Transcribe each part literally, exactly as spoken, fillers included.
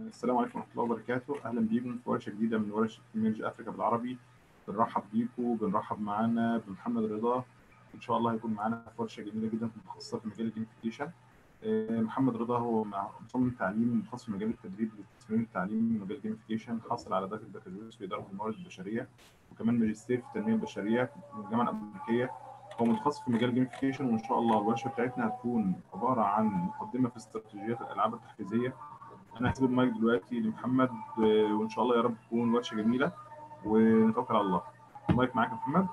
السلام عليكم ورحمة الله وبركاته. أهلا بيكم في ورشة جديدة من ورش تكنولوجيا أفريقيا بالعربي. بنرحب بيكم، بنرحب معانا بمحمد رضا. إن شاء الله هيكون معانا في ورشة جميلة جدا متخصصة في مجال الجيميفيكيشن. محمد رضا هو مصمم تعليمي متخصص في مجال التدريب والتصميم التعليمي ومجال الجيميفيكيشن، حاصل على درجة بكالوريوس في إدارة الموارد البشرية وكمان ماجستير في التنمية البشرية من الجامعة الأمريكية. هو متخصص في مجال الجيميفيكيشن، وإن شاء الله الورشة بتاعتنا هتكون عبارة عن مقدمة في استراتيجيات الألعاب التحفيزية. انا هسيب المايك دلوقتي لمحمد، وان شاء الله يا رب تكون ورشه جميله ونتوكل على الله. المايك معاك يا محمد.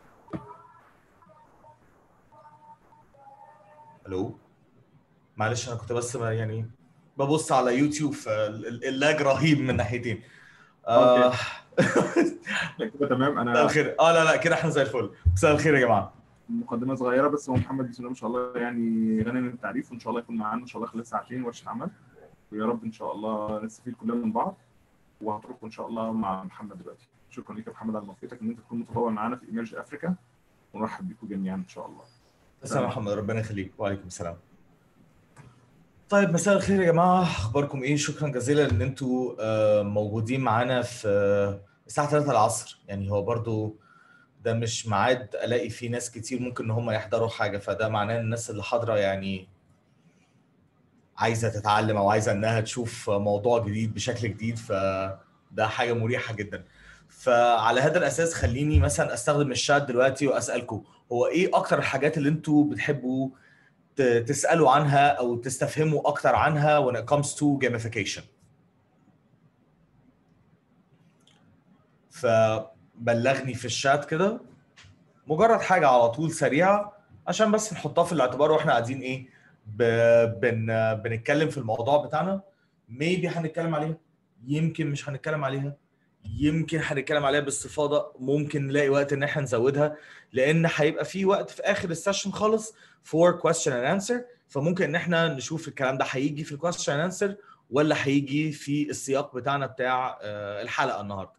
الو، معلش انا كنت بس يعني ببص على يوتيوب، فاللاج رهيب من ناحيتين. اوكي كده تمام. انا مساء الخير. اه لا لا كده احنا زي الفل. مساء الخير يا جماعه. مقدمه صغيره بس. هو محمد بسم الله ما شاء الله يعني غني عن التعريف، وان شاء الله يكون معانا ان شاء الله خلال ساعتين ورشه عمل، ويا رب ان شاء الله نستفيد كلنا من بعض. وهتركوا ان شاء الله مع محمد دلوقتي. شكرا لك يا محمد على موافقتك ان انت تكون متطوع معانا في ايمرج افريكا، ونرحب بكم جميعا ان شاء الله. السلام عليكم محمد، ربنا يخليك. وعليكم السلام. طيب مساء الخير يا جماعه، اخباركم ايه؟ شكرا جزيلا ان انتوا موجودين معانا في الساعه ثلاثة العصر. يعني هو برضو ده مش ميعاد الاقي فيه ناس كتير ممكن ان هم يحضروا حاجه، فده معناه ان الناس اللي حاضره يعني عايزه تتعلم او عايزه انها تشوف موضوع جديد بشكل جديد، فده حاجه مريحه جدا. فعلى هذا الاساس خليني مثلا استخدم الشات دلوقتي واسالكم هو ايه اكتر الحاجات اللي انتوا بتحبوا تسالوا عنها او تستفهموا اكتر عنها when it comes to gamification. فبلغني في الشات كده مجرد حاجه على طول سريعه عشان بس نحطها في الاعتبار واحنا قاعدين ايه بن بنتكلم في الموضوع بتاعنا. ميبي هنتكلم عليها، يمكن مش هنتكلم عليها، يمكن هنتكلم عليها باستفاضه، ممكن نلاقي وقت ان احنا نزودها، لان هيبقى في وقت في اخر السيشن خالص for question and answer. فممكن ان احنا نشوف الكلام ده هيجي في الكويستشن اند انسر ولا هيجي في السياق بتاعنا بتاع الحلقه النهارده.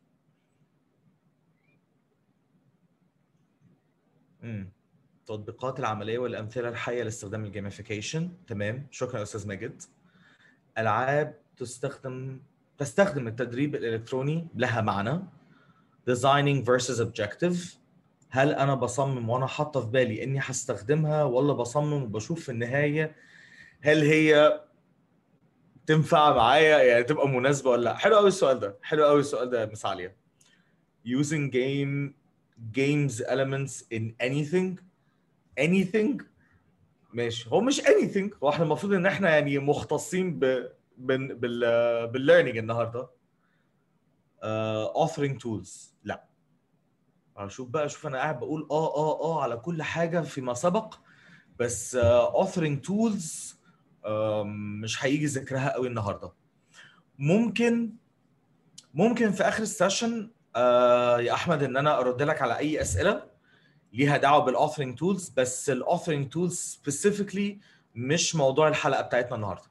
امم التطبيقات العمليه والامثله الحيه لاستخدام الجيميفيكيشن. تمام، شكرا يا استاذ ماجد. العاب تستخدم تستخدم التدريب الالكتروني لها معنى. designing versus objective. هل انا بصمم وانا حاطه في بالي اني هستخدمها، ولا بصمم وبشوف في النهايه هل هي تنفع معايا، يعني تبقى مناسبه ولا لا؟ حلو قوي السؤال ده، حلو قوي السؤال ده يا مس عاليه. using game games elements in anything anything ماشي. هو مش anything، هو احنا المفروض ان احنا يعني مختصين ب بال بال بالlearning النهارده. uh, authoring tools لا. اشوف بقى، اشوف انا قاعد بقول اه اه اه على كل حاجه فيما سبق، بس uh, authoring tools uh, مش هيجي ذكرها قوي النهارده. ممكن ممكن في اخر السيشن uh, يا احمد ان انا ارد لك على اي اسئله ليها دعوه بالاوثرنج تولز، بس الاوثرنج تولز سبيسيفيكلي مش موضوع الحلقه بتاعتنا النهارده.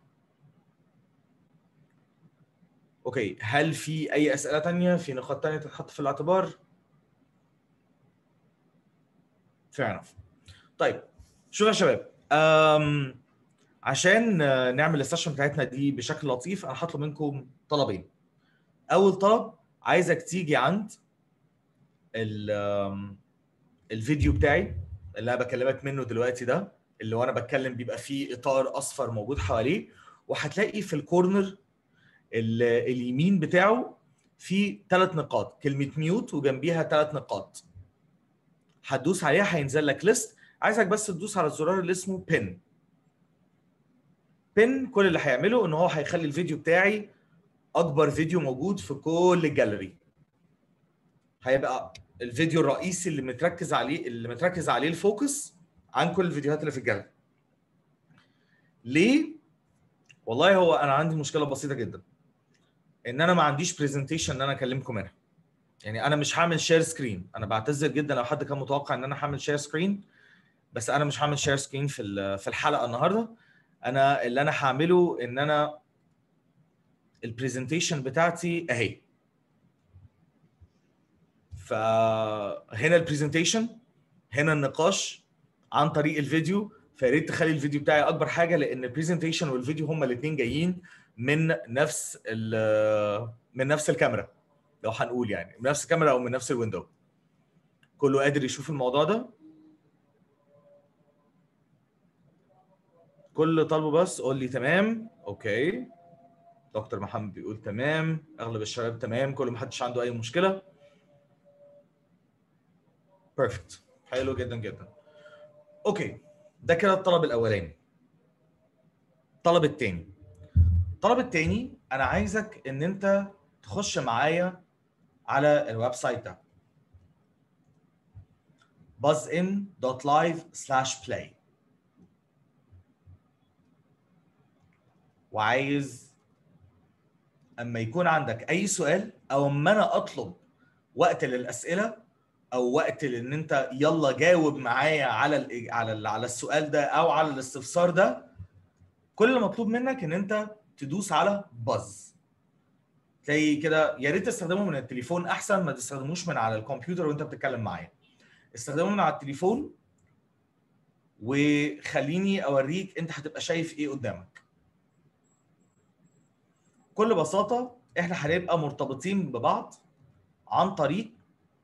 اوكي، هل في اي اسئله تانية، في نقاط تانية تتحط في الاعتبار؟ fair enough. طيب شوف يا شباب، أم عشان نعمل السيشن بتاعتنا دي بشكل لطيف انا هطلب منكم طلبين. اول طلب، عايزك تيجي عند الفيديو بتاعي اللي انا بكلمك منه دلوقتي ده، اللي وانا بتكلم بيبقى فيه اطار اصفر موجود حواليه، وهتلاقي في الكورنر اليمين بتاعه في ثلاث نقاط، كلمه ميوت وجنبيها ثلاث نقاط. هتدوس عليها هينزل لك ليست. عايزك بس تدوس على الزرار اللي اسمه بين. بين كل اللي هيعمله ان هو هيخلي الفيديو بتاعي اكبر فيديو موجود في كل الجاليري. هيبقى الفيديو الرئيسي اللي متركز عليه اللي متركز عليه الفوكس عن كل الفيديوهات اللي في الجاليري. ليه؟ والله هو انا عندي مشكله بسيطه جدا، ان انا ما عنديش برزنتيشن ان انا اكلمكم منها. يعني انا مش هعمل شير سكرين. انا بعتذر جدا لو حد كان متوقع ان انا هعمل شير سكرين، بس انا مش هعمل شير سكرين في في الحلقه النهارده. انا اللي انا هعمله ان انا البرزنتيشن بتاعتي اهي. فهنا البرزنتيشن، هنا النقاش عن طريق الفيديو. فيا ريت تخلي الفيديو بتاعي اكبر حاجه، لان البرزنتيشن والفيديو هما الاثنين جايين من نفس من نفس الكاميرا، لو هنقول يعني من نفس الكاميرا او من نفس الويندو. كله قادر يشوف الموضوع ده؟ كل طالبه بس قول لي تمام. اوكي، دكتور محمد بيقول تمام، اغلب الشباب تمام، كله محدش عنده اي مشكله. بيرفكت، حلو جدا جدا. اوكي، ده كده الطلب الاولاني. الطلب الثاني الطلب الثاني انا عايزك ان انت تخش معايا على الويب سايت ده buzzin دوت لايف سلاش بلاي، وعايز اما يكون عندك اي سؤال او اما انا اطلب وقت للاسئله او وقت لان انت يلا جاوب معايا على ال على ال على السؤال ده او على الاستفسار ده، كل اللي مطلوب منك ان انت تدوس على باز. تلاقي كده، يا ريت تستخدمه من التليفون احسن، ما تستخدموش من على الكمبيوتر وانت بتتكلم معايا. استخدمه من على التليفون وخليني اوريك انت هتبقى شايف ايه قدامك. بكل بساطه احنا هنبقى مرتبطين ببعض عن طريق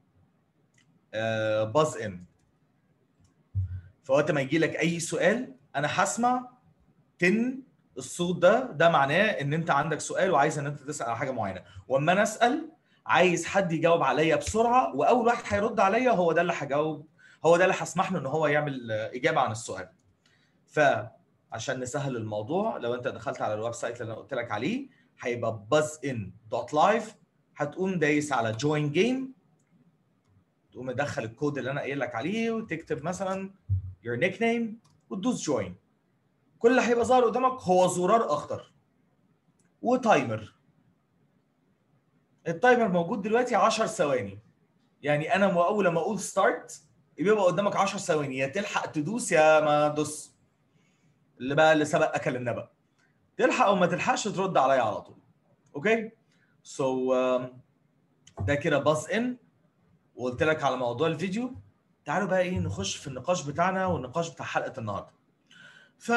باز ان. فوقت ما يجي لك اي سؤال انا هسمع تن الصوت ده، ده معناه ان انت عندك سؤال وعايز ان انت تسال على حاجه معينه، واما انا اسال عايز حد يجاوب عليا بسرعه، واول واحد هيرد عليا هو ده اللي هجاوب، هو ده اللي هسمح له ان هو يعمل اجابه عن السؤال. فعشان نسهل الموضوع، لو انت دخلت على الويب سايت اللي انا قلت لك عليه هيبقى buzzin دوت لايف، هتقوم دايس على join game، تقوم مدخل الكود اللي انا قايل لك عليه وتكتب مثلا your nickname وتدوس join. كل اللي هيبقى ظاهر قدامك هو زرار اخضر وتايمر. التايمر موجود دلوقتي عشر ثواني، يعني انا اول ما اقول ستارت يبقى قدامك عشر ثواني، يا تلحق تدوس يا ما تدوس، اللي بقى اللي سبق اكل النبأ، تلحق او ما تلحقش ترد عليا على طول. اوكي سو so, um, ده كده باز ان، وقلت لك على موضوع الفيديو. تعالوا بقى ايه نخش في النقاش بتاعنا والنقاش بتاع حلقه النهارده. ف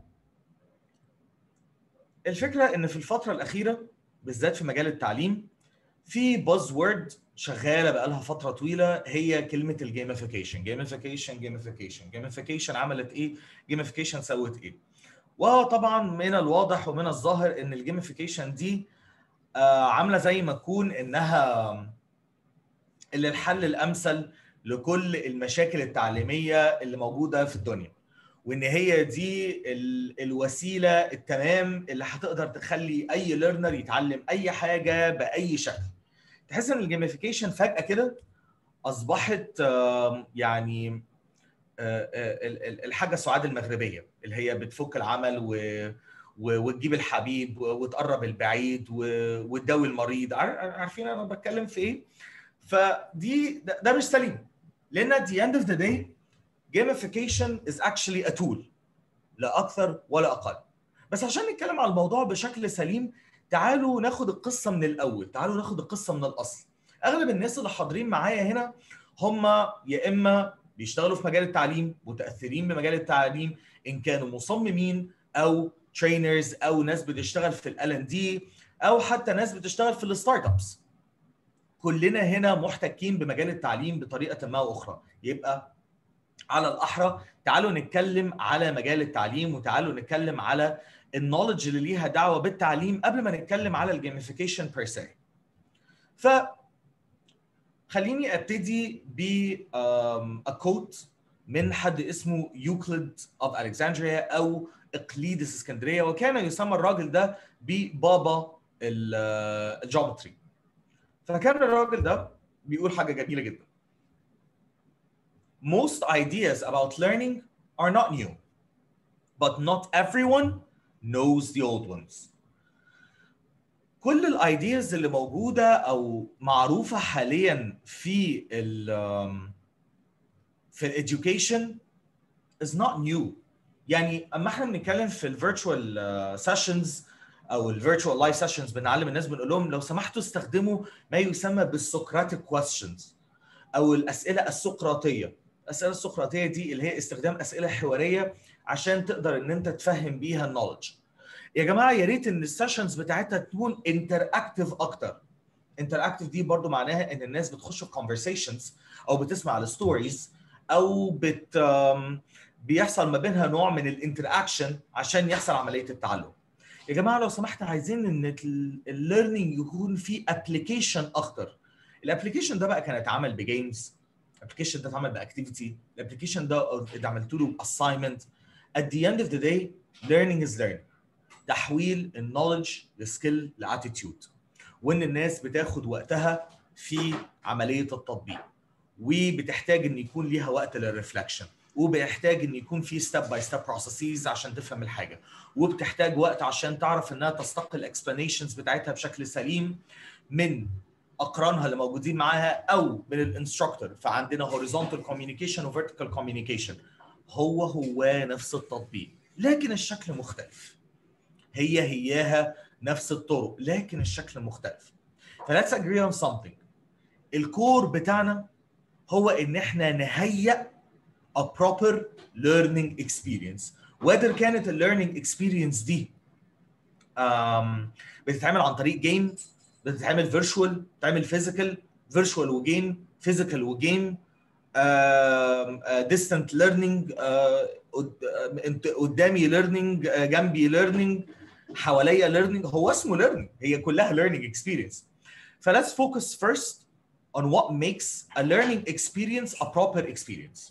الفكره ان في الفتره الاخيره بالذات في مجال التعليم في buzzword شغاله بقالها فتره طويله، هي كلمه الجيميفيكيشن. جيميفيكيشن جيميفيكيشن جيميفيكيشن عملت ايه؟ جيميفيكيشن سوت ايه؟ وطبعا من الواضح ومن الظاهر ان الجيميفيكيشن دي آه عامله زي ما تكون انها اللي الحل الامثل لكل المشاكل التعليميه اللي موجوده في الدنيا، وان هي دي ال الوسيله التمام اللي هتقدر تخلي اي ليرنر يتعلم اي حاجه باي شكل. تحس ان الجيميفيكيشن فجاه كده اصبحت يعني الحاجه السعاده المغربيه اللي هي بتفك العمل و وتجيب الحبيب وتقرب البعيد وتداوي المريض. عارفين انا بتكلم في ايه؟ فدي ده, ده مش سليم، لان at the end of the day gamification is actually a tool، لا اكثر ولا اقل. بس عشان نتكلم على الموضوع بشكل سليم تعالوا ناخد القصه من الاول، تعالوا ناخد القصه من الاصل. اغلب الناس اللي حاضرين معايا هنا هم يا اما بيشتغلوا في مجال التعليم، متاثرين بمجال التعليم، ان كانوا مصممين او ترينرز او ناس بتشتغل في ال إن دي او حتى ناس بتشتغل في الستارت ابس. كلنا هنا محتكين بمجال التعليم بطريقه ما واخرى. يبقى على الاحرى تعالوا نتكلم على مجال التعليم، وتعالوا نتكلم على النولج اللي ليها دعوه بالتعليم قبل ما نتكلم على الجيميفيكيشن بير سي. ف خليني ابتدي ب كوت من حد اسمه يوكليد اوف الكسندريا او اقليدس اسكندريه، وكان يسمى الراجل ده ببابا الجيومتري. فكان الراجل ده بيقول حاجه جميله جدا: Most ideas about learning are not new, but not everyone knows the old ones. كل الايدياز اللي موجوده او معروفه حاليا في ال في الاديوكيشن is not new. يعني اما احنا بنتكلم في الفيرتشوال سيشنز او الفيرتشوال لايف سيشنز بنعلم الناس، بنقول لهم لو سمحتوا استخدموا ما يسمى بالسقراطيك كويستشنز او الاسئله السقراطيه. الاسئله السقراطيه دي اللي هي استخدام اسئله حواريه عشان تقدر ان انت تفهم بيها النولج. يا جماعه يا ريت ان السيشنز بتاعتها تكون انتراكتيف اكتر. انتراكتيف دي برضو معناها ان الناس بتخش في كونفرسيشنز او بتسمع الستوريز او بت بيحصل ما بينها نوع من الانتراكشن عشان يحصل عمليه التعلم. يا جماعه لو سمحت عايزين ان الليرنينج يكون فيه ابلكيشن اكتر. الابلكيشن ده بقى كان اتعمل بجيمز، الابلكيشن ده اتعمل باكتيفيتي، الابلكيشن ده عملت له اساينمنت. at the end of the day learning is learning. تحويل النولج لسكيل لاتيتيود، وان الناس بتاخد وقتها في عمليه التطبيق، وبتحتاج ان يكون ليها وقت للريفلكشن، وبيحتاج ان يكون في ستيب باي ستيب بروسيسز عشان تفهم الحاجه، وبتحتاج وقت عشان تعرف انها تستقي الاكسبلانيشنز بتاعتها بشكل سليم من اقرانها اللي موجودين معاها او من الانستراكتور. فعندنا هوريزونتال كوميونيكيشن وفيرتيكال كوميونيكيشن. هو هو نفس التطبيق لكن الشكل مختلف. هي هياها نفس الطرق لكن الشكل مختلف. فليتس اجري اون something. الكور بتاعنا هو ان احنا نهيئ a proper learning experience. whether كانت ال learning experience دي um, بتتعمل عن طريق جيم، بتتعمل virtual، بتتعمل physical، virtual وجيم، physical وجيم، uh, uh, distant learning، uh, قدامي learning، uh, جنبي learning، حواليا learning. هو اسمه learning، هي كلها learning experience. ف let's focus first on what makes a learning experience a proper experience.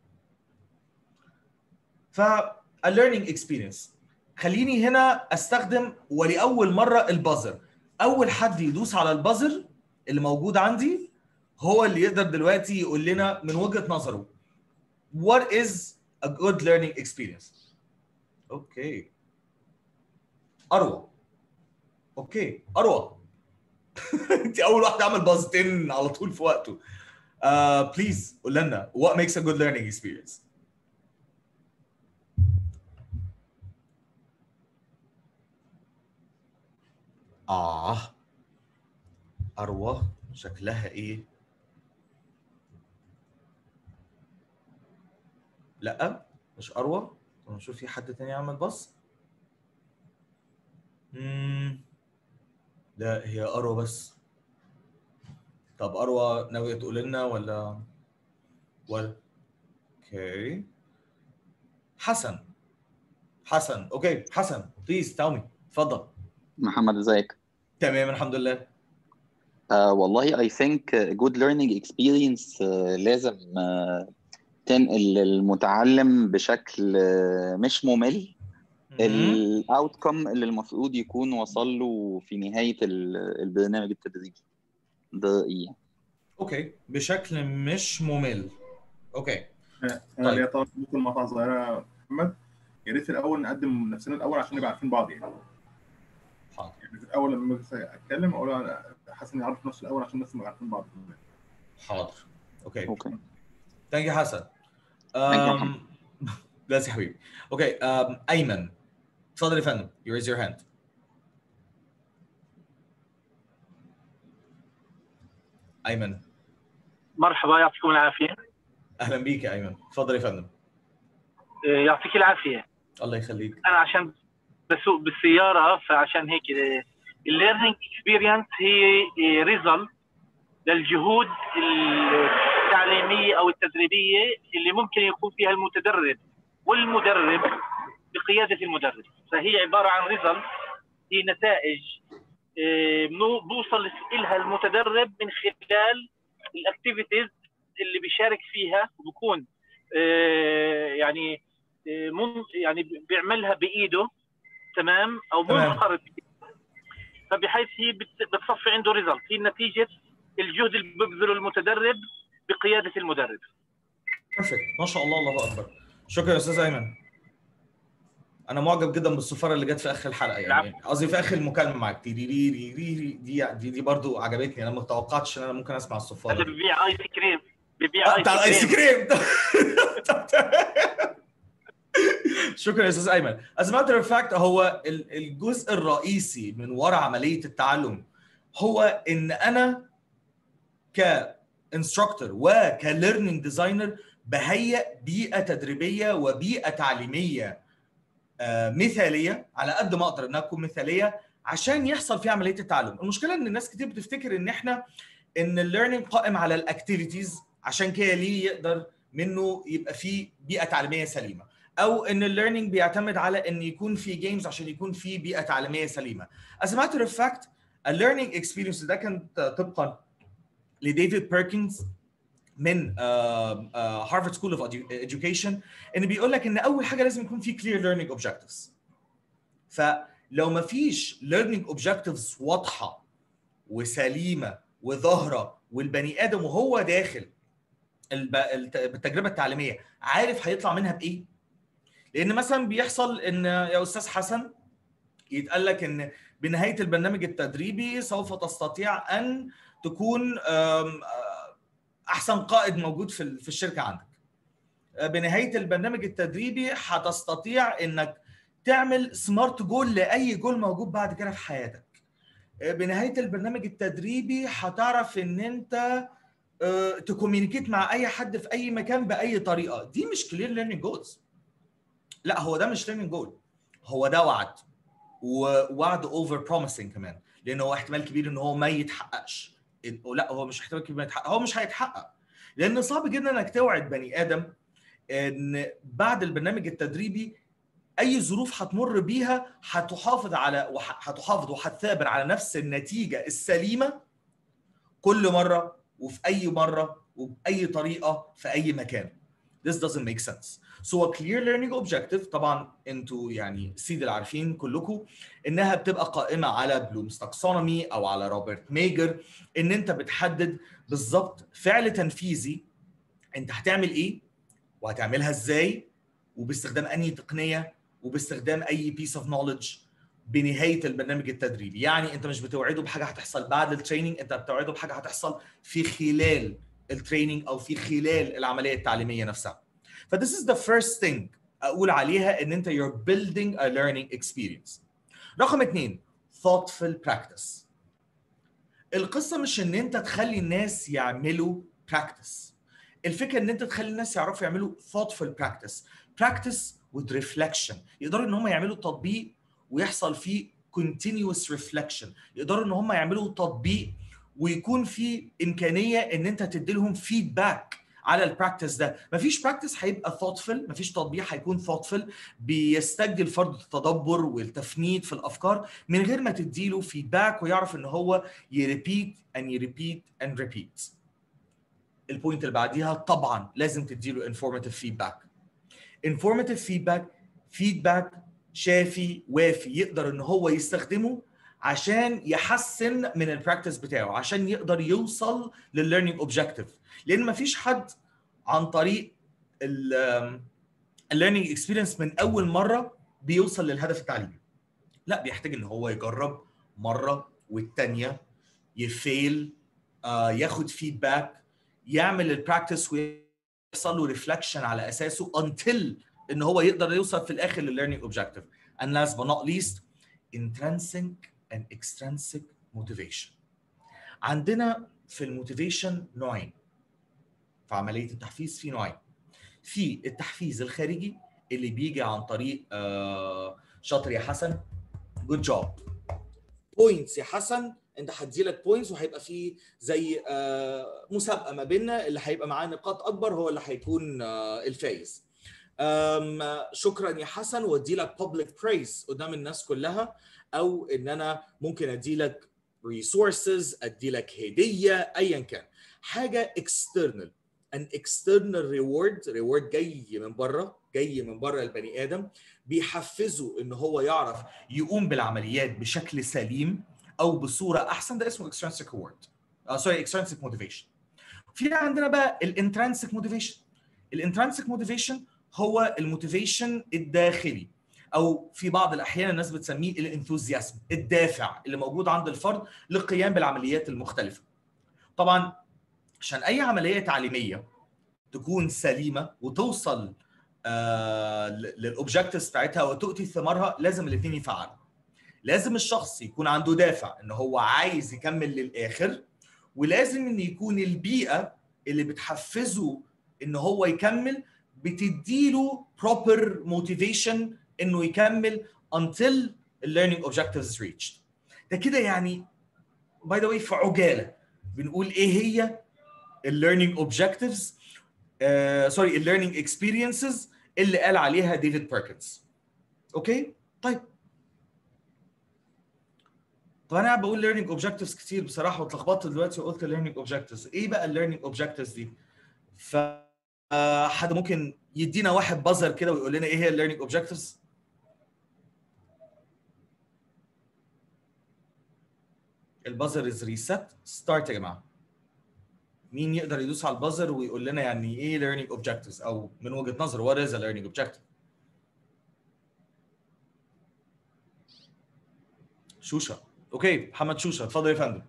ف a learning experience خليني هنا استخدم ولأول مرة البازر. أول حد يدوس على البازر اللي موجود عندي هو اللي يقدر دلوقتي يقول لنا من وجهة نظره what is a good learning experience. اوكي أروى. اوكي أروى انت أول واحد عمل بازتين على طول في وقته. uh, please قول لنا what makes a good learning experience. آه أروى شكلها إيه؟ لأ مش أروى. نشوف في حد تاني يعمل بص. مم. لا هي أروى بس. طب أروى ناوية تقول لنا ولا ولا أوكي. حسن. حسن أوكي حسن please tell me. اتفضل. محمد ازيك؟ تمام الحمد لله. آه والله I think good learning experience آه لازم آه تنقل المتعلم بشكل آه مش ممل. الاوتكم اللي المفروض يكون وصل له في نهاية البرنامج التدريبي ده ايه؟ اوكي بشكل مش ممل. اوكي انا ليا طبعا ممكن مقطع صغيره يا محمد. يا ريت في الاول نقدم نفسنا الاول عشان نبقى عارفين بعض يعني. حاضر. يعني في الاول لما اتكلم اقول انا حاسس اني عارف نفسي الاول عشان الناس نبقى عارفين بعض. حاضر. اوكي اوكي ثانك يو حسن. um, لا يا حبيبي. اوكي um, ايمن اتفضل يا فندم. you raise your hand. ايمن. مرحبا يعطيكم العافيه. اهلا بيك يا ايمن اتفضل يا فندم. يعطيك العافيه. الله يخليك. انا عشان بسوق بالسياره فعشان هيك الليرنينج اكسبيرينس هي ريزلت للجهود التعليميه او التدريبيه اللي ممكن يكون فيها المتدرب والمدرب بقياده المدرب. فهي عباره عن ريزلت، هي نتائج بوصل لها المتدرب من خلال الاكتيفيتيز اللي بيشارك فيها، وبكون يعني من يعني بيعملها بايده تمام او منخرط، فبحيث هي بتصفي عنده ريزلت، هي نتيجه الجهد اللي بيبذله المتدرب بقياده المدرب. بيرفكت ما شاء الله الله اكبر. شكرا يا استاذ ايمن. انا معجب جدا بالصفاره اللي جت في اخر الحلقه يعني قصدي في اخر المكالمه معاك دي دي دي دي دي, دي, دي برضو عجبتني. انا ما توقعتش ان انا ممكن اسمع الصفاره هذا دي. ببيع ايس كريم ببيع آه بتاع ايس كريم. شكرا يا استاذ ايمن. as a matter of fact هو الجزء الرئيسي من وراء عمليه التعلم هو ان انا كانستراكتور وكليرنينج ديزاينر بهيئ بيئه تدريبيه وبيئه تعليميه آه مثاليه على قد ما اقدر انها تكون مثاليه عشان يحصل فيها عمليه التعلم. المشكله ان الناس كتير بتفتكر ان احنا ان الليرنينج قائم على الاكتيفيتيز، عشان كده ليه يقدر منه يبقى فيه بيئه تعليميه سليمه، او ان الليرنينج بيعتمد على ان يكون في جيمز عشان يكون في بيئه تعليميه سليمه. As a matter of fact الليرنينج اكسبيرينس ده كان طبقا لديفيد بيركنز من هارفارد سكول اوف اديوكيشن ان بيقول لك ان اول حاجه لازم يكون في كلير ليرنينج اوبجكتيفز. فلو ما فيش ليرنينج اوبجكتيفز واضحه وسليمه وظاهره والبني ادم وهو داخل التجربه التعليميه عارف هيطلع منها بايه، لان مثلا بيحصل ان يا استاذ حسن يتقال لك ان بنهايه البرنامج التدريبي سوف تستطيع ان تكون احسن قائد موجود في في الشركه عندك. بنهايه البرنامج التدريبي هتستطيع انك تعمل سمارت جول لاي جول موجود بعد كده في حياتك. بنهايه البرنامج التدريبي هتعرف ان انت تكوميونيكيت مع اي حد في اي مكان باي طريقه. دي مش كلير ليرنينج جولز. لا هو ده مش ليرنينج جول، هو ده وعد، ووعد اوفر بروميسنج كمان، لان هو احتمال كبير ان هو ما يتحققش. لا هو مش احتمال كبير ما يتحقق، هو مش هيتحقق، لان صعب جدا انك توعد بني ادم ان بعد البرنامج التدريبي اي ظروف هتمر بيها هتحافظ على هتحافظ وهتثابر على نفس النتيجه السليمه كل مره وفي اي مره وباي طريقه في اي مكان. This doesn't make sense. So a clear learning objective طبعا انتوا يعني سيد العارفين كلكم انها بتبقى قائمه على بلومز تاكسونومي او على روبرت ميجر، ان انت بتحدد بالظبط فعل تنفيذي انت هتعمل ايه وهتعملها ازاي وباستخدام انهي تقنيه وباستخدام اي بيس اوف نوليدج بنهايه البرنامج التدريبي. يعني انت مش بتوعده بحاجه هتحصل بعد التريننج، انت بتوعده بحاجه هتحصل في خلال التريننج او في خلال العمليه التعليميه نفسها. ف this is the first thing اقول عليها ان انت you're building a learning experience. رقم اثنين thoughtful practice. القصه مش ان انت تخلي الناس يعملوا practice، الفكره ان انت تخلي الناس يعرفوا يعملوا thoughtful practice. practice with reflection، يقدروا ان هم يعملوا تطبيق ويحصل فيه continuous reflection، يقدروا ان هم يعملوا تطبيق ويكون في امكانيه ان انت تدي لهم فيدباك على البراكتس ده. مفيش براكتس هيبقى thoughtful، مفيش تطبيق هيكون thoughtful بيستجدي الفرد التدبر والتفنيد في الافكار من غير ما تدي له فيدباك ويعرف ان هو يريبيت and يريبيت and repeat. البوينت اللي بعديها طبعا لازم تدي له informative feedback. informative feedback feedback شافي وافي يقدر ان هو يستخدمه عشان يحسن من البراكتس بتاعه، عشان يقدر يوصل للليرنينج اوبجكتيف. لان مفيش حد عن طريق الليرنينج اكسبيرينس من اول مره بيوصل للهدف التعليمي. لا بيحتاج ان هو يجرب مره والثانيه، يفيل، آه ياخد فيدباك، يعمل البراكتس ويحصل له ريفلكشن على اساسه until ان هو يقدر يوصل في الاخر للليرنينج اوبجكتيف. and last but not least intrinsic and extrinsic motivation. عندنا في الموتيفيشن نوعين في عمليه التحفيز، في نوعين. في التحفيز الخارجي اللي بيجي عن طريق آه شاطر يا حسن، جود جوب، بوينتس يا حسن، انت هدي لك بوينتس وهيبقى في زي آه مسابقه ما بيننا، اللي هيبقى معاه نقاط اكبر هو اللي هيكون آه الفايز. شكرا يا حسن، وادي لك public praise قدام الناس كلها، او ان انا ممكن ادي لك resources، ادي لك هديه، ايا كان حاجه external. an external reward reward جاي من بره، جاي من بره البني ادم بيحفزه ان هو يعرف يقوم بالعمليات بشكل سليم او بصوره احسن. ده اسمه extrinsic reward، اه سوري extrinsic motivation. في عندنا بقى الانترنسيك موتيفيشن. الانترنسيك موتيفيشن هو الموتيفيشن الداخلي، او في بعض الاحيان الناس بتسميه الانثوزيازم، الدافع اللي موجود عند الفرد للقيام بالعمليات المختلفه. طبعا عشان اي عمليه تعليميه تكون سليمه وتوصل آه للاوبجكتيفز بتاعتها وتؤتي ثمارها لازم الاثنين يفعلوا. لازم الشخص يكون عنده دافع ان هو عايز يكمل للاخر، ولازم ان يكون البيئه اللي بتحفزه ان هو يكمل بتديله proper motivation انه يكمل until the learning objectives is reached. ده كده يعني باي ذا واي في عجاله بنقول ايه هي الليرنينج اوبجكتيفز سوري الليرنينج اكسبيرينسز اللي قال عليها ديفيد بيركنز. اوكي طيب طب انا قاعد بقول ليرنينج اوبجكتيفز كتير بصراحه واتلخبطت دلوقتي وقلت ليرنينج اوبجكتيفز. ايه بقى الليرنينج اوبجكتيفز دي؟ ف حد ممكن يدينا واحد بازر كده ويقول لنا ايه هي الليرنينج اوبجكتيفز؟ البازر از ريست ستارت يا جماعه. مين يقدر يدوس على البازر ويقول لنا يعني ايه learning objectives او من وجهة نظره what is a learning objective؟ شوشة. اوكي محمد شوشة اتفضل يا فندم.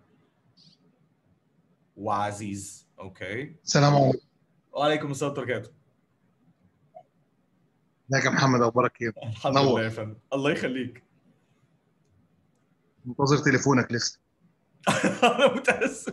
وعزيز. اوكي السلام عليكم. وعليكم السلام ورحمة الله وبركاته. ازيك يا محمد اخبارك ايه؟ الحمد نور. لله يا فندم الله يخليك. منتظر تليفونك لسه. انا متاسف.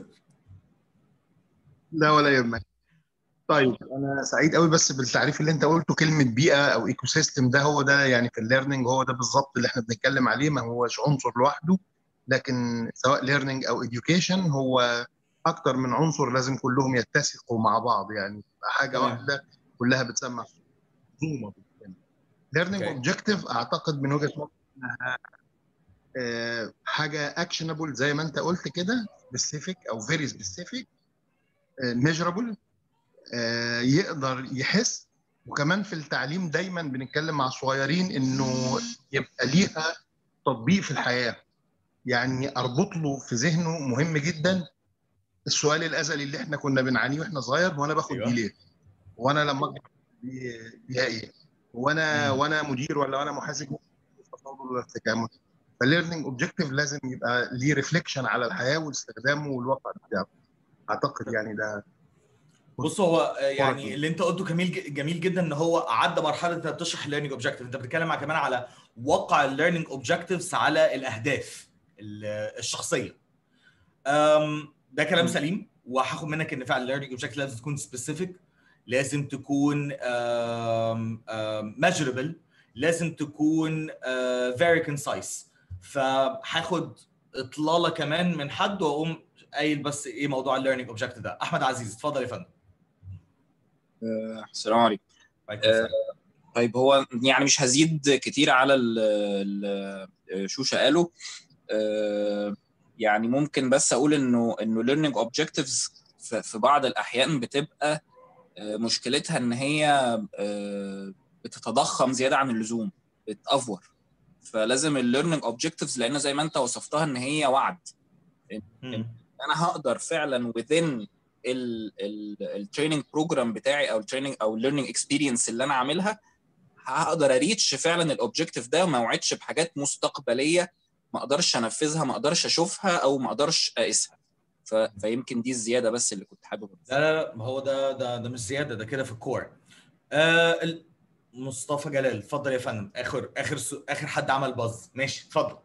لا ولا يهمك. طيب انا سعيد قوي بس بالتعريف اللي انت قلته، كلمه بيئه او ايكو سيستم، ده هو ده يعني في الليرنينج، هو ده بالظبط اللي احنا بنتكلم عليه. ما هوش عنصر لوحده، لكن سواء ليرنينج او اديوكيشن هو اكتر من عنصر، لازم كلهم يتسقوا مع بعض، يعني حاجه تمام. واحده كلها بتسمع منظومه. ليرنينج اوكي اوبجكتيف اعتقد من وجهه نظري انها آه، حاجه اكشنبل زي ما انت قلت كده، سبيسيفيك او فيري سبيسيفيك، ميجرابل، يقدر يحس. وكمان في التعليم دايما بنتكلم مع الصغيرين انه يبقى ليها تطبيق في الحياه، يعني اربط له في ذهنه. مهم جدا السؤال الازلي اللي احنا كنا بنعانيه واحنا صغير، هو انا باخد أيوة. دي ليه؟ وانا لما اكبر بيها ايه؟ وانا مم. وانا مدير ولا وانا محاسب تفاضل ولا تكامل؟ فالليرنينج اوبجكتيف لازم يبقى ليه ريفليكشن على الحياه واستخدامه والواقع بتاعه. اعتقد يعني ده. بص هو يعني اللي انت قلته جميل جميل جدا ان هو عدى مرحله انت بتشرح الليرنينج اوبجكتيف. انت بتتكلم كمان على وقع الليرنينج اوبجكتيفز على الاهداف الشخصيه. أم ده كلام سليم وهاخد منك ان فعلا الليرنينج اوبجكتيف لازم تكون سبيسيفيك، لازم تكون ميجربل، لازم تكون فيري كونسايس. فهاخد اطلاله كمان من حد واقوم قايل بس ايه موضوع الليرنينج اوبجكتيف ده. احمد عزيز اتفضل يا فندم. السلام عليكم. آه طيب هو يعني مش هزيد كتير على ال شوشة قاله. آه يعني ممكن بس اقول انه انه learning objectives في بعض الاحيان بتبقى آه مشكلتها ان هي آه بتتضخم زياده عن اللزوم، بتأفور. فلازم الليرنينج اوبجكتيفز، لان زي ما انت وصفتها ان هي وعد، إن انا هقدر فعلا within التريننج بروجرام بتاعي او التريننج او الليرنينج اكسبيرينس اللي انا عاملها، هقدر اريتش فعلا الاوبجكتيف ده، وما اوعدش بحاجات مستقبليه ما اقدرش انفذها، ما اقدرش اشوفها، او ما اقدرش اقيسها. ف... فيمكن دي الزياده بس اللي كنت حابب. لا لا لا، ما هو ده ده ده مش زياده، ده كده في الكور. آه مصطفى جلال اتفضل يا فندم. اخر اخر اخر حد عمل باز. ماشي اتفضل.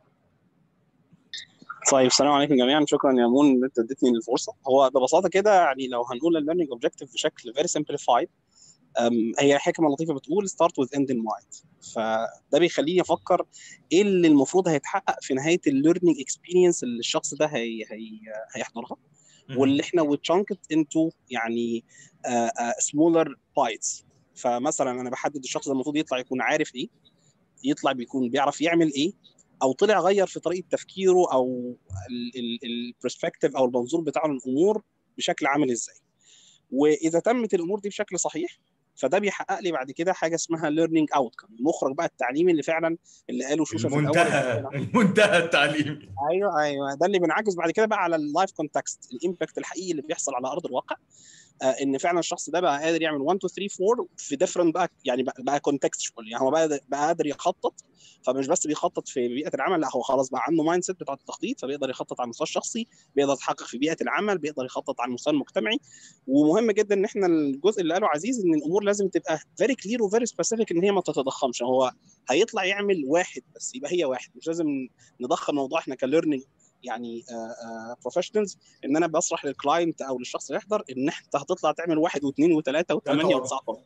طيب السلام عليكم جميعا، شكرا يا مون ان انت اديتني الفرصه. هو ببساطه كده يعني لو هنقول الليرنينج اوبجكتيف بشكل فيري سمبليفايد، هي حكمه لطيفه بتقول ستارت وذ اند ان مايند. فده بيخليني افكر ايه اللي المفروض هيتحقق في نهايه الليرنينج اكسبيرينس اللي الشخص ده هي هي هيحضرها، واللي احنا وتشانكت انتو يعني سمولر بايتس. فمثلا انا بحدد الشخص ده المفروض يطلع يكون عارف ايه، يطلع بيكون بيعرف يعمل ايه، او طلع غير في طريقه تفكيره او البرسبكتيف او المنظور بتاعه للامور بشكل عامل ازاي. واذا تمت الامور دي بشكل صحيح، فده بيحقق لي بعد كده حاجه اسمها ليرنينج اوتكم، المخرج بقى التعليمي اللي فعلا اللي قاله شوشه في الاول. المنتهى المنتهى التعليمي. ايوه ايوه ده اللي بنعكس بعد كده بقى على اللايف كونتكست، الامباكت الحقيقي اللي بيحصل على ارض الواقع. آه ان فعلا الشخص ده بقى قادر يعمل واحد اتنين تلاته اربعه في ديفرنت بقى، يعني بقى, بقى كونتكستشوال، يعني هو بقى بقى قادر يخطط. فمش بس بيخطط في بيئه العمل، لا هو خلاص بقى عنده مايند سيت بتاع التخطيط، فبيقدر يخطط على المستوى الشخصي، بيقدر يتحقق في بيئه العمل، بيقدر يخطط على المستوى المجتمعي. ومهم جدا ان احنا الجزء اللي قاله عزيز ان الامور لازم تبقى فيري كلير وفيري سبيسيفيك، ان هي ما تتضخمش. هو هيطلع يعمل واحد بس يبقى هي واحد، مش لازم نضخم الموضوع. احنا كليرنينج يعني بروفيشنالز ان انا بشرح للكلاينت او للشخص اللي يحضر ان انت هتطلع تعمل واحد واثنين وثلاثه وثمانيه وتسعتاشر.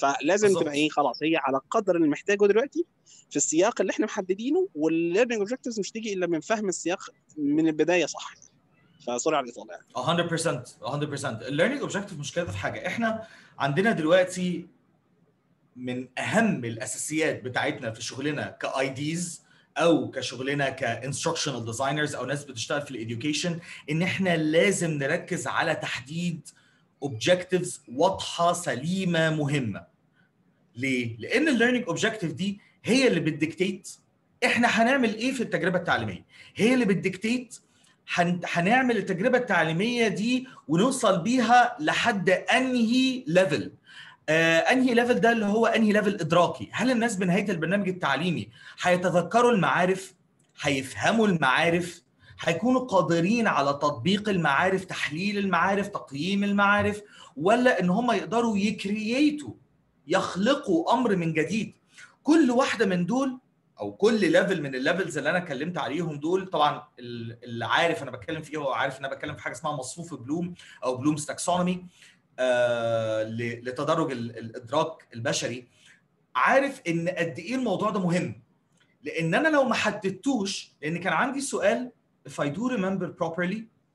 فلازم بالظبط. تبقى ايه خلاص هي على قدر اللي محتاجه دلوقتي في السياق اللي احنا محددينه، والليرنينج اوبجكتيفز مش تيجي الا من فهم السياق من البدايه صح. فسوري على الاطاله يعني. مية بالمية مية بالمية الليرنينج اوبجكتيف مشكلته في حاجه، احنا عندنا دلوقتي من اهم الاساسيات بتاعتنا في شغلنا كاي ديز او كشغلنا كانستراكشنال ديزاينرز او ناس بتشتغل في الاديوكيشن، ان احنا لازم نركز على تحديد اوبجكتيفز واضحه سليمه مهمه. ليه؟ لان الليرنينج اوبجكتيف دي هي اللي بتديكتيت احنا هنعمل ايه في التجربه التعليميه، هي اللي بتديكتيت هنعمل التجربه التعليميه دي ونوصل بيها لحد انهي ليفل. آه انهي ليفل ده اللي هو انهي ليفل ادراكي. هل الناس بنهايه البرنامج التعليمي هيتذكروا المعارف، هيفهموا المعارف، هيكونوا قادرين على تطبيق المعارف، تحليل المعارف، تقييم المعارف، ولا ان هم يقدروا يكرييتوا يخلقوا امر من جديد؟ كل واحده من دول او كل ليفل من الليفلز اللي انا اتكلمت عليهم دول، طبعا اللي عارف انا بتكلم فيه هو عارف ان انا بتكلم في حاجه اسمها مصفوفه بلوم او بلومز تاكسونومي آه لتدرج الادراك البشري. عارف ان قد ايه الموضوع ده مهم، لان انا لو ما حددتوش، لان كان عندي سؤال if I do remember properly،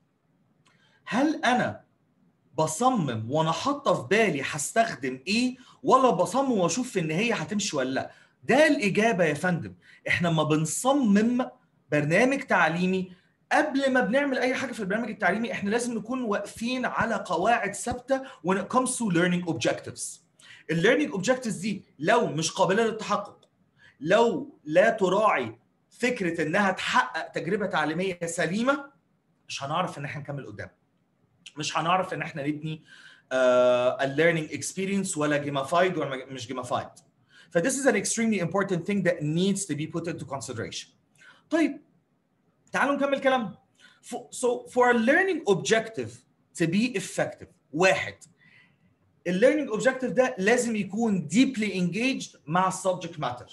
هل انا بصمم وانا حاطه في بالي هستخدم ايه، ولا بصمم واشوف ان هي هتمشي ولا لا؟ ده الاجابه يا فندم. احنا ما بنصمم برنامج تعليمي قبل ما بنعمل اي حاجه في البرنامج التعليمي احنا لازم نكون واقفين على قواعد ثابته when it comes to learning objectives. الليرنينج objectives دي لو مش قابله للتحقق، لو لا تراعي فكره انها تحقق تجربه تعليميه سليمه، مش هنعرف ان احنا نكمل قدام، مش هنعرف ان احنا نبني الليرنينج اكسبيرينس ولا جيمافايد ولا مش جيمافايد. ف this is an extremely important thing that needs to be put into consideration. طيب تعالوا نكمل كلامنا. So for a learning objective to be effective، واحد، ال learning objective ده لازم يكون deeply engaged مع subject matter.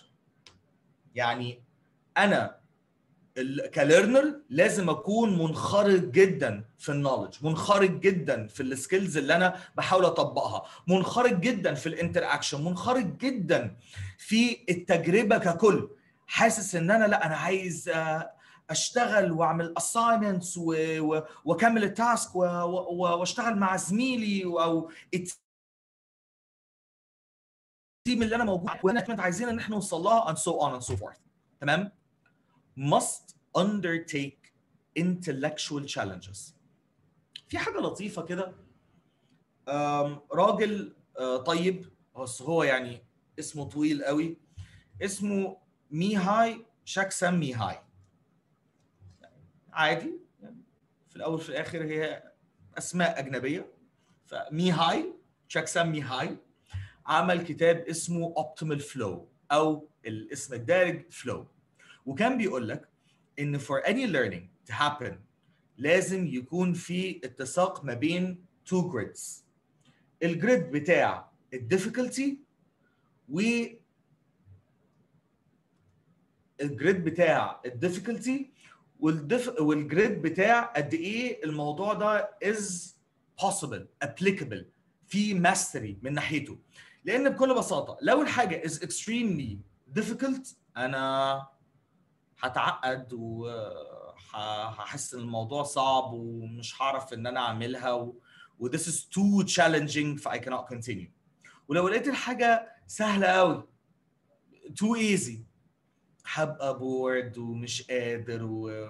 يعني انا كليرنر لازم اكون منخرط جدا في النولج، منخرط جدا في السكيلز اللي انا بحاول اطبقها، منخرط جدا في الانتراكشن، منخرط جدا في التجربه ككل. حاسس ان انا لا انا عايز اشتغل واعمل اساينمنتس واكمل التاسك واشتغل مع زميلي او التيم اللي انا موجود وانا عايزين ان احنا نوصل لها and so on and so forth. تمام؟ must undertake intellectual challenges. في حاجة لطيفة كده، راجل طيب بس هو يعني اسمه طويل قوي، اسمه ميهاي شاكسام ميهاي. عادي في الأول في الآخر هي أسماء أجنبية. فميهاي شاكسام ميهاي عمل كتاب اسمه Optimal Flow أو الاسم الدارج Flow، وكان بيقول لك ان for any learning to happen لازم يكون في اتساق ما بين two grids. الجريد بتاع الديفيكولتي و الجريد بتاع الديفيكولتي والدف... والجريد بتاع قد ايه الموضوع ده is possible applicable في mastery من ناحيته. لان بكل بساطه لو الحاجه is extremely difficult انا هتعقد وهحس ان الموضوع صعب ومش هعرف ان انا اعملها و... و this is too challenging ف I cannot continue. ولو لقيت الحاجه سهله قوي too easy هبقى bored ومش قادر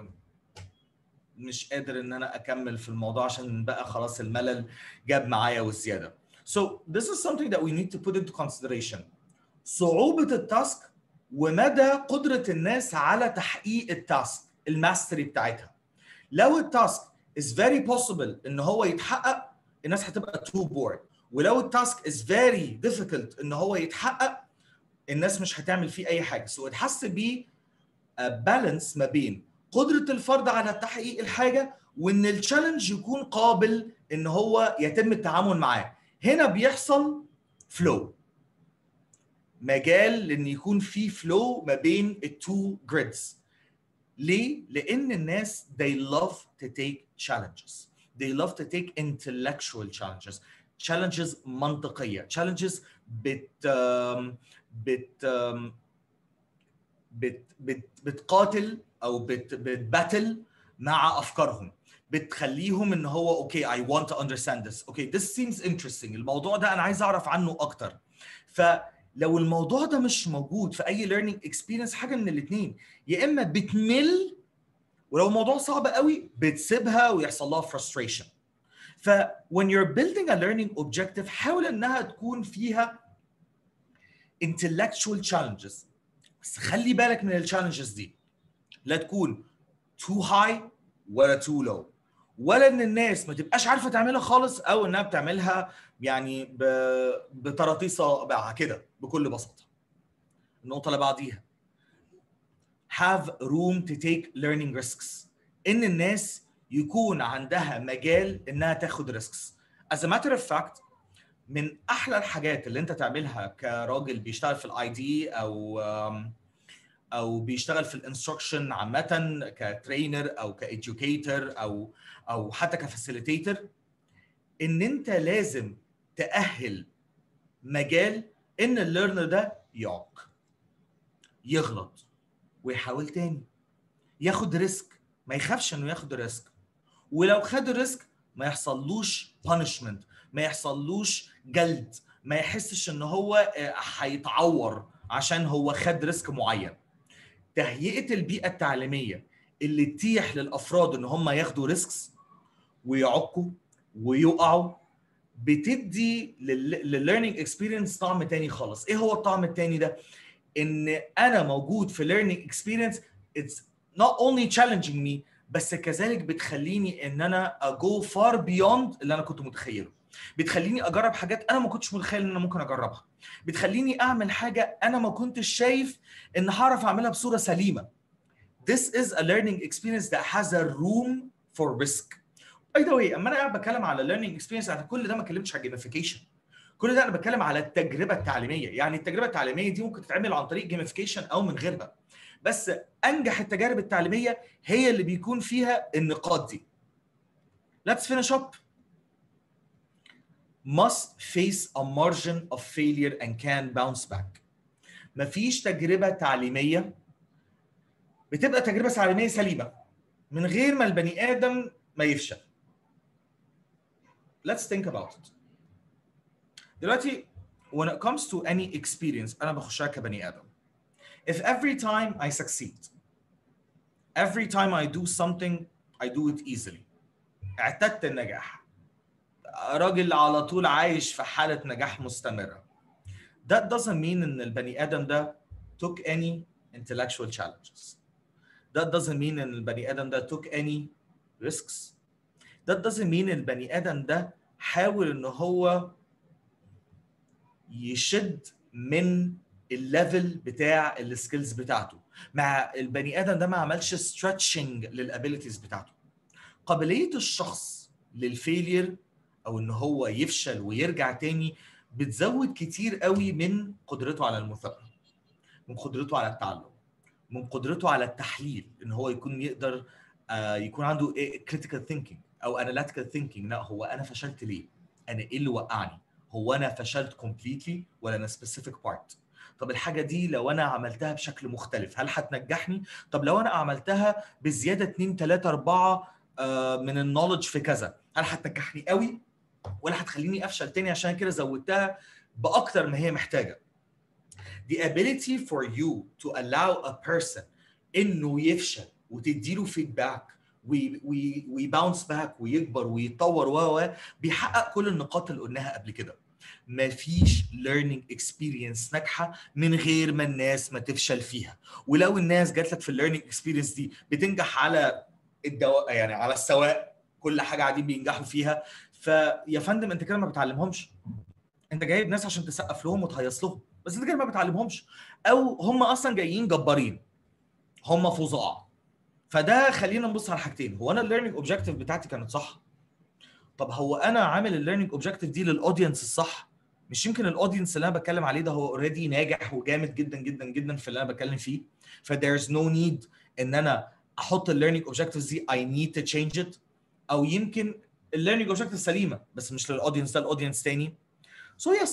ومش قادر ان انا اكمل في الموضوع عشان بقى خلاص الملل جاب معايا والزياده. So this is something that we need to put into consideration. صعوبه التاسك ومدى قدرة الناس على تحقيق التاسك الماستري بتاعتها. لو التاسك is very possible ان هو يتحقق الناس هتبقى too bored، ولو التاسك is very difficult ان هو يتحقق الناس مش هتعمل فيه اي حاجة. so it has to be a balance ما بين قدرة الفرد على تحقيق الحاجة وان التشالنج يكون قابل ان هو يتم التعامل معاه. هنا بيحصل فلو، مجال ان يكون في فلو ما بين التو جريدز. ليه؟ لان الناس they love to take challenges. They love to take intellectual challenges. challenges منطقية. challenges بت بت بت بت بتقاتل او بت بتباتل مع افكارهم، بتخليهم ان هو اوكي I want to understand this. اوكي this seems interesting. الموضوع ده انا عايز اعرف عنه اكتر. فلو الموضوع ده مش موجود في اي learning experience، حاجه من الاثنين، يا اما بتمل، ولو الموضوع صعب قوي بتسيبها ويحصل لها frustration. ف when you're building a learning objective حاول انها تكون فيها intellectual challenges، بس خلي بالك من التشالنجز دي لا تكون too high ولا too low، ولا ان الناس ما تبقاش عارفه تعملها خالص، او انها بتعملها يعني بطراطيس صابعها كده بكل بساطه. النقطه اللي بعديها have room to take learning risks، ان الناس يكون عندها مجال انها تاخد risks. as a matter of fact من احلى الحاجات اللي انت تعملها كراجل بيشتغل في الاي دي او او بيشتغل في الانستراكشن عامه كترينر او كايديوكيتور او او حتى كفاسيليتيتور، ان انت لازم تأهل مجال ان الليرنر ده يعق، يغلط ويحاول تاني، ياخد ريسك، ما يخافش انه ياخد ريسك، ولو خد ريسك ما يحصلوش بانشمنت، ما يحصلوش جلد، ما يحسش ان هو هيتعور عشان هو خد ريسك معين. تهيئة البيئة التعليمية اللي تتيح للأفراد إن هم ياخدوا ريسكس ويعقوا ويقعوا بتدي للليرنينج اكسبيرينس طعم تاني خالص. إيه هو الطعم التاني ده؟ إن أنا موجود في learning experience it's not only challenging me، بس كذلك بتخليني إن أنا go far beyond اللي أنا كنت متخيله. بتخليني أجرب حاجات أنا ما كنتش متخيل إن أنا ممكن أجربها. بتخليني أعمل حاجة أنا ما كنتش شايف إن هعرف أعملها بصورة سليمة. This is a learning experience that has a room for risk. By the way، أما أنا قاعد بتكلم على learning experience، أنا كل ده ما اتكلمتش على gamification. كل ده أنا بتكلم على التجربة التعليمية. يعني التجربة التعليمية دي ممكن تتعمل عن طريق gamification أو من غيرها. بس أنجح التجارب التعليمية هي اللي بيكون فيها النقاط دي. Let's finish up. Must face a margin of failure and can bounce back. مفيش تجربة تعليمية بتبقى تجربة تعليمية سليمة من غير ما البني آدم ما يفشل. Let's think about it. دلوقتي when it comes to any experience أنا بخشها كبني آدم. If every time I succeed, every time I do something, I do it easily. اعتدت النجاح. راجل على طول عايش في حالة نجاح مستمرة. That doesn't mean إن البني آدم ده took any intellectual challenges. That doesn't mean إن البني آدم ده took any risks. That doesn't mean إن البني آدم ده حاول إن هو يشد من الليفل بتاع السكيلز بتاعته. مع البني آدم ده ما عملش stretching للابيليتيز بتاعته. قابلية الشخص للفيلير أو إن هو يفشل ويرجع تاني بتزود كتير قوي من قدرته على المثابرة، من قدرته على التعلم، من قدرته على التحليل، ان هو يكون يقدر آه يكون عنده critical thinking او analytical thinking. لا هو انا فشلت ليه؟ انا ايه اللي وقعني؟ هو انا فشلت completely ولا انا specific part؟ طب الحاجه دي لو انا عملتها بشكل مختلف هل هتنجحني؟ طب لو انا عملتها بزياده اتنين تلاتة اربعة آه من النولج في كذا هل هتنجحني قوي ولا هتخليني افشل تاني عشان كده زودتها باكتر ما هي محتاجه؟ The ability for you to allow a person إنه يفشل وتديله feedback ويباونس باك ويكبر ويتطور و بيحقق كل النقاط اللي قلناها قبل كده. مفيش learning experience ناجحة من غير ما الناس ما تفشل فيها. ولو الناس جات لك في learning experience دي بتنجح على الدواء يعني على السواء كل حاجة قاعدين بينجحوا فيها، فيا فندم انت كده ما بتعلمهمش. انت جايب ناس عشان تسقف لهم وتهيص لهم، بس انت كده ما بتعلمهمش، او هم اصلا جايين جبارين، هم فظاع. فده خلينا نبص على حاجتين. هو انا الليرنينج اوبجكتيف بتاعتي كانت صح؟ طب هو انا عامل الليرنينج اوبجكتيف دي للاودينس الصح؟ مش يمكن الاودينس اللي انا بتكلم عليه ده هو اوريدي ناجح وجامد جدا جدا جدا في اللي انا بتكلم فيه، ف there's no need ان انا احط الليرنينج اوبجكتيفز دي I need to change it. او يمكن الليرنينج اوبجكتيف سليمه بس مش للاودينس ده، الاودينس تاني. So yes،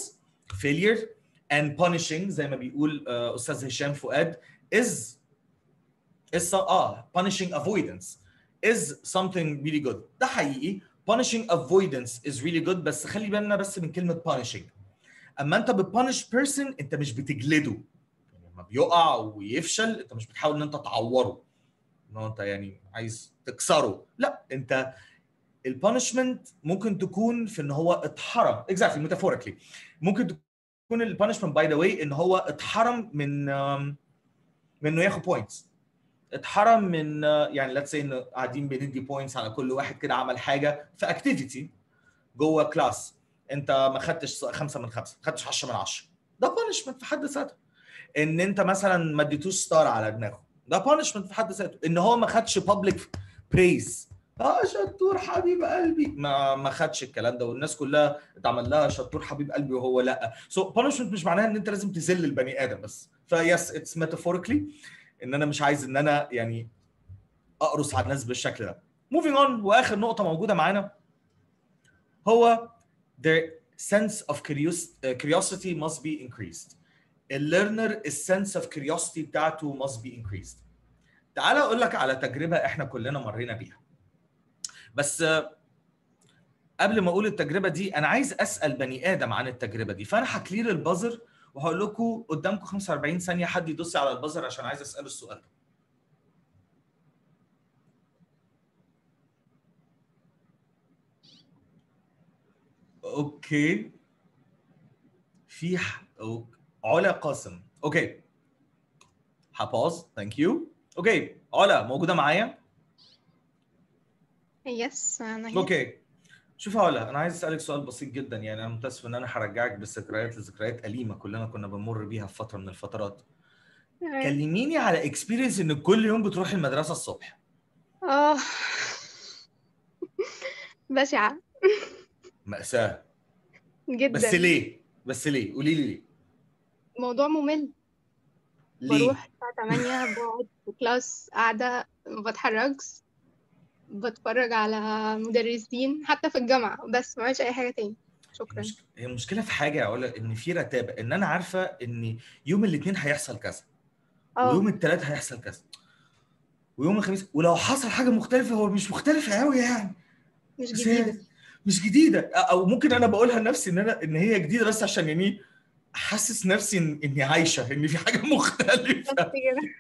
failure and punishing زي ما بيقول uh, استاذ هشام فؤاد is is اه punishing avoidance is something really good. ده حقيقي punishing avoidance is really good، بس خلي بالنا بس من كلمه punishing. اما انت بتبانش بيرسون انت مش بتجلده، يعني لما بيقع ويفشل انت مش بتحاول ان انت تعوره، ان انت يعني عايز تكسره، لا انت البانشمنت ممكن تكون في ان هو اتحرم exactly metaphorically، ممكن تكون البانشمنت باي ذا واي ان هو اتحرم من من انه ياخد بوينتس، اتحرم من يعني let's say انه قاعدين بندي بوينتس على كل واحد كده عمل حاجه في اكتيفيتي جوه كلاس، انت ما خدتش خمسة من خمسة، ما خدتش عشرة من عشرة، ده بانشمنت في حد ذاته. ان انت مثلا ما اديتوش ستار على دماغه، ده بانشمنت في حد ذاته. ان هو ما خدش بابليك بريز، اه شطور حبيب قلبي، ما ما خدش الكلام ده والناس كلها اتعمل لها شطور حبيب قلبي وهو لا. سو so, بانشمنت مش معناها ان انت لازم تذل البني ادم بس، فيس اتس ميتافوريكلي ان انا مش عايز ان انا يعني اقرص على الناس بالشكل ده. موفينج اون، واخر نقطه موجوده معانا هو their sense of curiosity must be increased. الليرنر السنس of curiosity بتاعته must be increased. تعال اقول لك على تجربه احنا كلنا مرينا بيها، بس قبل ما اقول التجربه دي انا عايز اسال بني ادم عن التجربه دي، فانا هكلير البازر وهقول لكم قدامكم خمسة وأربعين ثانيه حد يدوس على البازر عشان عايز اساله السؤال ده. اوكي في ح... أوكي. علا قاسم، اوكي هباز ثانك يو. اوكي علا موجوده معايا؟ يس انا هنا. اوكي شوف علا، انا عايز اسالك سؤال بسيط جدا، يعني انا متاسف ان انا هرجعك بالذكريات لذكريات اليمه كلنا كنا بنمر بيها في فتره من الفترات. كلميني على اكسبيرينس ان كل يوم بتروحي المدرسه الصبح. اه بشعة مأساة جدا. بس ليه؟ بس ليه؟ قولي لي ليه؟ موضوع ممل. ليه؟ بروح الساعة تمانية بقعد في كلاس قاعدة ما بتحركش، بتفرج على مدرسين حتى في الجامعة بس ما عملش أي حاجة تاني. شكرا. هي المشكله في حاجه يا علا، ان في رتابه، ان انا عارفه ان يوم الاثنين هيحصل كذا ويوم الثلاث هيحصل كذا ويوم الخميس، ولو حصل حاجه مختلفه هو مش مختلفه قوي يعني، مش جديدة. مش جديده، او ممكن انا بقولها لنفسي ان انا ان هي جديده بس عشان يعني احسس نفسي إن اني عايشه، ان في حاجه مختلفه.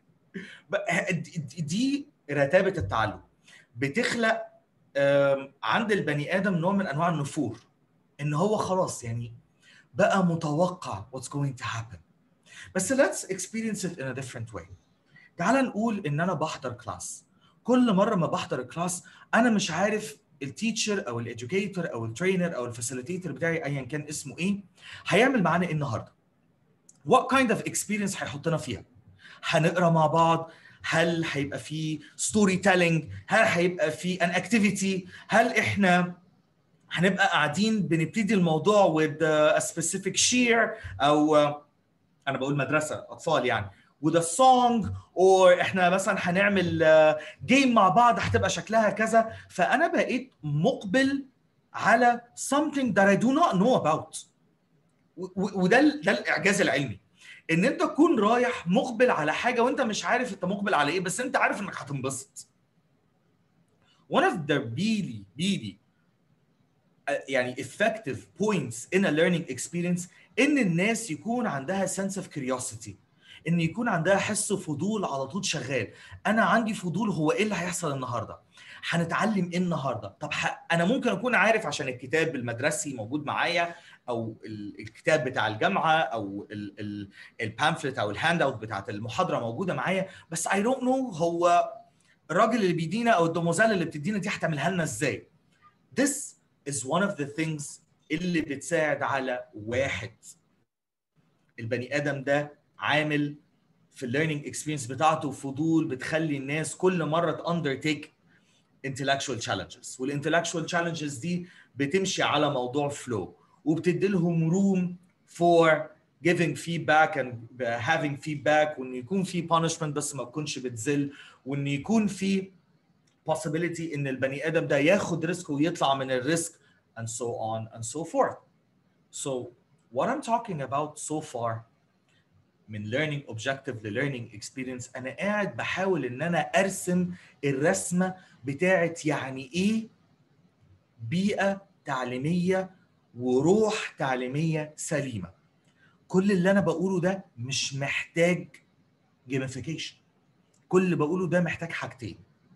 دي رتابه التعلم بتخلق عند البني ادم نوع من انواع النفور، ان هو خلاص يعني بقى متوقع what's going to happen. بس let's experience it in a different way. تعال نقول ان انا بحضر كلاس، كل مره ما بحضر كلاس انا مش عارف التيتشر او الاديوكيتور او الترينر او الفاسيليتيتور بتاعي ايا كان اسمه ايه هيعمل معانا ايه النهارده. what kind of experience هيحطنا فيها؟ هنقرا مع بعض؟ هل هيبقى في ستوري تيلينج؟ هل هيبقى في ان اكتيفيتي؟ هل احنا هنبقى قاعدين بنبتدي الموضوع with a specific share او انا بقول مدرسه اطفال يعني with a song، or احنا مثلا هنعمل جيم مع بعض هتبقى شكلها كذا. فانا بقيت مقبل على something that I do not know about، وده ده الاعجاز العلمي، ان انت تكون رايح مقبل على حاجه وانت مش عارف انت مقبل على ايه، بس انت عارف انك هتنبسط. one of the really really يعني effective points in a learning experience ان الناس يكون عندها sense of curiosity، ان يكون عندها حس فضول على طول شغال. انا عندي فضول، هو ايه اللي هيحصل النهارده؟ هنتعلم ايه النهارده؟ طب ح... انا ممكن اكون عارف عشان الكتاب المدرسي موجود معايا او الكتاب بتاع الجامعه او البامفلت او الهاند اوت بتاعت المحاضره موجوده معايا، بس I don't know هو الراجل اللي بيدينا او الدموزال اللي بتدينا دي هتعملها لنا ازاي. This is one of the things اللي بتساعد على واحد البني ادم ده عامل في الليرنينج اكسبيرينس بتاعته فضول بتخلي الناس كل مره تاندرتيك intellectual challenges، والintellectual challenges دي بتمشي على موضوع flow وبتدي لهم room for giving feedback and having feedback، وان يكون في punishment بس ما تكونش بتذل، وان يكون في possibility ان البني ادم ده ياخد ريسك ويطلع من الريسك and so on and so forth. So what I'm talking about so far من learning objective ل learning experience أنا قاعد بحاول إن أنا أرسم الرسمة بتاعت يعني إيه بيئة تعليمية وروح تعليمية سليمة. كل اللي أنا بقوله ده مش محتاج gamification. كل اللي بقوله ده محتاج حاجتين.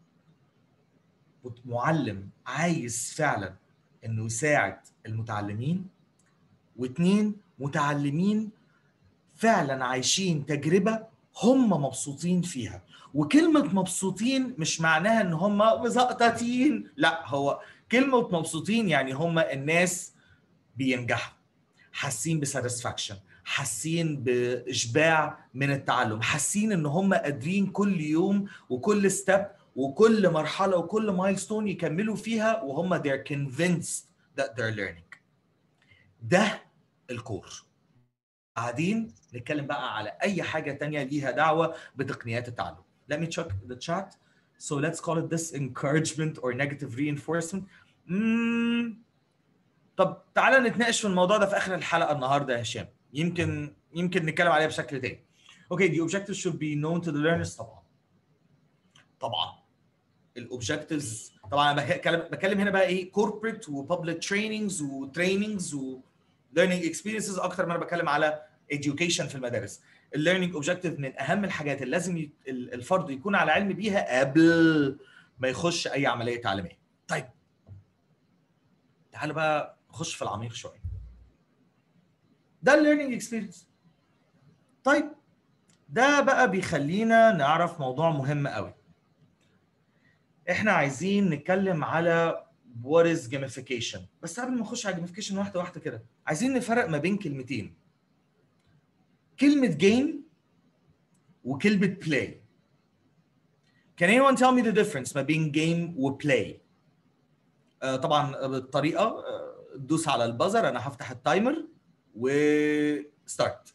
معلم عايز فعلا إنه يساعد المتعلمين، واتنين متعلمين فعلا عايشين تجربة هم مبسوطين فيها. وكلمة مبسوطين مش معناها ان هم مزقططين، لا، هو كلمة مبسوطين يعني هم الناس بينجحوا، حاسين بساتسفاكشن، حاسين بإشباع من التعلم، حاسين ان هم قادرين كل يوم وكل ستيب وكل مرحلة وكل مايلستون يكملوا فيها وهم they're convinced that they're learning. ده الكور. بعدين نتكلم بقى على اي حاجه تانية ليها دعوه بتقنيات التعلم. Let me check the chat. So let's call it this encouragement or negative reinforcement. mm. طب تعالى نتناقش في الموضوع ده في اخر الحلقه النهارده يا هشام. يمكن يمكن نتكلم عليها بشكل تاني. Okay, the objectives should be known to the learners. طبعا طبعا الاوبجكتيفز طبعا انا بتكلم بتكلم هنا بقى ايه corporate و public trainings و trainings و learning experiences اكتر ما انا بتكلم على education في المدارس. الليرنينج اوبجكتيف من اهم الحاجات اللي لازم ي... الفرد يكون على علم بيها قبل ما يخش اي عمليه تعليميه. طيب تعالوا بقى نخش في العميق شويه. ده الليرنينج اكسبيرينس. طيب ده بقى بيخلينا نعرف موضوع مهم قوي. احنا عايزين نتكلم على what is gamification. بس قبل ما نخش على gamification واحده واحده كده عايزين نفرق ما بين كلمتين. كلمة game وكلمة play. Can anyone tell me the difference ما بين game و play؟ آه طبعا بالطريقة آه دوس على البازر، أنا هفتح التايمر و start.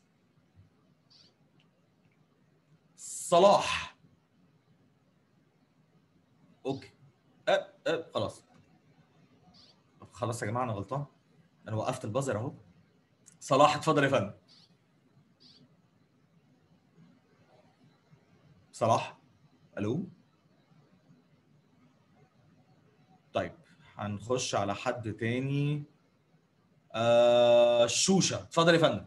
صلاح. أوكي. أه أه خلاص. خلاص يا جماعة أنا غلطان. أنا وقفت البازر أهو. صلاح اتفضل يا فندم. صلاح الو. طيب هنخش على حد تاني. آه شوشة اتفضل يا فندم.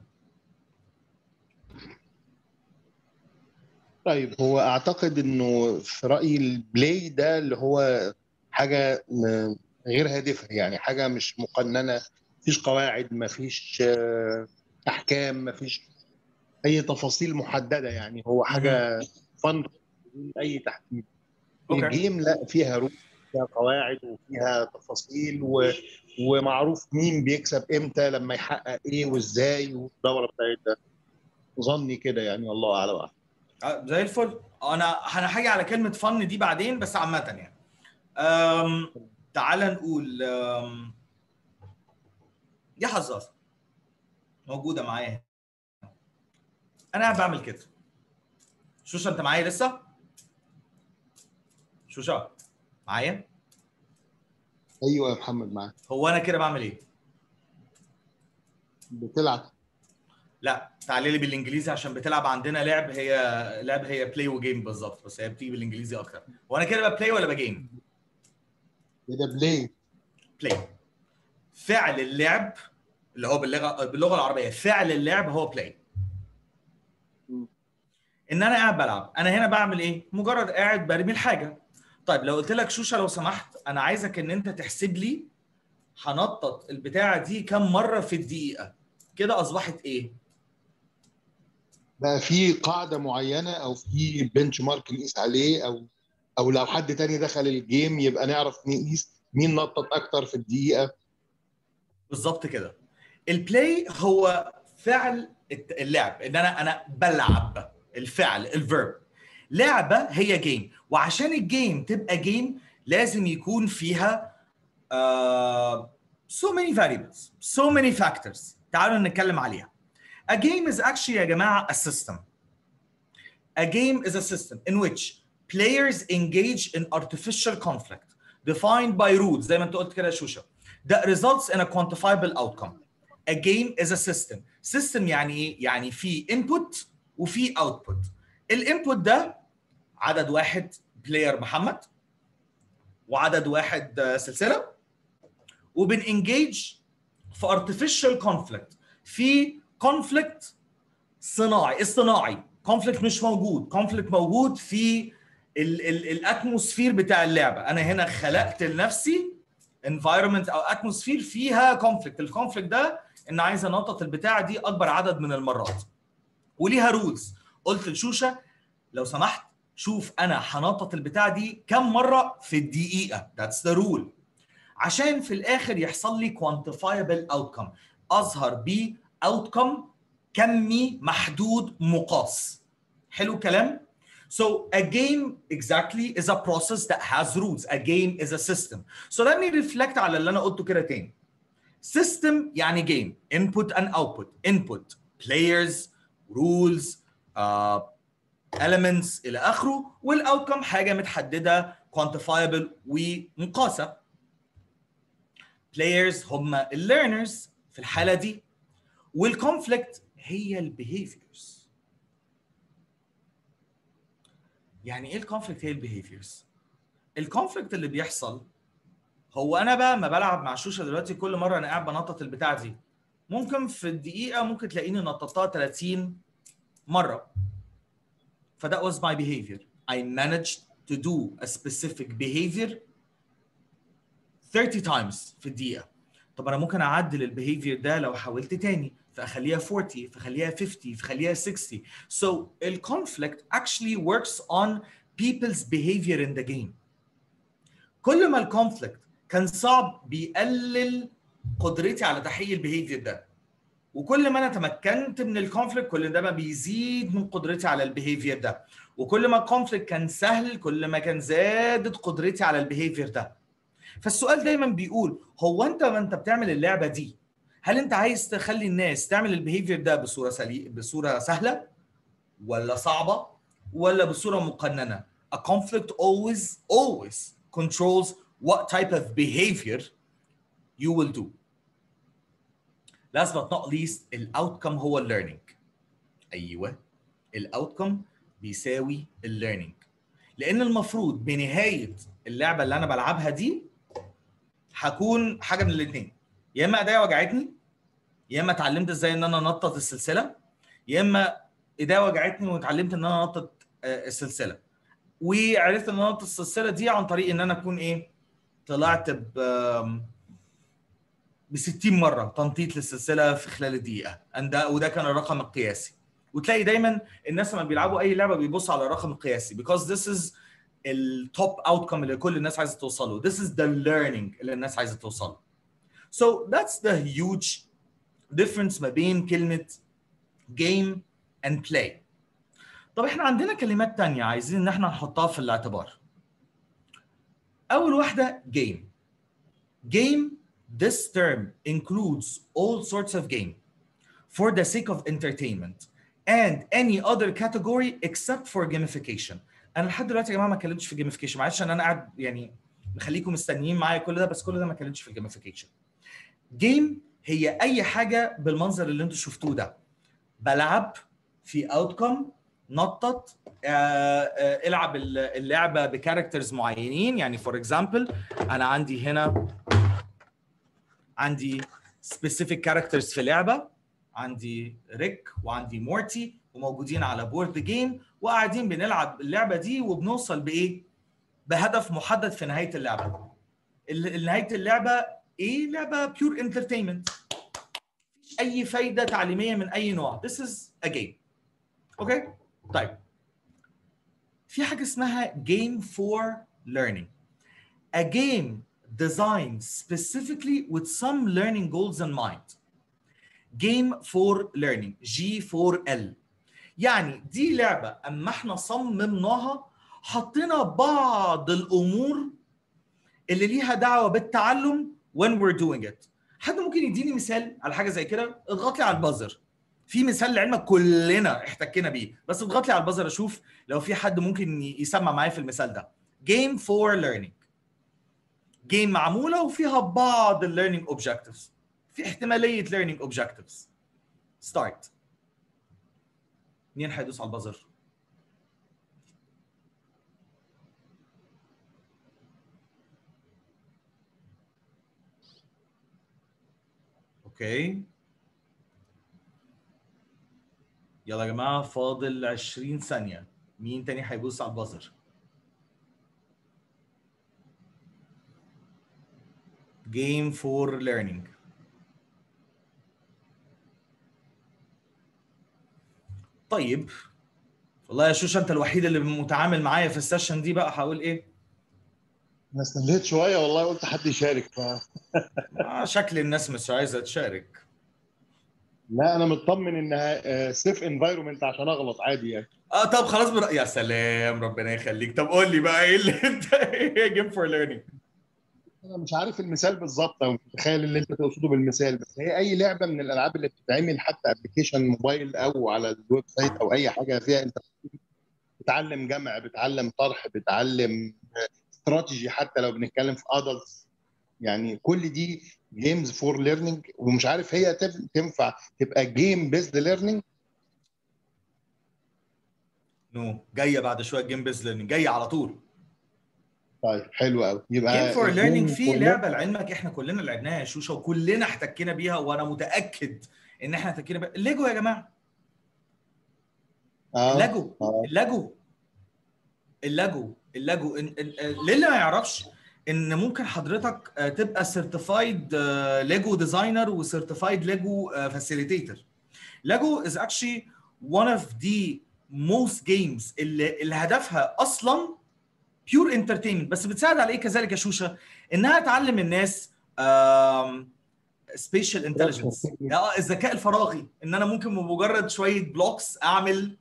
طيب هو اعتقد انه في رايي البلاي ده اللي هو حاجه غير هادفه، يعني حاجه مش مقننه، مفيش قواعد، مفيش احكام، مفيش اي تفاصيل محدده، يعني هو حاجه فن بدون اي تحديد. الجيم لا، فيها روح، فيها قواعد وفيها تفاصيل و... ومعروف مين بيكسب امتى لما يحقق ايه وازاي، والدوره بتاعت ده ظني كده يعني، والله اعلم. زي الفل. انا انا هاجي على كلمه فن دي بعدين، بس عامه يعني أم... تعال نقول أم... يا حظاظ موجوده معايا. انا قاعد بعمل كده. شوشه انت معايا لسه؟ شوشه معايا؟ ايوه يا محمد معاك. هو انا كده بعمل ايه؟ بتلعب. لا تعالي لي بالانجليزي عشان بتلعب عندنا لعب، هي لعب هي بلاي وجيم بالظبط، بس هي بتيجي بالانجليزي اكتر. وانا كده بقى بلاي ولا بجيم؟ كده بلاي. بلاي. فعل اللعب اللي هو باللغه باللغه العربيه فعل اللعب هو بلاي. ان انا قاعد بلعب، انا هنا بعمل ايه؟ مجرد قاعد برمي الحاجه. طيب لو قلت لك شوشه لو سمحت انا عايزك ان انت تحسب لي هنطط البتاعه دي كم مره في الدقيقه، كده اصبحت ايه؟ بقى في قاعده معينه او في بنش مارك نقيس عليه، او او لو حد تاني دخل الجيم يبقى نعرف نقيس مين نطط اكتر في الدقيقه. بالظبط كده. البلاي هو فعل اللعب، ان انا انا بلعب، الفعل الفيرب. لعبه هي جيم، وعشان الجيم تبقى جيم لازم يكون فيها uh, so many variables, so many factors. تعالوا نتكلم عليها. A game is actually يا جماعه a system. A game is a system in which players engage in artificial conflict defined by rules زي ما انت قلت كده يا شوشة that results in a quantifiable outcome. a game is a system. system يعني ايه؟ يعني في input وفي output. الانبوت ده عدد واحد بلاير محمد، وعدد واحد سلسله، وبنengage في artificial conflict، في conflict صناعي اصطناعي. conflict مش موجود، conflict موجود في الاتموسفير بتاع اللعبه. انا هنا خلقت لنفسي environment او atmosphere فيها conflict. الكونفليكت ده ان عايز انطط البتاعه دي اكبر عدد من المرات، وليها رولز. قلت لشوشه لو سمحت شوف انا هنطط البتاعه دي كم مره في الدقيقه، that's the rule، عشان في الاخر يحصل لي quantifiable outcome، اظهر بيه outcome كمي محدود مقاس. حلو الكلام؟ So a game exactly is a process that has rules. A game is a system. So let me reflect على اللي انا قلته كده تاني. System يعني game، input and output. Input players, rules, uh, elements الى اخره، والاوتكم حاجه متحدده quantifiable ومقاسه. players هم الليرنرز في الحاله دي، والconflict هي البيهيفيرز. يعني ايه الكونفليكت؟ هي البيهيفيرز. الكونفليكت اللي بيحصل هو انا بقى ما بلعب مع شوشه دلوقتي، كل مره انا قاعد بنطط البتاع دي ممكن في الدقيقه ممكن تلاقيني نططتها ثلاثين مره. فده was my behavior. I managed to do a specific behavior thirty times في الدقيقة. طب أنا ممكن أعدل البيهيفير ده لو حاولت تاني، فأخليها forty، فأخليها fifty، فأخليها sixty. So the conflict actually works on people's behavior in the game. كل ما الكونفليكت كان صعب بيقلل قدرتي على تحقيق البيهيفير ده، وكل ما انا تمكنت من الكونفليكت كل ده ما بيزيد من قدرتي على البيهيفير ده، وكل ما الكونفليكت كان سهل كل ما كان زادت قدرتي على البيهيفير ده. فالسؤال دايما بيقول هو انت ما انت بتعمل اللعبه دي، هل انت عايز تخلي الناس تعمل البيهيفير ده بصوره سلي... بصوره سهله ولا صعبه ولا بصوره مقننه؟ A conflict always always controls what type of behavior you will do. last but not least الاوتكم هو الليرنينج. ايوه الاوتكم بيساوي الليرنينج، لان المفروض بنهايه اللعبه اللي انا بلعبها دي هكون حاجه من الاثنين، يا اما ايديا وجعتني، يا اما اتعلمت ازاي ان انا انطط السلسله، يا اما ايديا وجعتني واتعلمت ان انا انطط السلسله، وعرفت ان انا انطط السلسله دي عن طريق ان انا اكون ايه، طلعت ب ب ستين مره تنطيط للسلسله في خلال الدقيقه، وده كان الرقم القياسي. وتلاقي دايما الناس لما بيلعبوا اي لعبه بيبصوا على الرقم القياسي because this is التوب اوتكم اللي كل الناس عايزه توصله. This is the learning اللي الناس عايزه توصله. So that's the huge difference ما بين كلمه game and play. طب احنا عندنا كلمات تانية عايزين ان احنا نحطها في الاعتبار. اول واحده game. Game, this term includes all sorts of game for the sake of entertainment and any other category except for gamification. انا لحد دلوقتي يا جماعه ما اتكلمتش في جيميفيكيشن، معلش ان انا قاعد يعني مخليكم مستنيين معايا كل ده، بس كل ده ما اتكلمتش في الجيميفيكيشن. جيم هي اي حاجه بالمنظر اللي انتم شفتوه ده، بلعب في اوتكم، نطط، آه آه العب اللعبه بكاركترز معينين. يعني فور اكزامبل انا عندي هنا عندي specific characters في لعبه، عندي ريك وعندي مورتي وموجودين على بورد جيم وقاعدين بنلعب اللعبه دي وبنوصل بايه؟ بهدف محدد في نهايه اللعبه. نهايه اللعبه ايه؟ لعبه بيور انترتينمنت، مفيش اي فايده تعليميه من اي نوع. This is a game. اوكي؟ طيب في حاجه اسمها game for learning. A game designed specifically with some learning goals in mind. Game for learning G for L. يعني دي لعبة أما احنا صممناها حطينا بعض الأمور اللي ليها دعوة بالتعلم when we're doing it. حد ممكن يديني مثال على حاجة زي كده؟ اضغط لي على البازر. في مثال لعلمك كلنا احتكينا بيه، بس اضغط لي على البازر اشوف لو في حد ممكن يسمع معايا في المثال ده. Game for learning. جيم معمولة وفيها بعض الليرنينج اوبجكتيفز. في احتماليه learning objectives. start. مين هيدوس على البازر؟ اوكي يلا يا جماعه فاضل عشرين ثانيه. مين تاني هيدوس على البازر؟ game for learning. طيب والله يا شوشه انت الوحيد اللي متعامل معايا في السيشن دي، بقى هقول ايه؟ انا استنيت شويه والله، قلت حد يشارك ف... آه شكل الناس مش عايزه تشارك. لا انا مطمن انها سيف انفايرمنت عشان اغلط عادي يعني. اه طب خلاص بر... يا سلام ربنا يخليك. طب قول لي بقى ايه اللي انت ايه جيم فور ليرنينج؟ انا مش عارف المثال بالظبط او مش متخيل اللي انت تقصده بالمثال، بس هي اي لعبه من الالعاب اللي بتتعمل حتى ابلكيشن موبايل او على الويب سايت او اي حاجه فيها انت بتعلم جمع، بتعلم طرح، بتعلم استراتيجي، حتى لو بنتكلم في ادلتس يعني كل دي جيمز فور ليرنينج. ومش عارف هي تنفع تبقى جيم بيزد ليرنينج. نو no. جايه بعد شويه جيم بيز ليرنينج، جايه على طول. طيب حلو قوي. يبقى جيم فور ليرنينج في لعبه لعلمك احنا كلنا لعبناها يا شوشه وكلنا احتكينا بيها، وانا متاكد ان احنا احتكينا بيها. الليجو يا جماعه. آه. الليجو آه. الليجو الليجو الليجو للي ما يعرفش ان ممكن حضرتك تبقى سيرتيفايد ليجو ديزاينر وسيرتيفايد ليجو فاسيليتيتور. ليجو is actually one of the most games اللي, اللي هدفها اصلا pure entertainment، بس بتساعد على ايه كذلك يا شوشه؟ انها تعلم الناس spatial intelligence، اه الذكاء الفراغي، ان انا ممكن بمجرد شويه بلوكس اعمل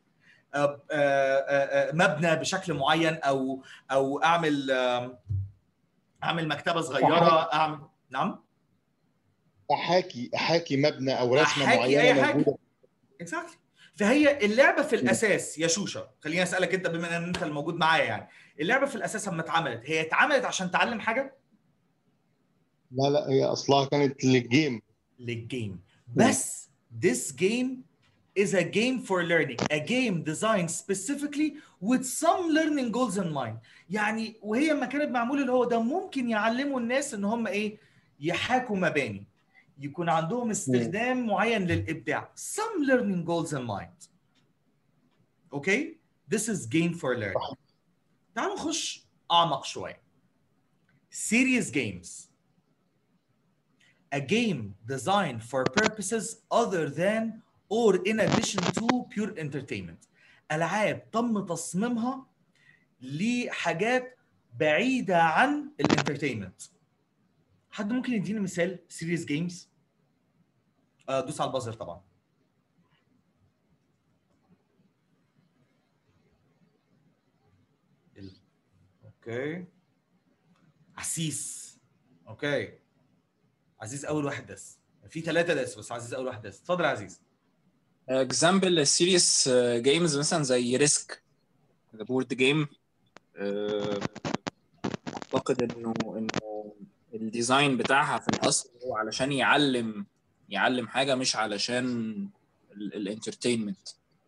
مبنى بشكل معين، او او اعمل اعمل مكتبه صغيره، اعمل نعم احاكي احاكي مبنى او رسمه احاكي معينه اي حاجه موجوده. اكزاكتلي. فهي اللعبه في الاساس يا شوشه، خليني اسالك انت بما ان انت الموجود معايا، يعني اللعبه في الاساس لما اتعملت هي اتعملت عشان تعلم حاجه؟ لا لا هي اصلها كانت للجيم. للجيم بس. this game is a game for learning, a game designed specifically with some learning goals in mind. يعني وهي لما كانت معموله اللي هو ده ممكن يعلموا الناس ان هم ايه؟ يحاكوا مباني، يكون عندهم استخدام معين للابداع. some learning goals in mind. اوكي؟ this is game for learning. تعالوا نخش اعمق شويه. serious games. A game designed for purposes other than or in addition to pure entertainment. ألعاب تم تصميمها لحاجات بعيدة عن الانترتينمنت. حد ممكن يديني مثال سيريس جيمز؟ آه دوس على البازر طبعا. اوكي عسيس. اوكي عزيز اول واحد داس، في ثلاثه داس بس عزيز اول واحد داس. اتفضل يا عزيز. اكزامبل سيريس جيمز مثلا زي ريسك، ذا بورد جيم. اعتقد انه انه الديزاين بتاعها في الاصل هو علشان يعلم يعلم حاجه، مش علشان الانترتينمنت.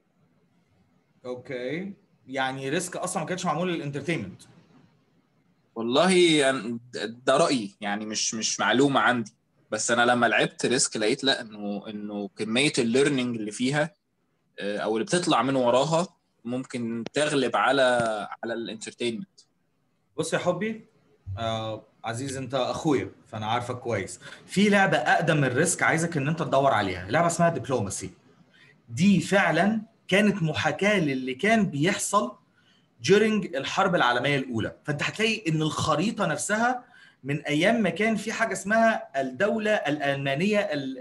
اوكي يعني ريسك اصلا ما كانش معمول للانترتينمنت. والله ده رايي يعني، مش مش معلومه عندي، بس انا لما لعبت ريسك لقيت لا انه انه كميه الليرنينج اللي فيها او اللي بتطلع من وراها ممكن تغلب على على الانترتينمنت. بص يا حبي، آه عزيز انت اخويا فانا عارفك كويس. في لعبه اقدم من الريسك عايزك ان انت تدور عليها، لعبه اسمها دبلوماسي. دي فعلا كانت محاكاه للي كان بيحصل during الحرب العالميه الاولى. فانت هتلاقي ان الخريطه نفسها من ايام ما كان في حاجه اسمها الدوله الالمانيه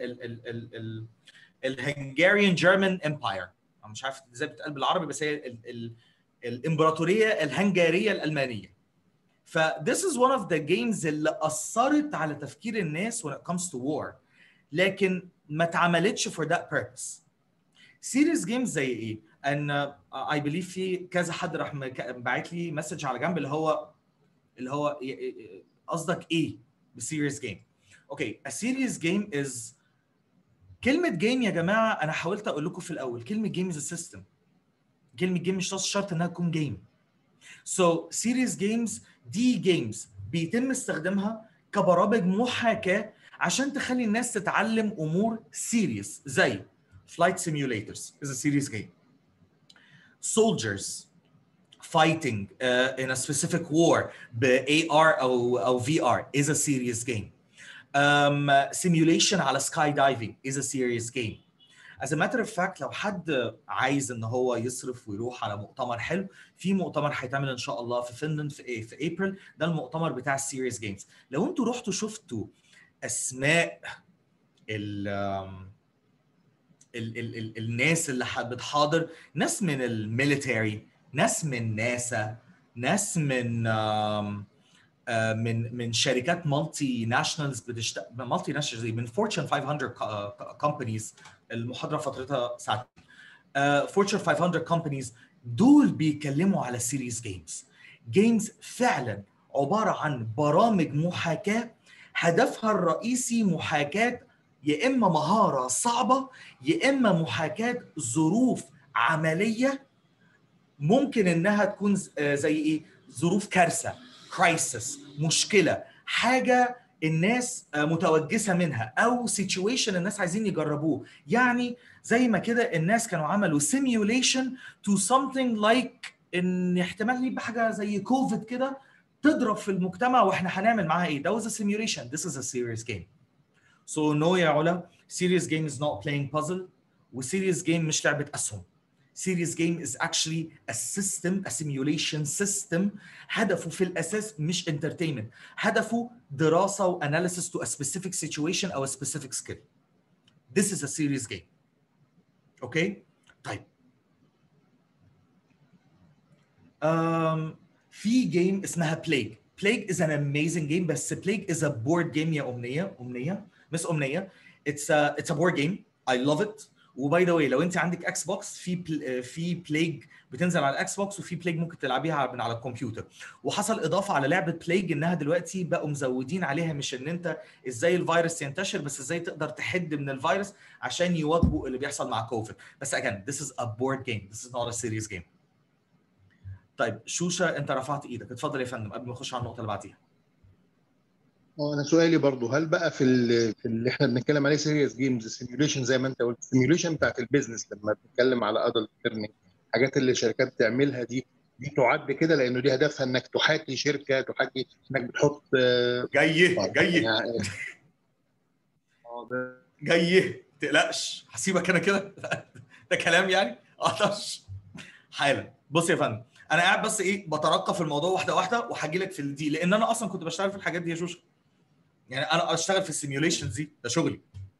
الهنغاريان جيرمان امباير. انا مش عارف ازاي بتتقال بالعربي، بس هي ال ال الامبراطوريه الهنغاريه الالمانيه. ف this is one of the games اللي اثرت على تفكير الناس when it comes to war، لكن ما اتعملتش for that purpose. سيريس جيمز زي ايه؟ ان اي بليف في كذا حد راح باعت لي مسج على جنب اللي هو اللي هو قصدك ايه بسيريس جيم؟ اوكي a serious game is كلمه جيم يا جماعه انا حاولت اقول لكم في الاول كلمه جيم از سيستم. كلمه جيم مش شرط انها تكون جيم. So serious games دي games بيتم استخدامها كبرامج محاكاة عشان تخلي الناس تتعلم امور serious زي flight simulators is a serious game. Soldiers fighting uh, in a specific war ب A R او او V R is a serious game. Um, simulation على skydiving is a serious game. As a matter of fact لو حد عايز ان هو يصرف ويروح على مؤتمر حلو، في مؤتمر هيتعمل ان شاء الله في فنلند في ايه في ابريل، ده المؤتمر بتاع السيريس جيمز. لو انتوا رحتوا شفتوا اسماء ال ال ال ال الناس اللي بتحاضر، ناس من الميليتري، ناس من ناسا، ناس من من من شركات مالتي ناشونالز بتشتغل مالتي ناشونالز من فورتشن خمسمية كومبانيز. المحاضره فترتها ساعتين. فورتشن خمسمية كومبانيز دول بيتكلموا على سيريز جيمز. جيمز فعلا عباره عن برامج محاكاه هدفها الرئيسي محاكاه يا اما مهاره صعبه يا اما محاكاه ظروف عمليه ممكن انها تكون زي ايه ظروف كارثه كرايسس مشكله حاجه الناس متوجسه منها او سيتويشن الناس عايزين يجربوه. يعني زي ما كده الناس كانوا عملوا simulation to something like ان احتمال يبقى حاجه زي كوفيد كده تضرب في المجتمع واحنا هنعمل معاها ايه. That was a simulation. This is a serious game. So no يا علا serious game is not playing puzzle و serious game مش لعبه اسهم. Serious game is actually a system, a simulation system. هدفه في الأساس مش entertainment. هدفه دراسة و analysis to a specific situation أو a specific skill. This is a serious game. Okay? طيب. Um, في game اسمها Plague. Plague is an amazing game بس Plague is a board game يا أمنية. أمنية مش أمنية. It's a, it's a board game. I love it. وباي ذا واي لو انت عندك اكس بوكس في بل... في بليج بتنزل على الاكس بوكس وفي بليج ممكن تلعبيها من على الكمبيوتر. وحصل اضافه على لعبه بليج انها دلوقتي بقوا مزودين عليها مش ان انت ازاي الفيروس ينتشر بس ازاي تقدر تحد من الفيروس عشان يواجهوا اللي بيحصل مع كوفيد. بس again this is a board game. This is not a serious game. طيب شوشه انت رفعت ايدك اتفضل يا فندم قبل ما نخش على النقطه اللي بعديها. اه انا سؤالي برضو هل بقى في ال- في اللي احنا بنتكلم عليه سيريس جيمز سيميوليشن زي ما انت قلت سيميوليشن بتاعت البيزنس لما بنتكلم على ادلت ليرنينج الحاجات اللي الشركات بتعملها دي دي تعد كده لانه دي هدفها انك تحاكي شركه تحاكي انك بتحط آه، جاي طيب، جاي يعني اه ده جاي تقلقش هسيبك انا كده. ده كلام يعني اقدرش حالا. بص يا فندم انا قاعد بس ايه بترقى في الموضوع واحده واحده وهاجي لك في دي لان انا اصلا كنت بشتغل في الحاجات دي يا شوشه. يعني انا اشتغل في السيميوليشنز دي ده شغلي.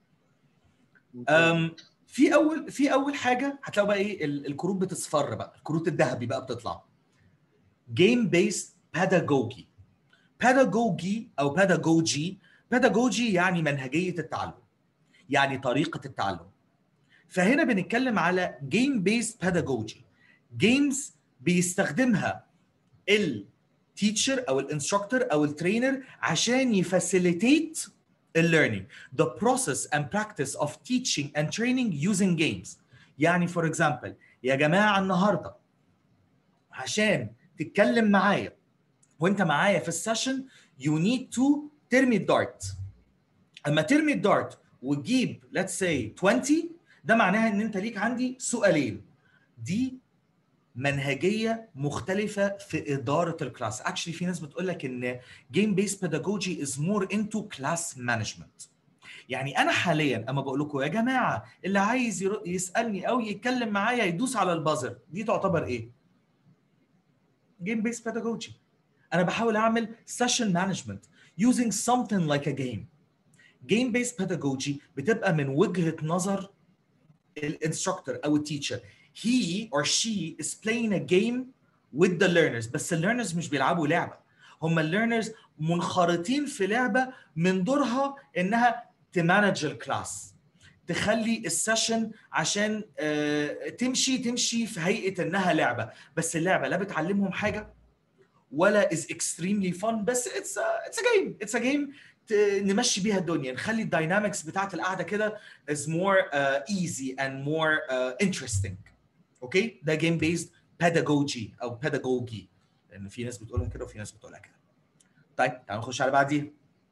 أم في اول في اول حاجه هتلاقوا بقى ايه ال- الكروت بتصفر بقى الكروت الذهبي بقى بتطلع. جيم بيست بيداجوجي. بيداجوجي او بيداجوجي بيداجوجي يعني منهجيه التعلم يعني طريقه التعلم. فهنا بنتكلم على جيم بيست بيداجوجي. جيمز بيستخدمها التيتشر او الانستراكتور او الترينر عشان يفاسيليتيت الليرنينج the process and practice of teaching and training using games. يعني for example يا جماعه النهارده عشان تتكلم معايا وانت معايا في السيشن you need to ترمي الدارت. اما ترمي الدارت وتجيب let's say عشرين ده معناها ان انت ليك عندي سؤالين. دي منهجيه مختلفه في اداره الكلاس. actually في ناس بتقول لك ان game based pedagogy is more into class management. يعني انا حاليا اما بقول لكم يا جماعه اللي عايز يسالني او يتكلم معايا يدوس على البازر دي تعتبر ايه؟ game based pedagogy. انا بحاول اعمل session management using something like a game. game based pedagogy بتبقى من وجهه نظر الانستراكتور او التيتشر. he or she is playing a game with the learners. بس الليرنرز مش بيلعبوا لعبه. هم الليرنرز منخرطين في لعبه من دورها انها تمانج الكلاس تخلي السيشن عشان آه تمشي تمشي في هيئه انها لعبه. بس اللعبه لا بتعلمهم حاجه ولا is extremely fun بس it's a, it's a game it's a game نمشي بيها الدنيا، نخلي الداينامكس بتاعت القعده كده is more uh, easy and more uh, interesting. اوكي ده جيم بيزد pedagogy او pedagogy، لان في ناس بتقولها كده وفي ناس بتقولها كده. طيب تعالوا نخش على بعديها.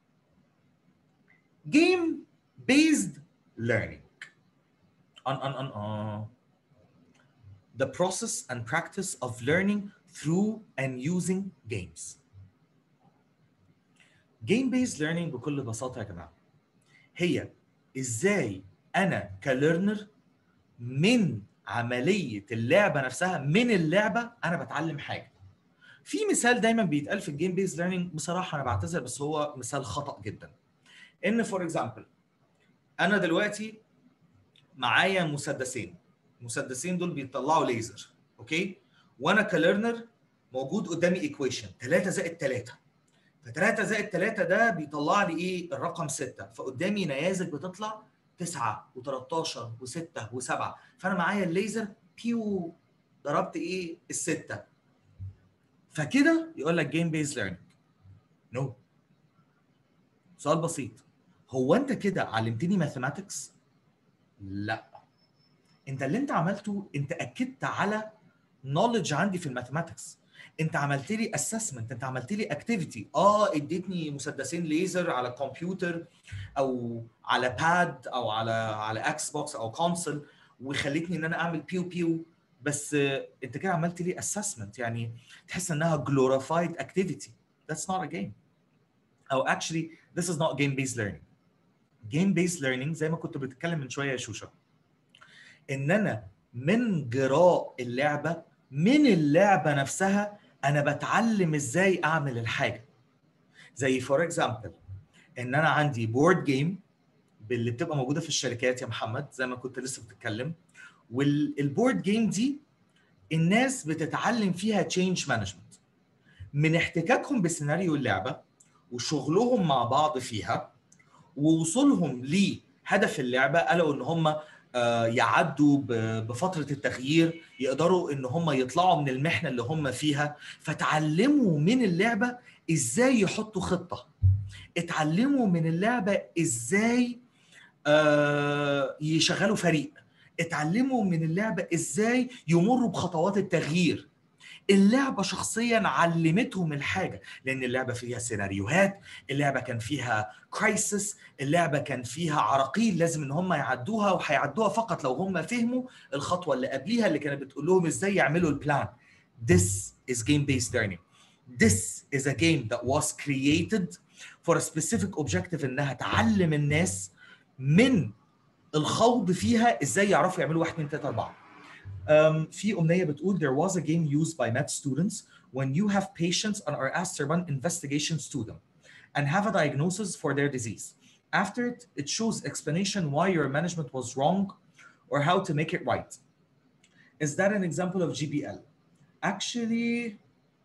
game based learning on on on on the process and practice of learning through and using games. game based learning بكل بساطه يا جماعه هي ازاي انا كليرنر من عمليه اللعبه نفسها، من اللعبه انا بتعلم حاجه. في مثال دايما بيتقال في الجيم بيز ليرنينج، بصراحه انا بعتذر بس هو مثال خطا جدا. ان فور اكزامبل انا دلوقتي معايا مسدسين، المسدسين دول بيطلعوا ليزر، اوكي؟ وانا كليرنر موجود قدامي ايكويشن ثلاثة زائد ثلاثة، ف3 زائد ثلاثة ده بيطلع لي ايه؟ الرقم ستة، فقدامي نيازك بتطلع تسعة و13 و6 و7، فانا معايا الليزر بيو ضربت ايه؟ الستة. فكده يقول لك جيم بيز ليرنينج. نو. سؤال بسيط، هو انت كده علمتني ماثيماتكس؟ لا. انت اللي انت عملته انت اكدت على نوليدج عندي في الماثيماتكس. انت عملت لي اسسمنت، انت عملت لي اكتيفيتي. اه اديتني مسدسين ليزر على كمبيوتر او على باد او على على اكس بوكس او كونسول، وخلتني ان انا اعمل بيو بيو، بس انت كده عملت لي اسسمنت، يعني تحس انها glorified activity. That's not a game. او actually this is not game based learning. game based learning زي ما كنت بتتكلم من شويه يا شوشه، ان انا من جراء اللعبه، من اللعبه نفسها انا بتعلم ازاي اعمل الحاجه. زي فور اكزامبل ان انا عندي بورد جيم اللي بتبقى موجوده في الشركات يا محمد زي ما كنت لسه بتتكلم، والبورد جيم دي الناس بتتعلم فيها تشينج مانجمنت من احتكاكهم بسيناريو اللعبه وشغلهم مع بعض فيها ووصولهم لهدف اللعبه، قالوا ان هم يعدوا بفتره التغيير، يقدروا ان هم يطلعوا من المحنه اللي هم فيها. فتعلموا من اللعبه ازاي يحطوا خطه، اتعلموا من اللعبه ازاي يشغلوا فريق، اتعلموا من اللعبه ازاي يمروا بخطوات التغيير. اللعبة شخصيا علمتهم الحاجة، لأن اللعبة فيها سيناريوهات، اللعبة كان فيها كرايسيس، اللعبة كان فيها عراقيل لازم إن هم يعدوها، وهيعدوها فقط لو هم فهموا الخطوة اللي قبليها اللي كانت بتقول لهم إزاي يعملوا البلان. This is game-based learning. This is a game that was created for a specific objective، إنها تعلم الناس من الخوض فيها إزاي يعرفوا يعملوا واحد اتنين تلاتة أربعة. Um, في أمنية بتقول there was a game used by med students when you have patients and are asked to run investigations to them and have a diagnosis for their disease. After it, it shows explanation why your management was wrong or how to make it right. Is that an example of G B L? Actually,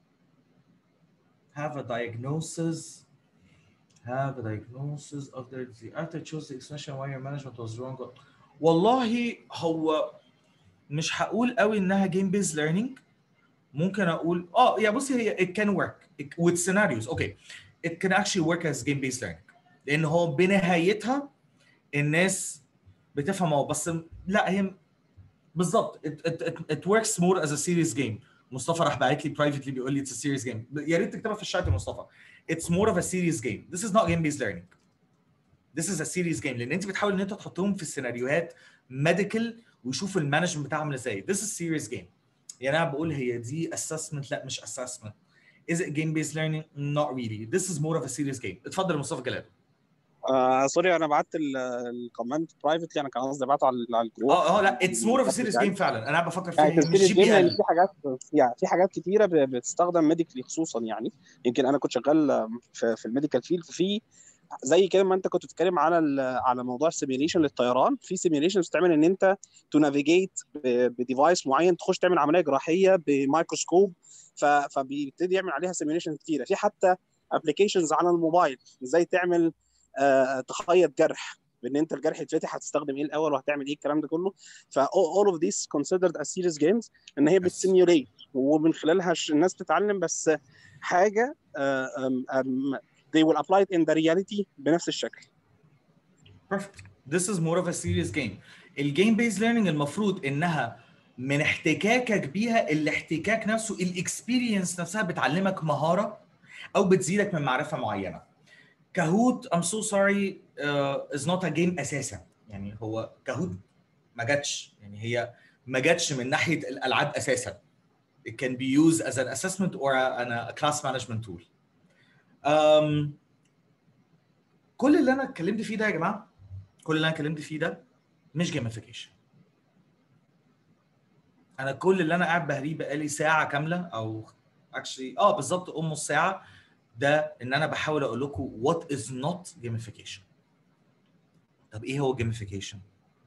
have a diagnosis, have a diagnosis of their disease. After it shows the explanation why your management was wrong. والله هو مش هقول قوي انها جيم بيز ليرنينج. ممكن اقول اه يا بصي هي it can work it, with scenarios. Okay, it can actually work as game based learning لان هو بنهايتها الناس بتفهمه. بس لا هي بالظبط it, it, it, it works more as a serious game. مصطفى راح باعت لي privately بيقول لي it's a serious game. يا ريت تكتبها في الشات يا مصطفى. It's more of a serious game. This is not game based learning. This is a serious game لان انت بتحاول ان انت تحطهم في السيناريوهات ميديكال ويشوفوا المانجمنت بتاعهم عامل ازاي. This is serious game. يعني انا بقول هي دي assessment؟ لا مش assessment. Is it game based learning? Not really. This is more of a serious game. اتفضل يا مصطفى جلال. آه سوري انا بعت الكومنت برايفتلي، انا كان قصدي ابعته على على الجروب. اه اه لا it's more of a serious game فعلا. انا بفكر فيها يعني مش جي بي ال. في حاجات يعني في حاجات كتيره بتستخدم ميديكلي خصوصا. يعني يمكن انا كنت شغال في, في الميديكال فيلد، في زي كده ما انت كنت بتتكلم على على موضوع السيميوليشن للطيران. في سيميوليشن بتعمل ان انت تو نافيجيت بديفايس معين، تخش تعمل عمليه جراحيه بميكروسكوب، فبيبتدي يعمل عليها سيميوليشن كتيره. في حتى ابلكيشنز على الموبايل ازاي تعمل آه تخيط جرح، بان انت الجرح يتفتح هتستخدم ايه الاول وهتعمل ايه الكلام ده كله. ف all of these considered as serious games ان هي بتسيميوليت ومن خلالها الناس بتتعلم. بس حاجه آه آم آم they will apply it in the reality بنفس الشكل. Perfect. This is more of a serious game. الجيم based learning المفروض انها من احتكاكك بيها، الاحتكاك نفسه الاكسبيرينس نفسها بتعلمك مهارة او بتزيدك من معرفة معينة. كهوت I'm so sorry uh, is not a game اساسا. يعني هو كهوت ما جاتش، يعني هي ما جاتش من ناحية الالعاب اساسا. It can be used as an assessment or a, a class management tool. Um, كل اللي انا اتكلمت فيه ده يا جماعه، كل اللي انا اتكلمت فيه ده مش جيميفيكيشن. انا كل اللي انا قاعد بهريه بقالي ساعه كامله او actually اه بالظبط ام نص ساعه، ده ان انا بحاول اقول لكم what is not gamification. طب ايه هو gamification؟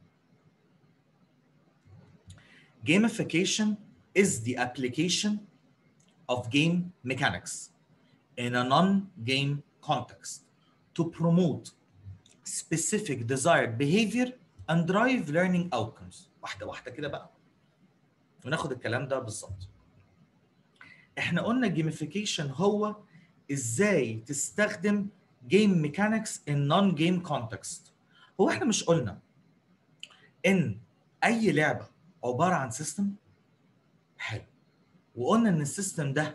Gamification is the application of game mechanics in a non-game context to promote specific desired behavior and drive learning outcomes. واحده واحده كده بقى وناخد الكلام ده بالظبط. احنا قلنا gamification هو ازاي تستخدم game mechanics in non-game context. هو احنا مش قلنا ان اي لعبه عباره عن سيستم؟ حلو. وقلنا ان السيستم ده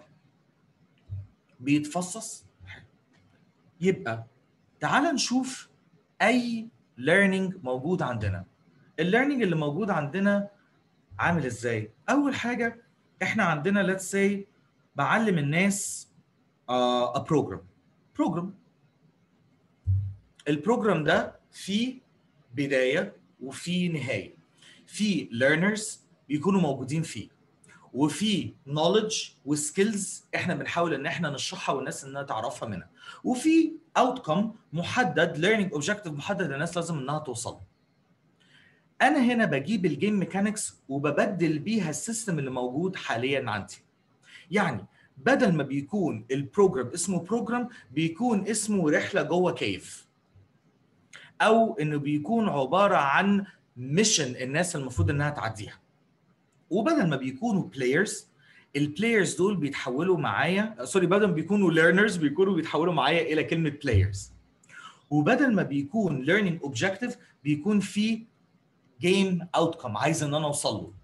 بيتفصص؟ حلو. يبقى تعال نشوف اي learning موجود عندنا. الليرنينج اللي موجود عندنا عامل ازاي؟ اول حاجه احنا عندنا let's say بعلم الناس uh, a program program البروجرام ده فيه بدايه وفيه نهايه، في learners بيكونوا موجودين فيه، وفي knowledge وskills احنا بنحاول ان احنا نشرحها والناس انها تعرفها منها، وفي outcome محدد learning objective محدد الناس لازم انها توصل. انا هنا بجيب الجيم ميكانكس وببدل بيها السيستم اللي موجود حاليا عندي. يعني بدل ما بيكون البروجرام اسمه بروجرام بيكون اسمه رحله جوه كيف، او انه بيكون عباره عن ميشن الناس المفروض انها تعديها. وبدل ما بيكونوا بلايرز، البلايرز دول بيتحولوا معايا سوري بدل ما بيكونوا ليرنرز بيكونوا بيتحولوا معايا الى كلمه بلايرز. وبدل ما بيكون ليرنينج اوبجكتيف بيكون في جيم اوتكم عايز ان انا اوصل له.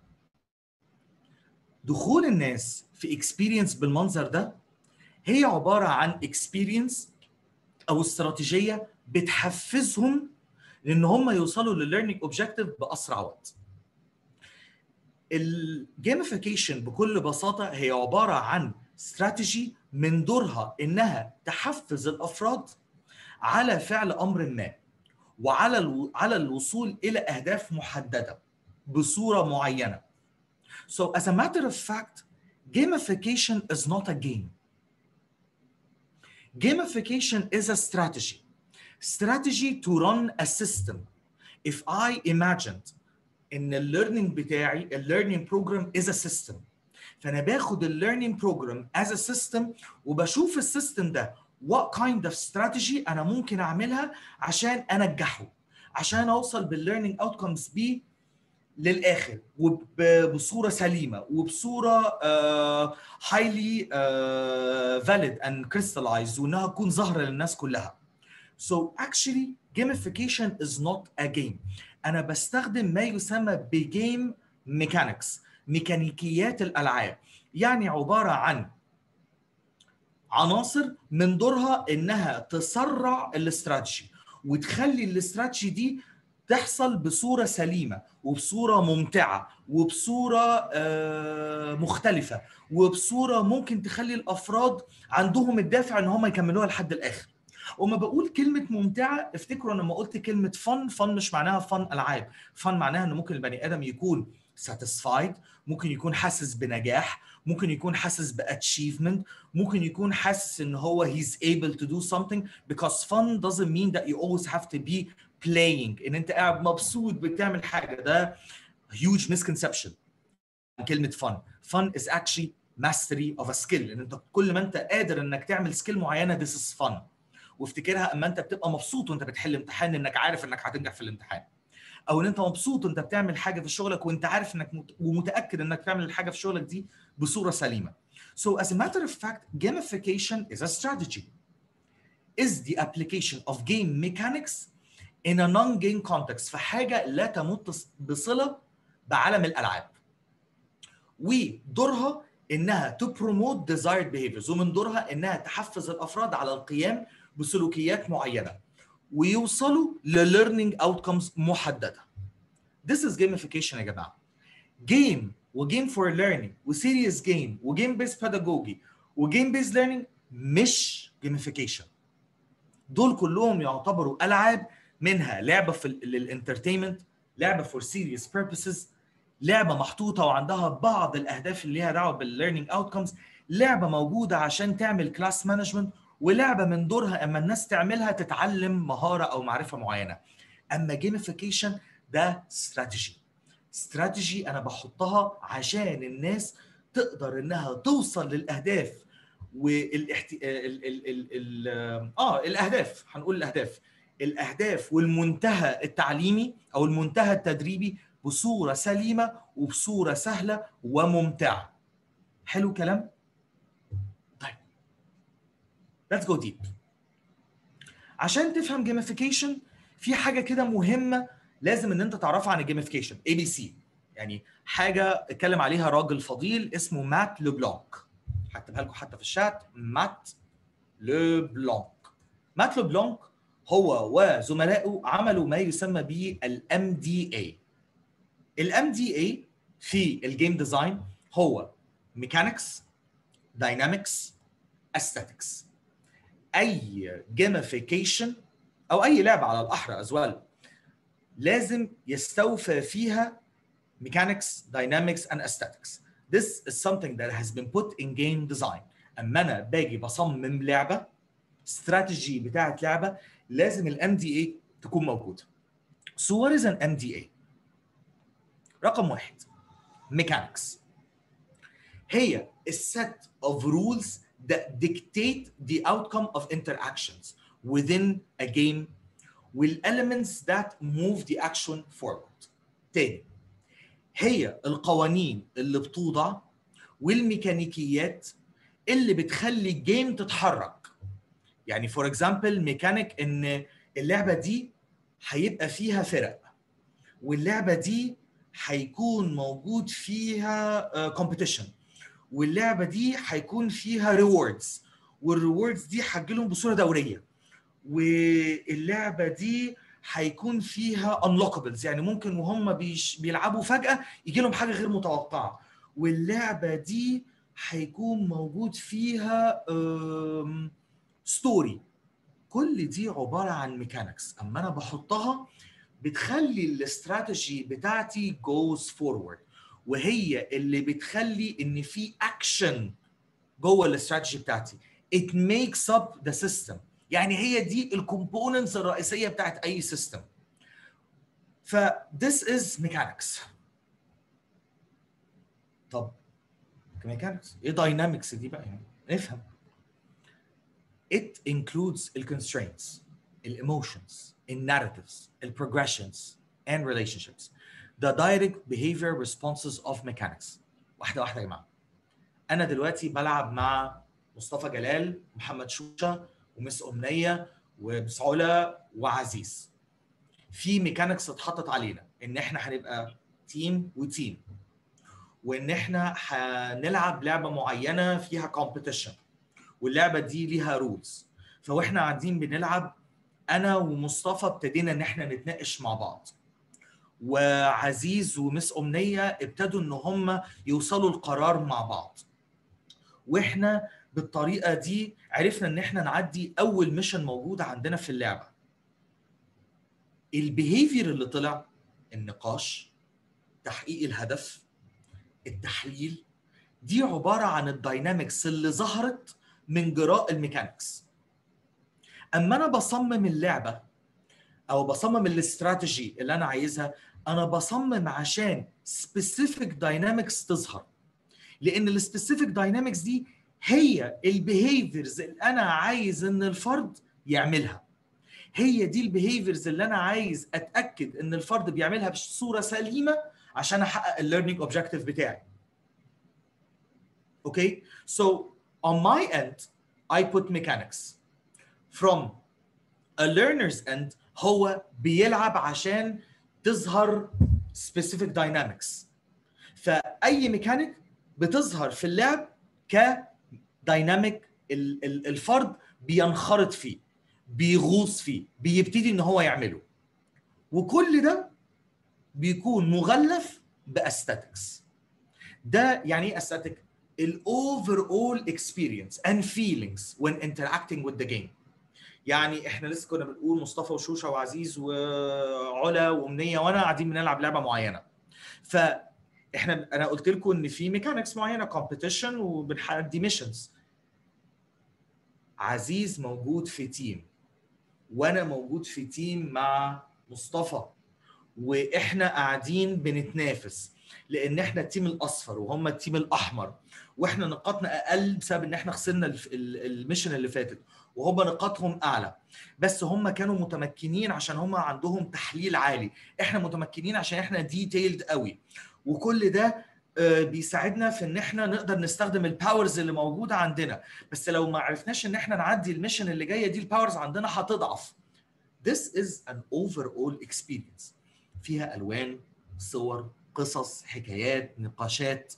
دخول الناس في اكسبيرينس بالمنظر ده هي عباره عن اكسبيرينس او استراتيجيه بتحفزهم لان هم يوصلوا للليرنينج اوبجكتيف باسرع وقت. الجيميفيكيشن بكل بساطه هي عباره عن استراتيجي من دورها انها تحفز الافراد على فعل امر ما وعلى الو... على الوصول الى اهداف محدده بصوره معينه. So as a matter of fact, gamification is not a game. Gamification is a strategy. Strategy to run a system. If I imagined ان الليرنينج بتاعي الليرنينج بروجرام is a system، فانا باخد الليرنينج بروجرام as a system وبشوف السيستم ده what kind of strategy انا ممكن اعملها عشان انجحه، عشان اوصل بالليرنينج اوتكمز بيه للاخر وبصوره سليمه وبصوره uh, highly uh, valid and crystallized وانها تكون ظاهره للناس كلها. So actually gamification is not a game. أنا بستخدم ما يسمى بجيم ميكانكس، ميكانيكيات الألعاب. يعني عبارة عن عناصر من دورها إنها تسرع الاستراتيجي وتخلي الاستراتيجي دي تحصل بصورة سليمة وبصورة ممتعة وبصورة آه مختلفة وبصورة ممكن تخلي الأفراد عندهم الدافع إن هم يكملوها لحد الآخر. وما بقول كلمة ممتعة افتكروا لما قلت كلمة فن، فن مش معناها فن ألعاب، فن معناها إنه ممكن البني آدم يكون satisfied، ممكن يكون حاسس بنجاح، ممكن يكون حاسس بachievement، ممكن يكون حاسس إن هو he's able to do something because fun doesn't mean that you always have to be playing. إن أنت قاعد مبسوط بتعمل حاجة، ده huge misconception. كلمة fun. Fun is actually mastery of a skill. إن أنت كل ما أنت قادر إنك تعمل skill معينة this is fun. وافتكرها اما انت بتبقى مبسوط وانت بتحل امتحان انك عارف انك هتنجح في الامتحان، او ان انت مبسوط وانت بتعمل حاجه في شغلك وانت عارف انك مت... ومتاكد انك تعمل الحاجه في شغلك دي بصوره سليمه. So as a matter of fact, gamification is a strategy. is the application of game mechanics in a non-game context، في حاجة لا تمت بصلة بعالم الألعاب. ودورها إنها to promote desired behaviors، ومن دورها إنها تحفز الأفراد على القيام بسلوكيات معينة ويوصلوا ل learning outcomes محددة. This is gamification يا جماعة. game وجيم for learning وسيريس جيم وجيم بيس pedagogy وجيم بيس learning مش gamification. دول كلهم يعتبروا ألعاب، منها لعبة في للانترتينمنت، لعبة for serious purposes، لعبة محطوطة وعندها بعض الأهداف اللي ليها دعوة بالlearning outcomes، لعبة موجودة عشان تعمل كلاس مانجمنت، ولعبة من دورها أما الناس تعملها تتعلم مهارة أو معرفة معينة. أما gamification ده استراتيجي. استراتيجي أنا بحطها عشان الناس تقدر إنها توصل للأهداف والاحت... ال... ال... ال... ال... اه الاهداف، هنقول الاهداف الاهداف والمنتهى التعليمي او المنتهى التدريبي بصوره سليمه وبصوره سهله وممتعه. حلو كلام؟ طيب let's go deep. عشان تفهم جيميفيكيشن في حاجه كده مهمه لازم ان انت تعرفها عن الجيميفيكيشن، اي بي سي، يعني حاجه اتكلم عليها راجل فضيل اسمه مات لوبلانك. هكتبها لكم حتى في الشات. مات لوبلانك. مات لوبلانك هو وزملائه عملوا ما يسمى به الام دي اي. الام دي اي في الجيم ديزاين هو ميكانكس، داينامكس، استاتكس. اي جيميفيكيشن او اي لعبه على الاحرى ازوال لازم يستوفى فيها mechanics, dynamics and aesthetics. This is something that has been put in game design. اما انا باجي بصمم لعبه، استراتيجي بتاعت لعبه، لازم الام دي اي تكون موجوده. So what is an ام دي اي؟ رقم واحد mechanics. هي a set of rules that dictate the outcome of interactions within a game والelements that move the action forward. تاني، هي القوانين اللي بتوضع والميكانيكيات اللي بتخلي الجيم تتحرك. يعني فور اكزامبل ميكانيك ان اللعبه دي هيبقى فيها فرق، واللعبه دي هيكون موجود فيها كومبيتيشن، واللعبه دي هيكون فيها ريوردز، والريوردز دي هتجيلهم بصوره دوريه، واللعبه دي هيكون فيها unlockables، يعني ممكن وهم بيش بيلعبوا فجأة يجي لهم حاجة غير متوقعة، واللعبة دي هيكون موجود فيها ستوري. كل دي عبارة عن ميكانكس، أما أنا بحطها بتخلي الاستراتيجي بتاعتي goes forward، وهي اللي بتخلي إن في أكشن جوه الاستراتيجي بتاعتي. it makes up the system. يعني هي دي الكومبوننتس الرئيسيه بتاعت اي سيستم. ف this is mechanics. طب mechanics ايه dynamics دي بقى؟ يعني نفهم. it includes the constraints, the emotions, the narratives, the progressions and relationships, the direct behavior responses of mechanics. واحده واحده يا جماعه. انا دلوقتي بلعب مع مصطفى جلال، محمد شوشه، ومس أمنية وبسعولة وعزيز. في ميكانكس اتحطت علينا ان احنا هنبقى تيم وتيم، وان احنا هنلعب لعبة معينة فيها كومبيتيشن، واللعبة دي ليها رولز. فواحنا قاعدين بنلعب انا ومصطفى ابتدينا ان احنا نتناقش مع بعض، وعزيز ومس أمنية ابتدوا ان هم يوصلوا القرار مع بعض، واحنا بالطريقه دي عرفنا ان احنا نعدي اول ميشن موجوده عندنا في اللعبه. البيهيفير اللي طلع النقاش، تحقيق الهدف، التحليل، دي عباره عن الداينامكس اللي ظهرت من جراء الميكانكس. اما انا بصمم اللعبه او بصمم الاستراتيجي اللي انا عايزها، انا بصمم عشان سبيسيفيك داينامكس تظهر، لان السبيسيفيك داينامكس دي هي البيهيفيرز اللي انا عايز ان الفرد يعملها. هي دي البيهيفيرز اللي انا عايز اتاكد ان الفرد بيعملها بصوره سليمه عشان احقق الليرنينج اوبجكتيف بتاعي. اوكي؟ So on my end I put mechanics. from a learner's end هو بيلعب عشان تظهر specific dynamics. فأي ميكانيك بتظهر في اللعب كدايناميك الفرد بينخرط فيه، بيغوص فيه، بيبتدي ان هو يعمله. وكل ده بيكون مغلف باستاتكس. ده يعني ايه استاتيك؟ الاوفر اول اكسبيرينس اند فيلينجز when interacting with the game. يعني احنا لسه كنا بنقول مصطفى وشوشه وعزيز وعلا ومنيه وانا قاعدين بنلعب لعبه معينه. فاحنا انا قلت لكم ان في ميكانكس معينه، كومبيتيشن وبنحقق دي ميشنز. عزيز موجود في تيم وانا موجود في تيم مع مصطفى، واحنا قاعدين بنتنافس لان احنا التيم الاصفر وهم التيم الاحمر، واحنا نقاطنا اقل بسبب ان احنا خسرنا الميشن اللي فاتت وهم نقاطهم اعلى. بس هم كانوا متمكنين عشان هم عندهم تحليل عالي، احنا متمكنين عشان احنا ديتيلد قوي. وكل ده بيساعدنا في ان احنا نقدر نستخدم الباورز اللي موجوده عندنا. بس لو ما عرفناش ان احنا نعدي الميشن اللي جايه دي، الباورز عندنا هتضعف. This is an overall experience فيها الوان، صور، قصص، حكايات، نقاشات،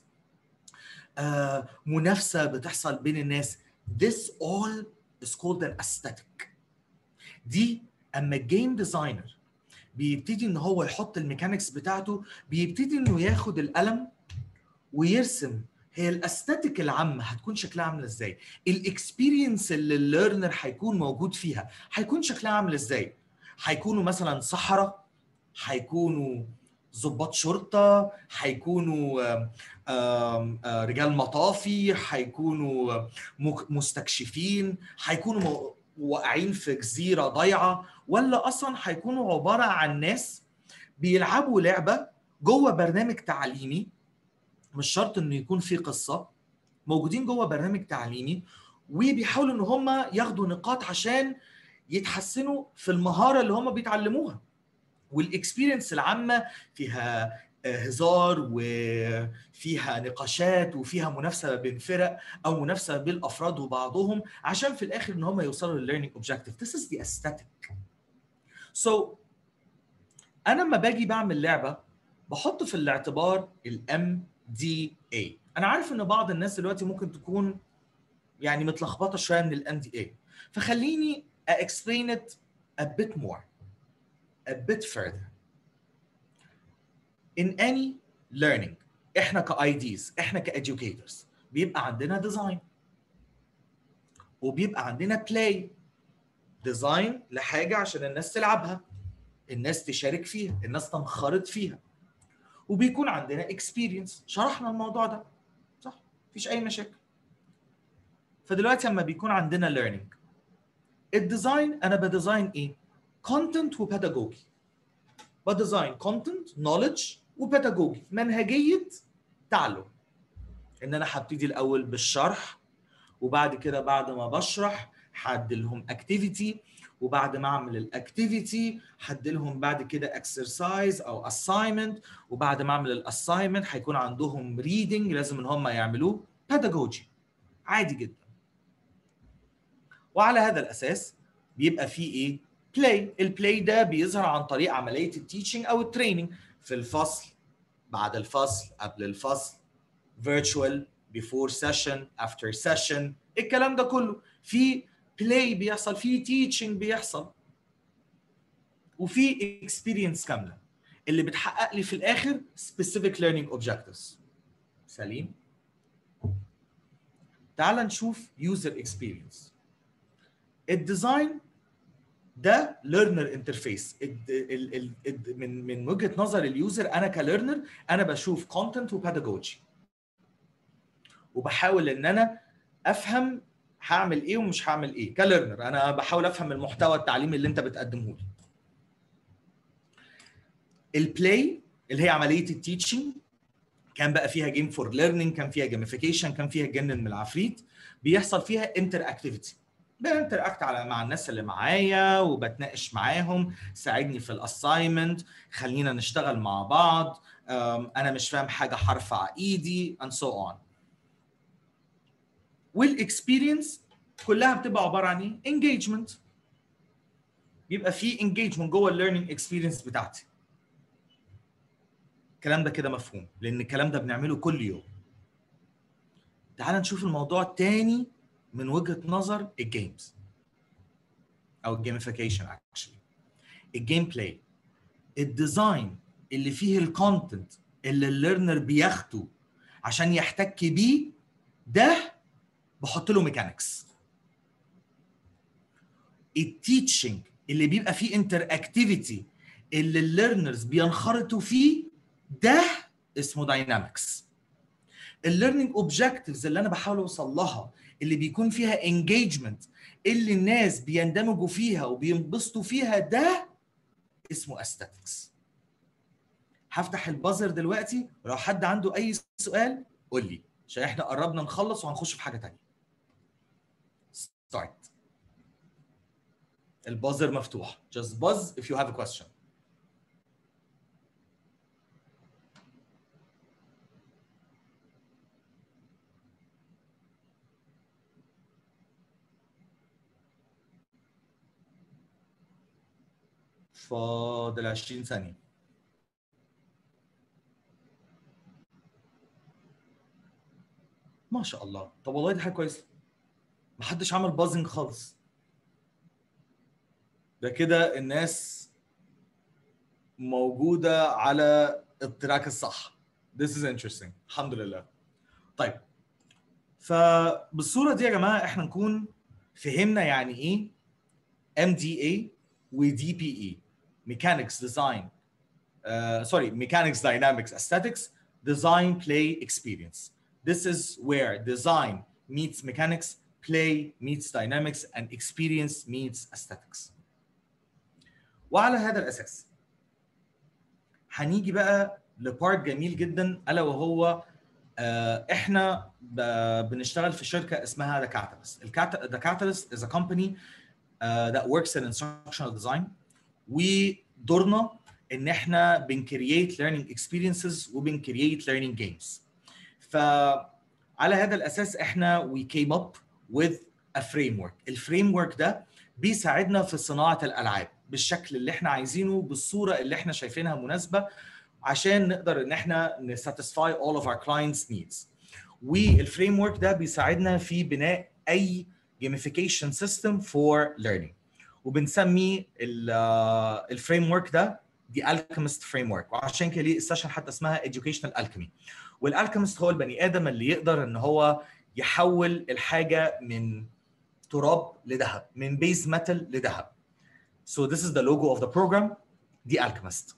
آه، منافسه بتحصل بين الناس. This all is called an aesthetic. دي اما الجيم ديزاينر بيبتدي ان هو يحط الميكانكس بتاعته، بيبتدي انه ياخد القلم ويرسم هي الاستاتيك العامه هتكون شكلها عامله ازاي، الاكسبيرينس اللي الليرنر هيكون موجود فيها هيكون شكلها عامل ازاي. هيكونوا مثلا صحراء، هيكونوا ضباط شرطه، هيكونوا رجال مطافي، هيكونوا مستكشفين، هيكونوا واقعين في جزيره ضايعه، ولا اصلا هيكونوا عباره عن ناس بيلعبوا لعبه جوه برنامج تعليمي. مش شرط انه يكون في قصه، موجودين جوه برنامج تعليمي وبيحاولوا ان هم ياخدوا نقاط عشان يتحسنوا في المهاره اللي هم بيتعلموها. والاكسبيرينس العامه فيها هزار وفيها نقاشات وفيها منافسه بين فرق او منافسه بين الافراد وبعضهم عشان في الاخر ان هم يوصلوا للليرنينج اوبجكتيف. This is the aesthetic. So انا لما باجي بعمل لعبه بحط في الاعتبار الام دي اي. انا عارف ان بعض الناس دلوقتي ممكن تكون يعني متلخبطه شويه من الام دي اي، فخليني explain it a bit more a bit further. In any learning احنا كاي ديز، احنا كايديوكيتورز بيبقى عندنا ديزاين وبيبقى عندنا بلاي. ديزاين لحاجه عشان الناس تلعبها، الناس تشارك فيها، الناس تنخرط فيها. وبيكون عندنا اكسبيرينس، شرحنا الموضوع ده صح؟ مفيش اي مشاكل. فدلوقتي لما بيكون عندنا ليرنينج، الديزاين انا بديزاين ايه؟ كونتنت وبيداجوجي. بديزاين كونتنت، نوليدج وبيداجوجي، منهجيه تعلم. ان انا هبتدي الاول بالشرح، وبعد كده بعد ما بشرح هدي لهم اكتيفيتي، وبعد ما اعمل الاكتيفيتي هدي لهم بعد كده اكسرسايز او اساينمنت، وبعد ما اعمل الاساينمنت هيكون عندهم ريدنج لازم ان هم يعملوه. بيداجوجي عادي جدا. وعلى هذا الاساس بيبقى فيه ايه؟ بلاي. البلاي ده بيظهر عن طريق عمليه التيتشنج او التريننج، في الفصل، بعد الفصل، قبل الفصل، فيرتشوال، بيفور سيشن، افتر سيشن، الكلام ده كله في بلاي بيحصل، في تيتشنج بيحصل، وفي اكسبيرينس كامله اللي بتحقق لي في الاخر specific learning objectives. سليم. تعال نشوف user experience. الديزاين ده learner interface. ال ال ال من من وجهه نظر اليوزر، انا كليرنر انا بشوف content وبيداجوجي، وبحاول ان انا افهم هعمل ايه ومش هعمل ايه. كليرنر انا بحاول افهم المحتوى التعليمي اللي انت بتقدمه لي. البلاي اللي هي عمليه التيتشنج، كان بقى فيها جيم فور ليرنينج، كان فيها جيميفيكيشن، كان فيها جنن من العفريت، بيحصل فيها انتر اكتيفيتي. بانتراكت على مع الناس اللي معايا وبتناقش معاهم، ساعدني في الاساينمنت، خلينا نشتغل مع بعض، انا مش فاهم حاجه هرفع ايدي and so on. والاكسبيرينس كلها بتبقى عباره عن ايه؟ engagement. يبقى في انجيجمنت جوه الليرنينج اكسبيرينس بتاعتي. الكلام ده كده مفهوم، لان الكلام ده بنعمله كل يوم. تعال نشوف الموضوع الثاني من وجهة نظر الجيمز او الجيميفيكيشن. اكشلي الجيم بلاي، الديزاين اللي فيه الكونتنت اللي الليرنر بياخده عشان يحتك بيه، ده بحط له ميكانكس. التيتشنج اللي بيبقى فيه انتر اكتيفيتي اللي الليرنرز بينخرطوا فيه، ده اسمه داينامكس. الليرنينج اوبجكتيفز اللي انا بحاول اوصل لها اللي بيكون فيها انجيجمنت اللي الناس بيندمجوا فيها وبينبسطوا فيها، ده اسمه استاتكس. هفتح البازر دلوقتي، ولو حد عنده اي سؤال قول لي، عشان احنا قربنا نخلص وهنخش في حاجه ثانيه. ستارت. البازر مفتوح. just buzz if you have a question. فاضل عشرين ثانية. ما شاء الله. طب والله دي حاجة كويسة. محدش عمل بازنج خالص. ده كده الناس موجودة على التراك الصح. This is interesting. الحمد لله. طيب. فبالصورة دي يا جماعة احنا نكون فهمنا يعني ايه إم دي إيه و دي بي إي. Mechanics Design Uh, sorry, mechanics, dynamics, aesthetics, design, play, experience. This is where design meets mechanics, play meets dynamics, and experience meets aesthetics. وعلى هذا الأساس هنيجي بقى لبارت جميل جدا، ألا وهو uh, إحنا بنشتغل في شركة اسمها The Catalyst. The Catalyst is a company uh, that works in instructional design. ودورنا ان احنا بنكرييت ليرنينج اكسبيرينسز وبنكرييت ليرنينج جيمز. فعلى هذا الاساس احنا وي كيم اب وذ ا فريم ورك. الفريم ورك ده بيساعدنا في صناعه الالعاب بالشكل اللي احنا عايزينه، بالصوره اللي احنا شايفينها مناسبه، عشان نقدر ان احنا نساتسفاي all of our clients needs. والفريم ورك ده بيساعدنا في بناء اي gamification system for learning. وبنسمي الفريم ورك ده دي alchemist framework، وعشان كده ليه السيشن حتى اسمها educational alchemy. والالكيمست هو البني ادم اللي يقدر ان هو يحول الحاجه من تراب لذهب، من بيز ميتال لذهب. So this is the logo of the program، دي alchemist.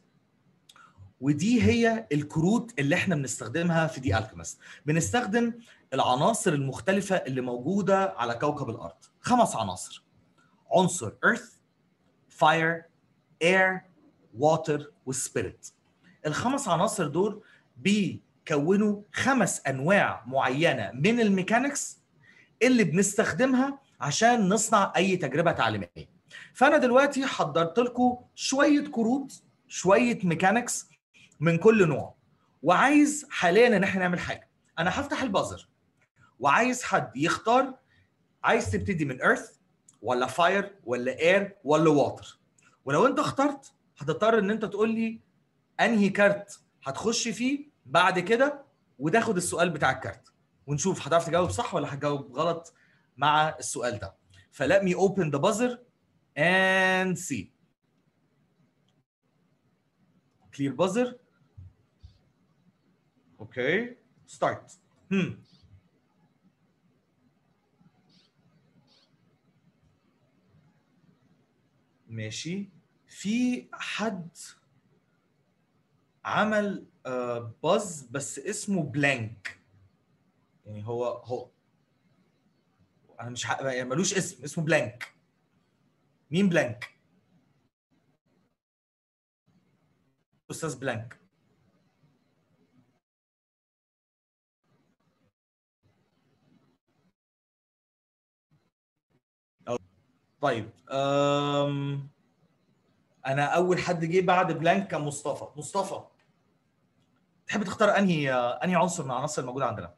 ودي هي الكروت اللي احنا بنستخدمها في دي alchemist. بنستخدم العناصر المختلفه اللي موجوده على كوكب الارض. خمس عناصر: عنصر earth، fire، air، water والspirit. الخمس عناصر دول بيكونوا خمس انواع معينه من الميكانكس اللي بنستخدمها عشان نصنع اي تجربه تعليميه. فانا دلوقتي حضرت لكم شويه كروت، شويه ميكانكس من كل نوع، وعايز حاليا ان احنا نعمل حاجه. انا هفتح البازر وعايز حد يختار، عايز تبتدي من earth ولا fire ولا air ولا water. ولو انت اخترت هتضطر ان انت تقول لي انهي كارت هتخش فيه بعد كده، وتاخد السؤال بتاع الكارت ونشوف هتعرف تجاوب صح ولا هتجاوب غلط مع السؤال ده. فlet me open the buzzer and see. clear buzzer. okay start. hmm ماشي. في حد عمل باز uh, بس اسمه بلانك، يعني هو هو انا مش ح... يعني ملوش اسم، اسمه بلانك. مين بلانك؟ استاذ بلانك. أو... طيب أم... انا اول حد جه بعد بلانك كان مصطفى. مصطفى تحب تختار انهي انهي عنصر من العناصر الموجوده عندنا؟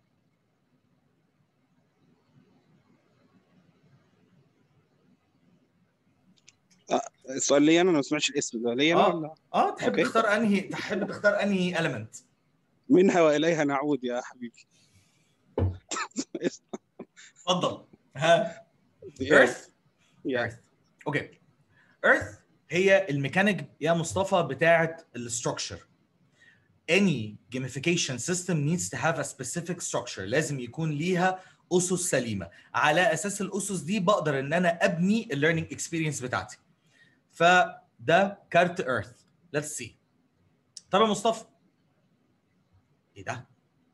آه، السؤال ليا انا، انا ما سمعتش الاسم ده، ليا انا اه ولا؟ اه تحب اوكي، تختار انهي تحب تختار انهي element؟ منها واليها نعود يا حبيبي. اتفضل. ها. The earth. Earth. Yeah. Earth. اوكي. Earth هي الميكانيك يا مصطفى بتاعه الستراكشر. Any gamification system needs to have a specific structure. لازم يكون ليها اسس سليمه، على اساس الاسس دي بقدر ان انا ابني الليرنينج اكسبيرينس بتاعتي. فده كارت ايرث. ليتس سي. طب يا مصطفى، ايه ده؟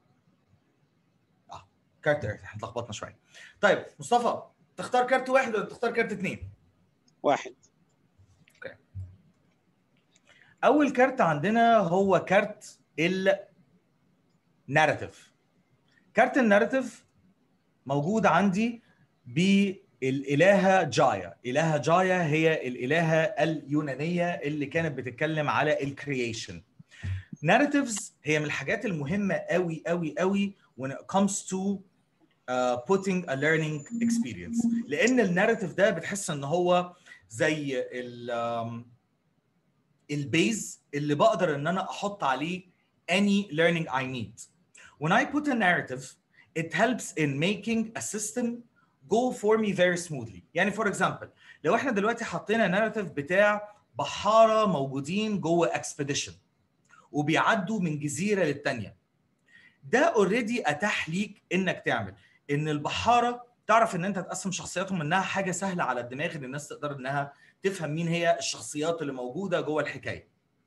اه كارت ايرث، احنا اتلخبطنا شويه. طيب مصطفى، تختار كارت واحد ولا تختار كارت اثنين؟ واحد. اوكي. اول كارت عندنا هو كارت الناراتيف. كارت الناراتيف موجود عندي بالإلهة جايا. إلهة جايا هي الإلهة اليونانية اللي كانت بتتكلم على الكرييشن. narratives هي من الحاجات المهمة قوي قوي قوي when it comes to uh, putting a learning experience، لأن الناريتيف ده بتحس إن هو زي ال البيز اللي بقدر إن أنا أحط عليه any learning I need. When I put a narrative, it helps in making a system go for me very smoothly. يعني for example لو احنا دلوقتي حطينا ناريتيف بتاع بحارة موجودين جوه expedition وبيعدوا من جزيرة للتانية، ده اوريدي اتاح ليك انك تعمل ان البحارة تعرف ان انت تقسم شخصياتهم، انها حاجة سهلة على الدماغ ان الناس تقدر انها تفهم مين هي الشخصيات اللي موجودة جوه الحكاية.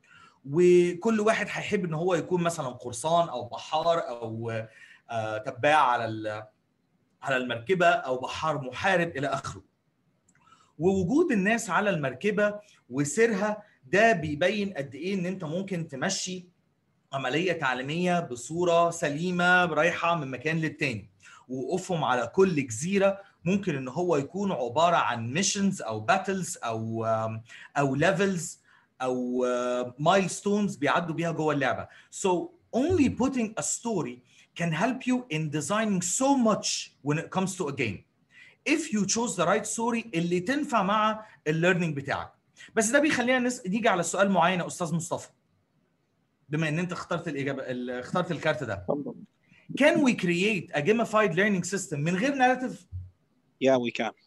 وكل واحد هيحب ان هو يكون مثلا قرصان او بحار او آه تباع على على المركبه او بحار محارب الى اخره. ووجود الناس على المركبه وسيرها ده بيبين قد ايه ان انت ممكن تمشي عمليه تعليميه بصوره سليمه رايحه من مكان للتاني. ووقوفهم على كل جزيره ممكن ان هو يكون عباره عن ميشنز او باتلز او او ليفلز او مايلستونز بيعدوا بيها جوه اللعبه. So only putting a story can help you in designing so much when it comes to a game if you chose the right story اللي تنفع مع الليرنينج بتاعك. بس ده بيخلينا نس... نيجي على سؤال معين يا استاذ مصطفى، بما ان انت اخترت الاجابه ال... اخترت الكارت ده. Can we create a gamified learning system من غير narrative؟ Yeah, we can.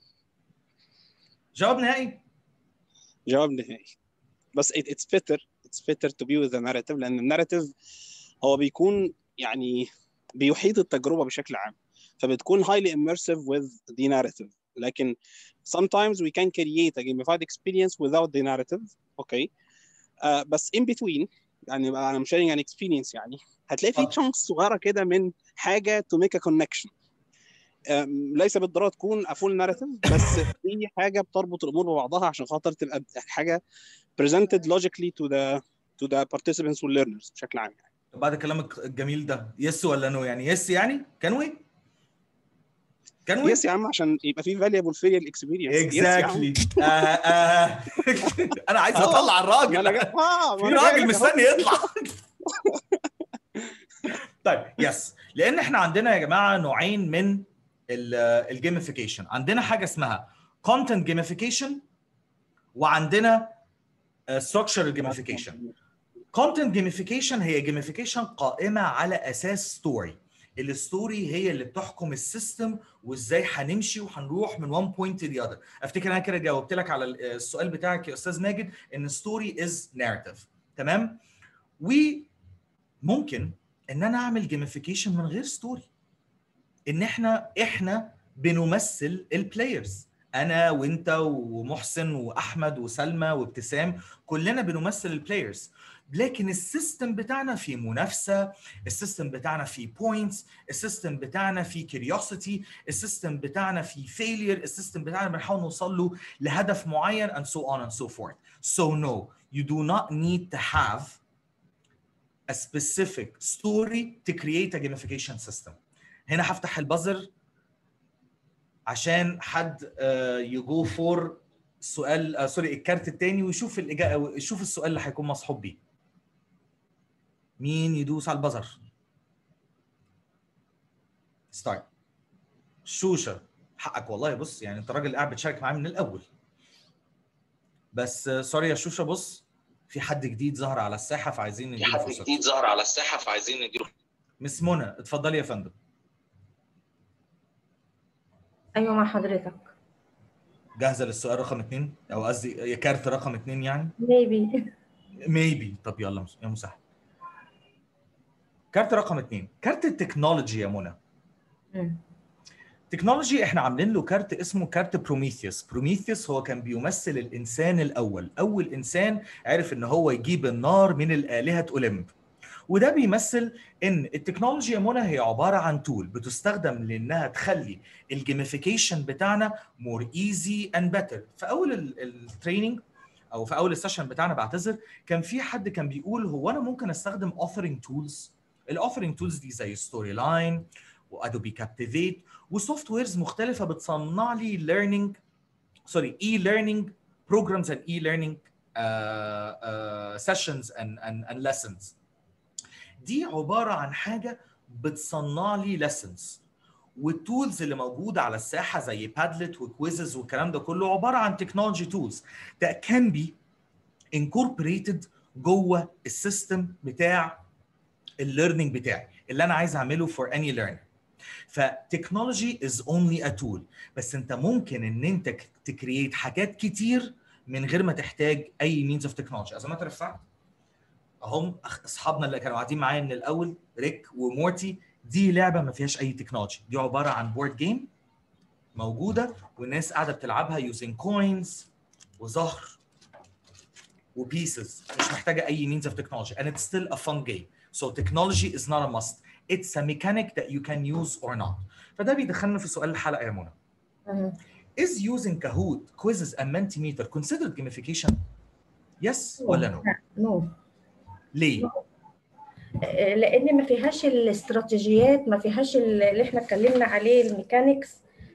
جواب نهائي؟ جواب نهائي. بس it, it's better it's better to be with the narrative، لأن الناريتيف هو بيكون يعني بيحيط التجربة بشكل عام، فبتكون highly immersive with the narrative. لكن sometimes we can create a gamified experience without the narrative. okay. uh, بس in between يعني I'm sharing an experience، يعني هتلاقي في chunks صغيرة كده من حاجة to make a connection. ليس بالضروره تكون افول ناريتيف، بس في حاجه بتربط الامور ببعضها عشان خاطر تبقى حاجه presented logically to the to the participants and learners بشكل عام. يعني بعد كلامك الجميل ده يس ولا نو؟ يعني يس يعني كانوي كانوي يس يا عم، عشان يبقى في valuable failure experience. اكزاكتلي. انا عايز اطلع الراجل، أنا جا... آه في راجل مستني يطلع. طيب يس، لان احنا عندنا يا جماعه نوعين من الجيميفيكيشن. عندنا حاجه اسمها content gamification وعندنا structural gamification. content gamification هي gamification قائمه على اساس ستوري. الستوري هي اللي بتحكم السيستم وازاي هنمشي وهنروح من one point to the other. افتكر انا كده جاوبت لك على السؤال بتاعك يا استاذ ماجد ان ستوري از narrative. تمام. وممكن ان انا اعمل جيميفيكيشن من غير ستوري، ان احنا احنا بنمثل البلايرز، انا وانت ومحسن واحمد وسلمى وابتسام، كلنا بنمثل البلايرز. لكن السيستم بتاعنا فيه منافسه، السيستم بتاعنا فيه بوينتس، السيستم بتاعنا فيه كيوريوسيتي، السيستم بتاعنا فيه فيلير، السيستم بتاعنا بنحاول نوصل له لهدف معين and so on and so forth. So no, you do not need to have a specific story to create a gamification system. هنا هفتح البازر عشان حد يجو فور السؤال سوري الكارت الثاني ويشوف الاجابه، يشوف السؤال اللي هيكون مصحوب بيه. مين يدوس على البازر؟ ستارت. شوشه حقك والله. بص يعني انت راجل قاعد بتشارك معايا من الاول. بس سوري يا شوشه، بص في حد جديد ظهر على الساحه فعايزين نديله فرصه. في حد جديد ظهر على الساحه فعايزين نديله. مس منى اتفضلي يا فندم. ايوه مع حضرتك. جاهزه للسؤال رقم اتنين او قصدي كارت رقم اتنين يعني؟ ميبي ميبي. طب يلا يا مسهل. كارت رقم اتنين، كارت التكنولوجي يا منى. تكنولوجي احنا عاملين له كارت اسمه كارت بروميثيوس. بروميثيوس هو كان بيمثل الانسان الاول، اول انسان عرف ان هو يجيب النار من الالهه اولمب. وده بيمثل ان التكنولوجي يا منى هي عباره عن تول بتستخدم لانها تخلي الجيميفيكيشن بتاعنا مور ايزي اند بيتر. في اول التريننج او في اول السيشن بتاعنا بعتذر، كان في حد كان بيقول هو انا ممكن استخدم اوفرنج تولز. الاوفرنج تولز دي زي ستوري لاين وادوبي كابتيفيت وسوفت ويرز مختلفه بتصنع لي ليرنينج سوري اي ليرنينج بروجرامز اند اي ليرنينج سيشنز اند اند ليسنز. دي عباره عن حاجه بتصنع لي lessons. والتولز اللي موجوده على الساحه زي بادلت وكويزز والكلام ده كله عباره عن تكنولوجي تولز that can be incorporated جوه السيستم بتاع الليرنينج بتاعي اللي انا عايز اعمله for any learner. فتكنولوجي is only a tool، بس انت ممكن ان انت تكريت حاجات كتير من غير ما تحتاج اي means of technology. as a matter of fact هم اصحابنا اللي كانوا قاعدين معايا من الاول ريك ومورتي، دي لعبه ما فيهاش اي تكنولوجي، دي عباره عن بورد جيم موجوده والناس قاعده بتلعبها يوزنج كوينز وزهر وبيسز، مش محتاجه اي means of technology and it's still a fun game. So technology is not a must. It's a mechanic that you can use or not. فده بيدخلنا في سؤال الحلقه يا منى. Is using Kahoot, quizzes and Mentimeter considered gamification? Yes ولا no؟ no. ليه؟ لان ما فيهاش الاستراتيجيات، ما فيهاش اللي احنا اتكلمنا عليه الميكانيكس،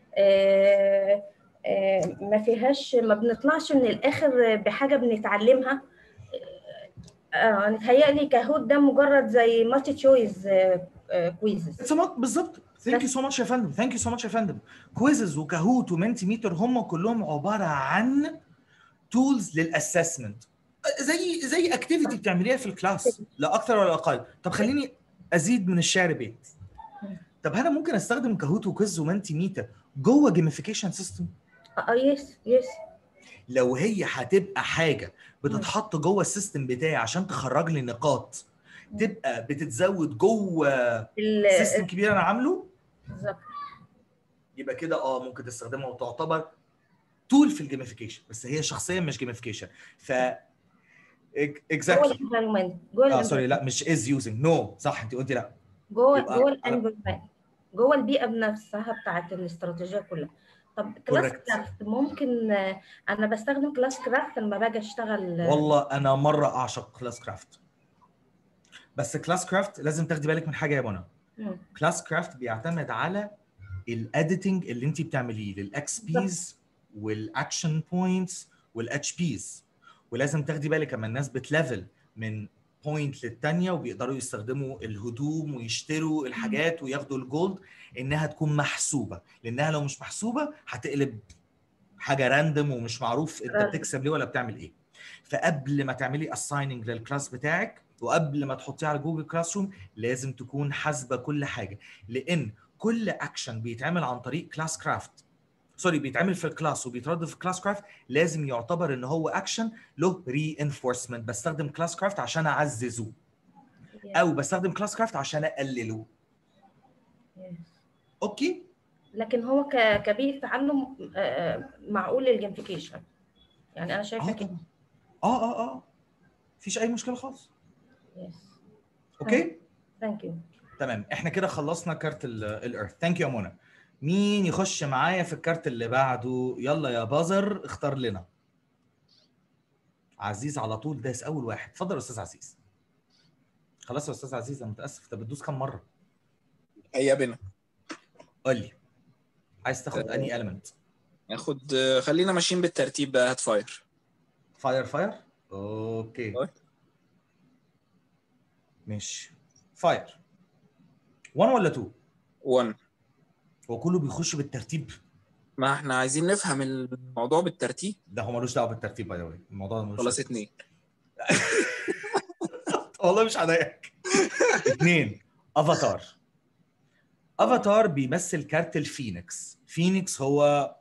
ما فيهاش، ما بنطلعش من الاخر بحاجه بنتعلمها. اه متهيألي كاهوت ده مجرد زي مالتي تشويز كويزز بالظبط. ثانك يو سو ماتش يا فندم، ثانك يو سو ماتش يا فندم. كويزز وكاهوت ومنتي ميتر هم كلهم عباره عن تولز للاسسمنت، زي زي اكتيفيتي بتعمليها في الكلاس لا اكثر ولا اقل. طب خليني ازيد من الشعر بيت. طب انا ممكن استخدم كاهوت وكويز ومنتي ميتر جوه جيميفيكيشن سيستم؟ اه يس يس. لو هي هتبقى حاجه بتتحط جوه السيستم بتاعي عشان تخرج لي نقاط تبقى بتتزود جوه سيستم كبير انا عامله، بالظبط، يبقى كده اه ممكن تستخدمها وتعتبر تول في الجيميفيكيشن، بس هي شخصيا مش جيميفيكيشن. ف اكزاكتلي جوه اه سوري لا مش از يوزنج نو صح انت قلتي لا جوه جوه الانفيرمنت جوه البيئه بنفسها بتاعت الاستراتيجيه كلها. طب كلاس كرافت ممكن انا بستخدم كلاس كرافت لما باجي اشتغل؟ والله انا مره اعشق كلاس كرافت، بس كلاس كرافت لازم تاخدي بالك من حاجه يا منى. كلاس كرافت بيعتمد على الاديتنج اللي انت بتعمليه للاكس بيز والاكشن بوينتس والاتش بيز، ولازم تاخدي بالك اما الناس بتليفل من بوينت للثانيه وبيقدروا يستخدموا الهدوم ويشتروا الحاجات وياخدوا الجولد، انها تكون محسوبه، لانها لو مش محسوبه هتقلب حاجه راندوم ومش معروف انت بتكسب ليه ولا بتعمل ايه. فقبل ما تعملي اسايننج للكلاس بتاعك وقبل ما تحطيه على جوجل كلاس روم لازم تكون حاسبه كل حاجه، لان كل اكشن بيتعمل عن طريق كلاس كرافت سوري بيتعمل في الكلاس وبيتردد في كلاس كرافت لازم يعتبر ان هو اكشن له ري انفورسمنت. بستخدم كلاس كرافت عشان اعززه او بستخدم كلاس كرافت عشان اقلله. اوكي، لكن هو كبيئه تعلم معقول للجيمفيكيشن، يعني انا شايفه كده. اه اه اه مفيش اي مشكله خالص. يس اوكي ثانك يو. تمام، احنا كده خلصنا كارت الارث. ثانك يو يا منى. مين يخش معايا في الكارت اللي بعده؟ يلا يا بازر اختار لنا. عزيز على طول داس اول واحد. اتفضل يا استاذ عزيز. خلاص يا استاذ عزيز انا متاسف، انت بتدوس كام مره؟ هيا بنا. قول لي عايز تاخد أه اني element؟ ناخد خلينا ماشيين بالترتيب بقى. هات فاير. فاير فاير اوكي أوه. ماشي فاير واحد ولا اتنين؟ واحد. هو كله بيخش بالترتيب؟ ما احنا عايزين نفهم الموضوع بالترتيب. ده هو ملوش دعوه بالترتيب باي ذا واي، الموضوع ملوش خلاص اتنين. والله مش هضايقك. اتنين، افاتار. افاتار بيمثل كارت الفينيكس. فينيكس هو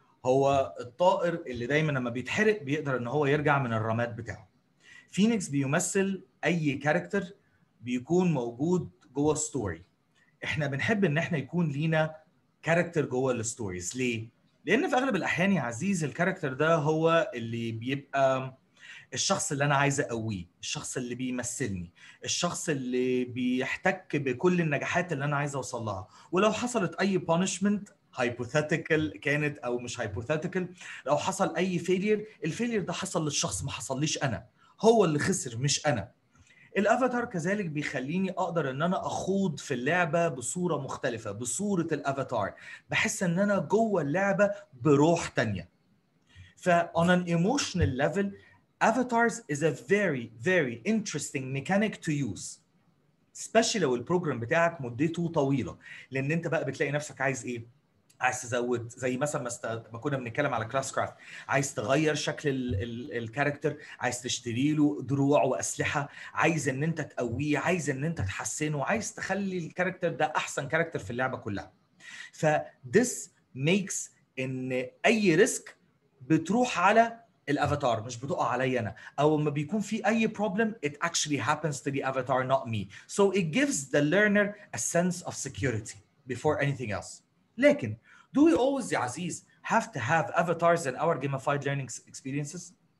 هو الطائر اللي دايما لما بيتحرق بيقدر ان هو يرجع من الرماد بتاعه. فينيكس بيمثل اي كاركتر بيكون موجود جوه ستوري. احنا بنحب ان احنا يكون لينا كاركتر جوه الستوريز. ليه؟ لان في اغلب الاحيان يا عزيز الكاركتر ده هو اللي بيبقى الشخص اللي انا عايز اقويه، الشخص اللي بيمثلني، الشخص اللي بيحتك بكل النجاحات اللي انا عايز اوصل لها. ولو حصلت اي بانشمنت هايبوثيتيكال كانت او مش هايبوثيتيكال، لو حصل اي فيلير، الفيلير ده حصل للشخص ما حصليش انا، هو اللي خسر مش انا. الافاتار كذلك بيخليني اقدر ان انا اخوض في اللعبه بصوره مختلفه، بصوره الافاتار، بحس ان انا جوه اللعبه بروح تانية. ف on an emotional level avatars is a very very interesting mechanic to use, especially لو البروجرام بتاعك مدته طويله، لان انت بقى بتلاقي نفسك عايز ايه؟ عايز تزود، زي مثلا ما, است... ما كنا بنتكلم على كلاس كرافت، عايز تغير شكل ال... ال... الكاركتر، عايز تشتري له دروع واسلحه، عايز ان انت تقويه، عايز ان انت تحسنه، عايز تخلي الكاركتر ده احسن كاركتر في اللعبه كلها. ف this makes ان اي ريسك بتروح على الافاتار مش بتقع عليا انا، او لما بيكون في اي problem it actually happens to the avatar not me, so it gives the learner a sense of security before anything else. لكن do we always يا عزيز have to have avatars in our gamified learning experiences؟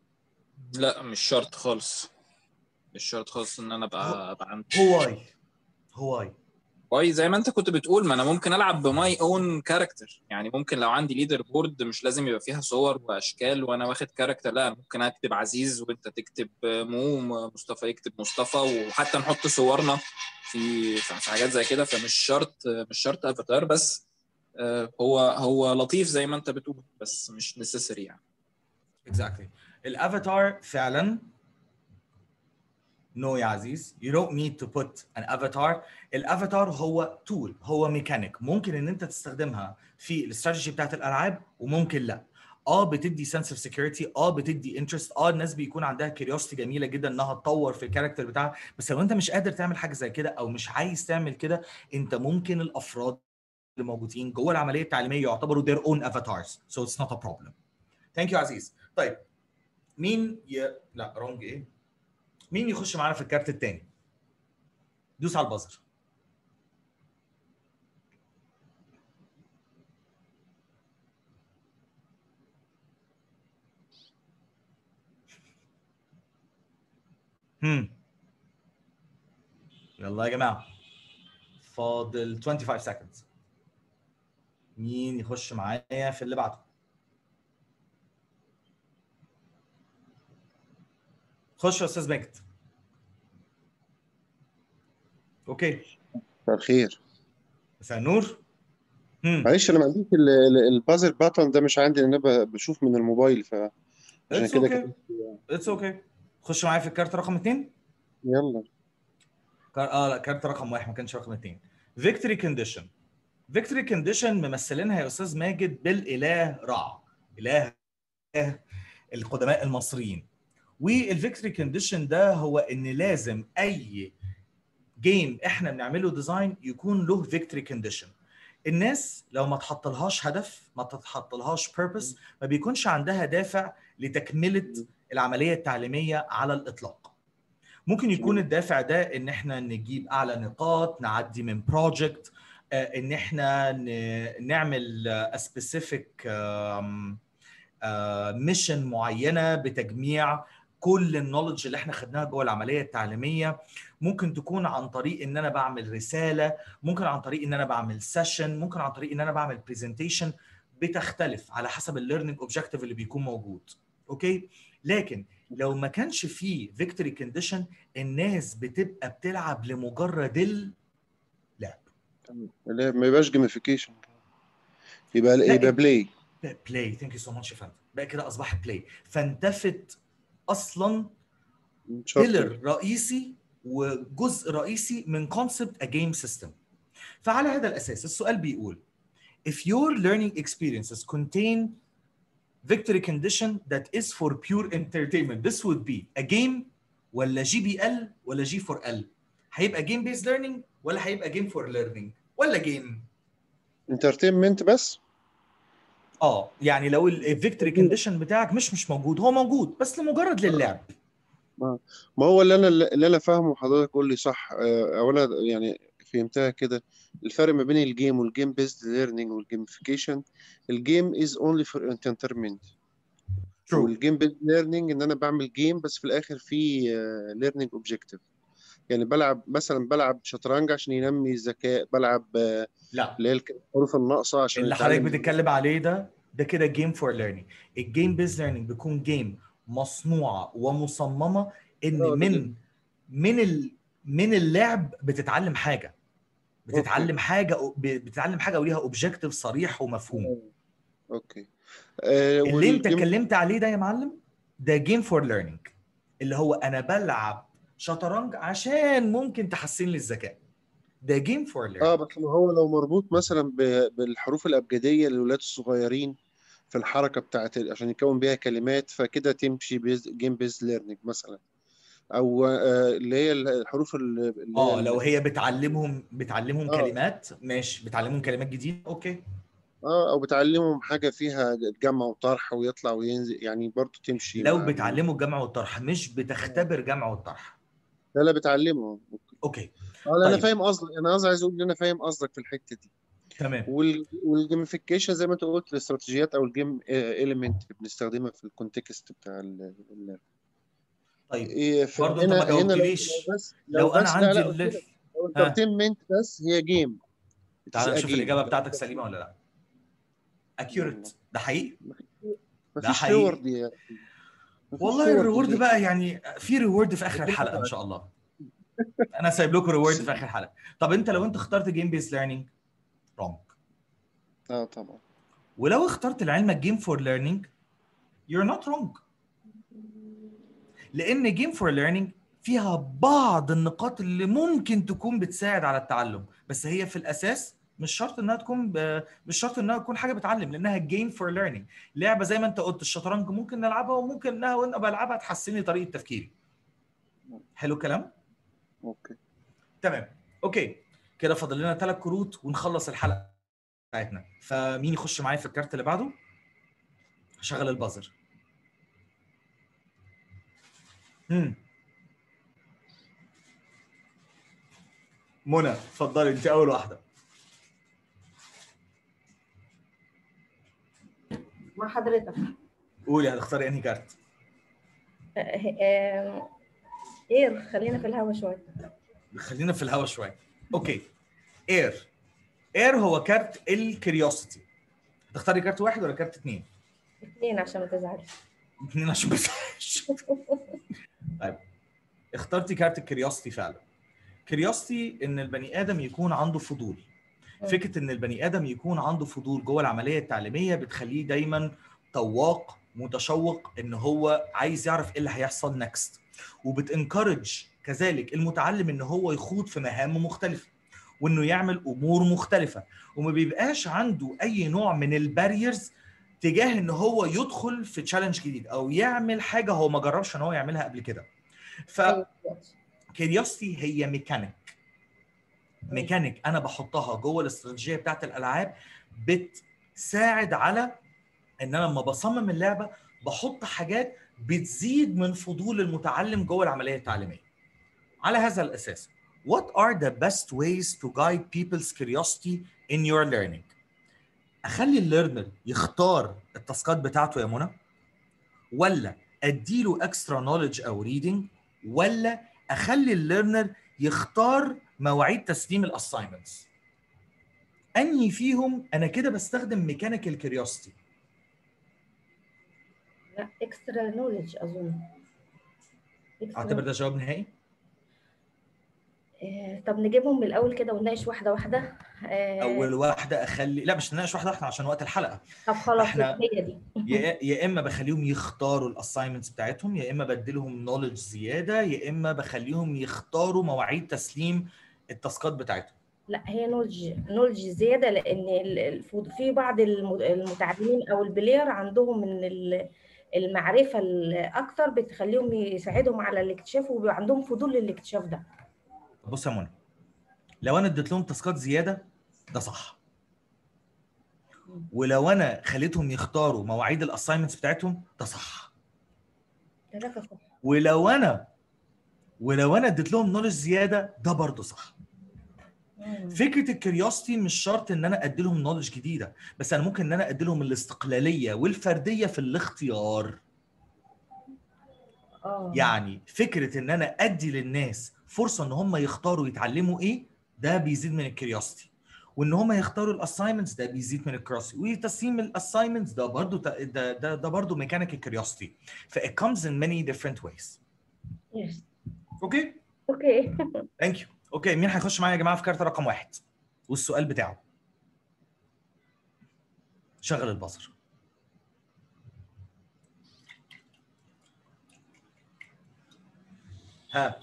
لا مش شرط خالص، مش شرط خالص ان انا ابقى ابقى عندي. هواي هواي واي زي ما انت كنت بتقول، ما انا ممكن العب بماي اون كاركتر. يعني ممكن لو عندي ليدر بورد مش لازم يبقى فيها صور واشكال وانا واخد كاركتر، لا انا ممكن اكتب عزيز وانت تكتب مو، مصطفى يكتب مصطفى، وحتى نحط صورنا في في حاجات زي كده. فمش شرط مش شرط افاتار، بس هو هو لطيف زي ما انت بتقول، بس مش نيسيسري يعني. exactly. الافاتار فعلا No يا عزيز، you don't need to put an avatar. الافاتار هو tool، هو ميكانيك ممكن ان انت تستخدمها في الاستراتيجي بتاعت الالعاب وممكن لا. اه بتدي sense of security، اه بتدي interest، اه الناس بيكون عندها curiosity جميله جدا انها تطور في الكاركتر بتاعها، بس لو انت مش قادر تعمل حاجه زي كده او مش عايز تعمل كده، انت ممكن الافراد اللي موجودين جوه العمليه التعليميه يعتبروا their own avatars, so it's not a problem. Thank you عزيز. طيب مين ي... لا رونج ايه مين يخش معانا في الكارت الثاني؟ دوس على البازر. هم يلا يا جماعه، فاضل خمسة وعشرين seconds. مين يخش معايا في اللي بعده؟ خش يا استاذ ماجد. اوكي مساء الخير. مساء النور. معلش انا ما عنديش البازل باتون ده، مش عندي لان انا بشوف من الموبايل، فعشان كده اوكي اتس اوكي. خش معايا في الكارت رقم اثنين. يلا. كار... اه لا كارت رقم واحد ما كانش رقم اثنين. فيكتوري كونديشن. فيكتوري كونديشن ممثلينها يا استاذ ماجد بالاله رع، اله القدماء المصريين. والفيكتوري كونديشن ده هو ان لازم اي جيم احنا بنعمله ديزاين يكون له فيكتوري كونديشن. الناس لو ما تحطلهاش هدف، ما تحطلهاش بيربس، ما بيكونش عندها دافع لتكمله العمليه التعليميه على الاطلاق. ممكن يكون الدافع ده ان احنا نجيب اعلى نقاط، نعدي من بروجكت، ان احنا نعمل سبيسيفيك ميشن معينه بتجميع كل النولج اللي احنا خدناها جوه العمليه التعليميه. ممكن تكون عن طريق ان انا بعمل رساله، ممكن عن طريق ان انا بعمل سيشن، ممكن عن طريق ان انا بعمل برزنتيشن، بتختلف على حسب الليرنينج اوبجكتيف اللي بيكون موجود. اوكي، لكن لو ما كانش فيه فيكتوري كونديشن الناس بتبقى بتلعب لمجرد اللعب. لا ما يبقاش جيميفيكيشن، يبقى يبقى بلاي. بلاي. ثانك يو سو ماتش يا فندم. بقى كده اصبحت بلاي، فانتفت اصلا بيلر رئيسي وجزء رئيسي من كونسبت ا جيم سيستم. فعلى هذا الاساس السؤال بيقول if your learning experiences contain victory condition that is for pure entertainment, this would be a game ولا جي بي ال ولا جي فور ال؟ هيبقى game based learning ولا هيبقى game for learning ولا game انترتينمنت بس؟ اه يعني لو الفيكتوري كونديشن بتاعك مش مش موجود، هو موجود بس لمجرد للعب. ما ما هو اللي انا اللي انا فاهمه، حضرتك قول لي صح آه، او انا يعني فهمتها كده. الفرق ما بين الجيم والجيم بيزد ليرنينج والجيمفيكيشن، الجيم از اونلي فور انترتينمنت، والجيم بيزد ليرنينج ان انا بعمل جيم بس في الاخر في ليرنينج اوبجيكتيف. يعني بلعب مثلا بلعب شطرنج عشان ينمي الذكاء، بلعب آه، لا اللي هي الحروف الناقصه عشان اللي حضرتك يتعلم. بتتكلم عليه ده ده كده جيم فور ليرنينج. الجيم بيز ليرنينج بيكون جيم مصنوعه ومصممه ان آه، ده من من ال من اللعب بتتعلم حاجه، بتتعلم حاجه بتتعلم حاجه وليها اوبجيكتيف صريح ومفهوم. اوكي. آه، اللي انت والجيم اتكلمت عليه ده يا معلم ده جيم فور ليرنينج، اللي هو انا بلعب شطرنج عشان ممكن تحسن لي الذكاء، ده جيم فور ليرنينج. اه بس ما هو لو مربوط مثلا ب- بالحروف الابجديه للولاد الصغيرين في الحركه بتاعت ال- عشان يكون بيها كلمات، فكده تمشي بيز جيم بيز ليرنينج مثلا، او آه، اللي هي الحروف ال- اللي هي اه ال- لو هي بتعلمهم بتعلمهم اه كلمات ماشي، بتعلمهم كلمات جديده اوكي. اه او بتعلمهم حاجه فيها جمع وطرح ويطلع وينزل، يعني برضو تمشي لو مع ال... بتعلموا الجمع والطرح مش بتختبر جمع والطرح. لا لا بتعلمهم. اوكي اه لا انا طيب فاهم قصدك، انا قصدي عايز اقول ان انا فاهم قصدك في الحته دي. تمام. وال... والجيميفيكيشن زي ما انت قلت الاستراتيجيات او الجيم اليمنت بنستخدمها في الكونتكست بتاع ال... ال... طيب إيه في برضه انت هنا ما هنا لو جاوبتليش، لو بس لو لو انا بس لا عندي لا قلت الليف لك لو ها انترتينمنت بس هي جيم. تعال ا نشوف جيم. الاجابه بتاعتك سليمه ولا لا. يلا اكيوريت، ده حقيقي ده مفيش حقيقي. ريورد يا مفيش والله ريورد الريورد ليه؟ بقى يعني في ريورد في اخر ربنا الحلقه ان يبعت. شاء الله. انا سايب لكم ريورد في اخر الحلقه. طب انت لو انت اخترت جيم بيس ليرنينج رونج، اه طبعا. ولو اخترت لعلمك جيم فور ليرنينج you're not wrong، لان جيم فور ليرنينج فيها بعض النقاط اللي ممكن تكون بتساعد على التعلم، بس هي في الاساس مش شرط انها تكون ب... مش شرط انها تكون حاجه بتعلم، لانها جيم فور ليرنينج. لعبه زي ما انت قلت الشطرنج ممكن نلعبها، وممكن انها وانا بلعبها تحسن لي طريقه تفكيري. حلو الكلام؟ اوكي تمام اوكي. كده فاضل لنا ثلاث كروت ونخلص الحلقه بتاعتنا. فمين يخش معايا في الكارت اللي بعده؟ هشغل البازر. امم منى اتفضلي انت اول واحده. مع حضرتك. قولي هتختاري انهي كارت؟ اير، خلينا في الهوا شويه. خلينا في الهوا شويه. اوكي اير. اير هو كارت الكيوريوسيتي. تختاري كارت واحد ولا كارت اثنين؟ اثنين عشان ما تزعلش. اثنين عشان ما تزعلش. طيب اخترتي كارت الكيوريوسيتي فعلا. كيوريوسيتي ان البني ادم يكون عنده فضول. فكره ان البني ادم يكون عنده فضول جوه العمليه التعليميه بتخليه دايما طواق متشوق ان هو عايز يعرف ايه اللي هيحصل نكست، وبتنكرج كذلك المتعلم ان هو يخوض في مهام مختلفه وانه يعمل امور مختلفه، وما بيبقاش عنده اي نوع من الباريرز تجاه ان هو يدخل في تشالنج جديد او يعمل حاجه هو ما جربش ان هو يعملها قبل كده. ف كيوريوسيتي هي ميكانيك ميكانيك انا بحطها جوه الاستراتيجيه بتاعت الالعاب، بتساعد على ان انا لما بصمم اللعبه بحط حاجات بتزيد من فضول المتعلم جوه العمليه التعليميه. على هذا الاساس what are the best ways to guide people's curiosity in your learning؟ اخلي الليرنر يختار التاسكات بتاعته يا منى، ولا اديله اكسترا نوليدج او ريدنج، ولا اخلي الليرنر يختار مواعيد تسليم الاساينمنتس؟ انهي فيهم انا كده بستخدم ميكانيكال كيوريوسيتي؟ لا اكسترا نوليدج اظن. اعتبر ده جواب نهائي. آه، طب نجيبهم من الاول كده ونناقش واحده واحده. آه، اول واحده اخلي لا مش نناقش واحده واحده عشان وقت الحلقه. طب خلاص احنا هي دي. يا يا اما بخليهم يختاروا الاساينمنتس بتاعتهم، يا اما بديلهم نوليدج زياده، يا اما بخليهم يختاروا مواعيد تسليم التاسكات بتاعتهم. لا هي نولج نولج زياده، لان ال- الفض- في بعض الم- المتعلمين او البلاير عندهم من ال- المعرفه الاكتر بتخليهم يساعدهم على الاكتشاف، وبيبقى عندهم فضول للاكتشاف ده. بص يا منى، لو انا اديت لهم تاسكات زياده ده صح، ولو انا خليتهم يختاروا مواعيد الاساينمنتس بتاعتهم ده صح، ثلاثه صح. ولو انا ولو انا اديت لهم نولج زياده ده برضه صح. مم. فكره الكيوريوسيتي مش شرط ان انا ادي لهم نولج جديده، بس انا ممكن ان انا ادي لهم الاستقلاليه والفرديه في الاختيار. اه يعني فكره ان انا ادي للناس فرصه ان هم يختاروا يتعلموا ايه، ده بيزيد من الكيوريوسيتي، وان هم يختاروا الاساينمنتس ده بيزيد من الكيوريوسيتي، وتسليم الاساينمنتس ده برضه ده ده, ده برضه ميكانيك الكيوريوسيتي. ف it comes in many different ways. يس اوكي اوكي. ثانك يو. اوكي مين هيخش معايا يا جماعه في كارت رقم واحد والسؤال بتاعه؟ شغل البصر. ها،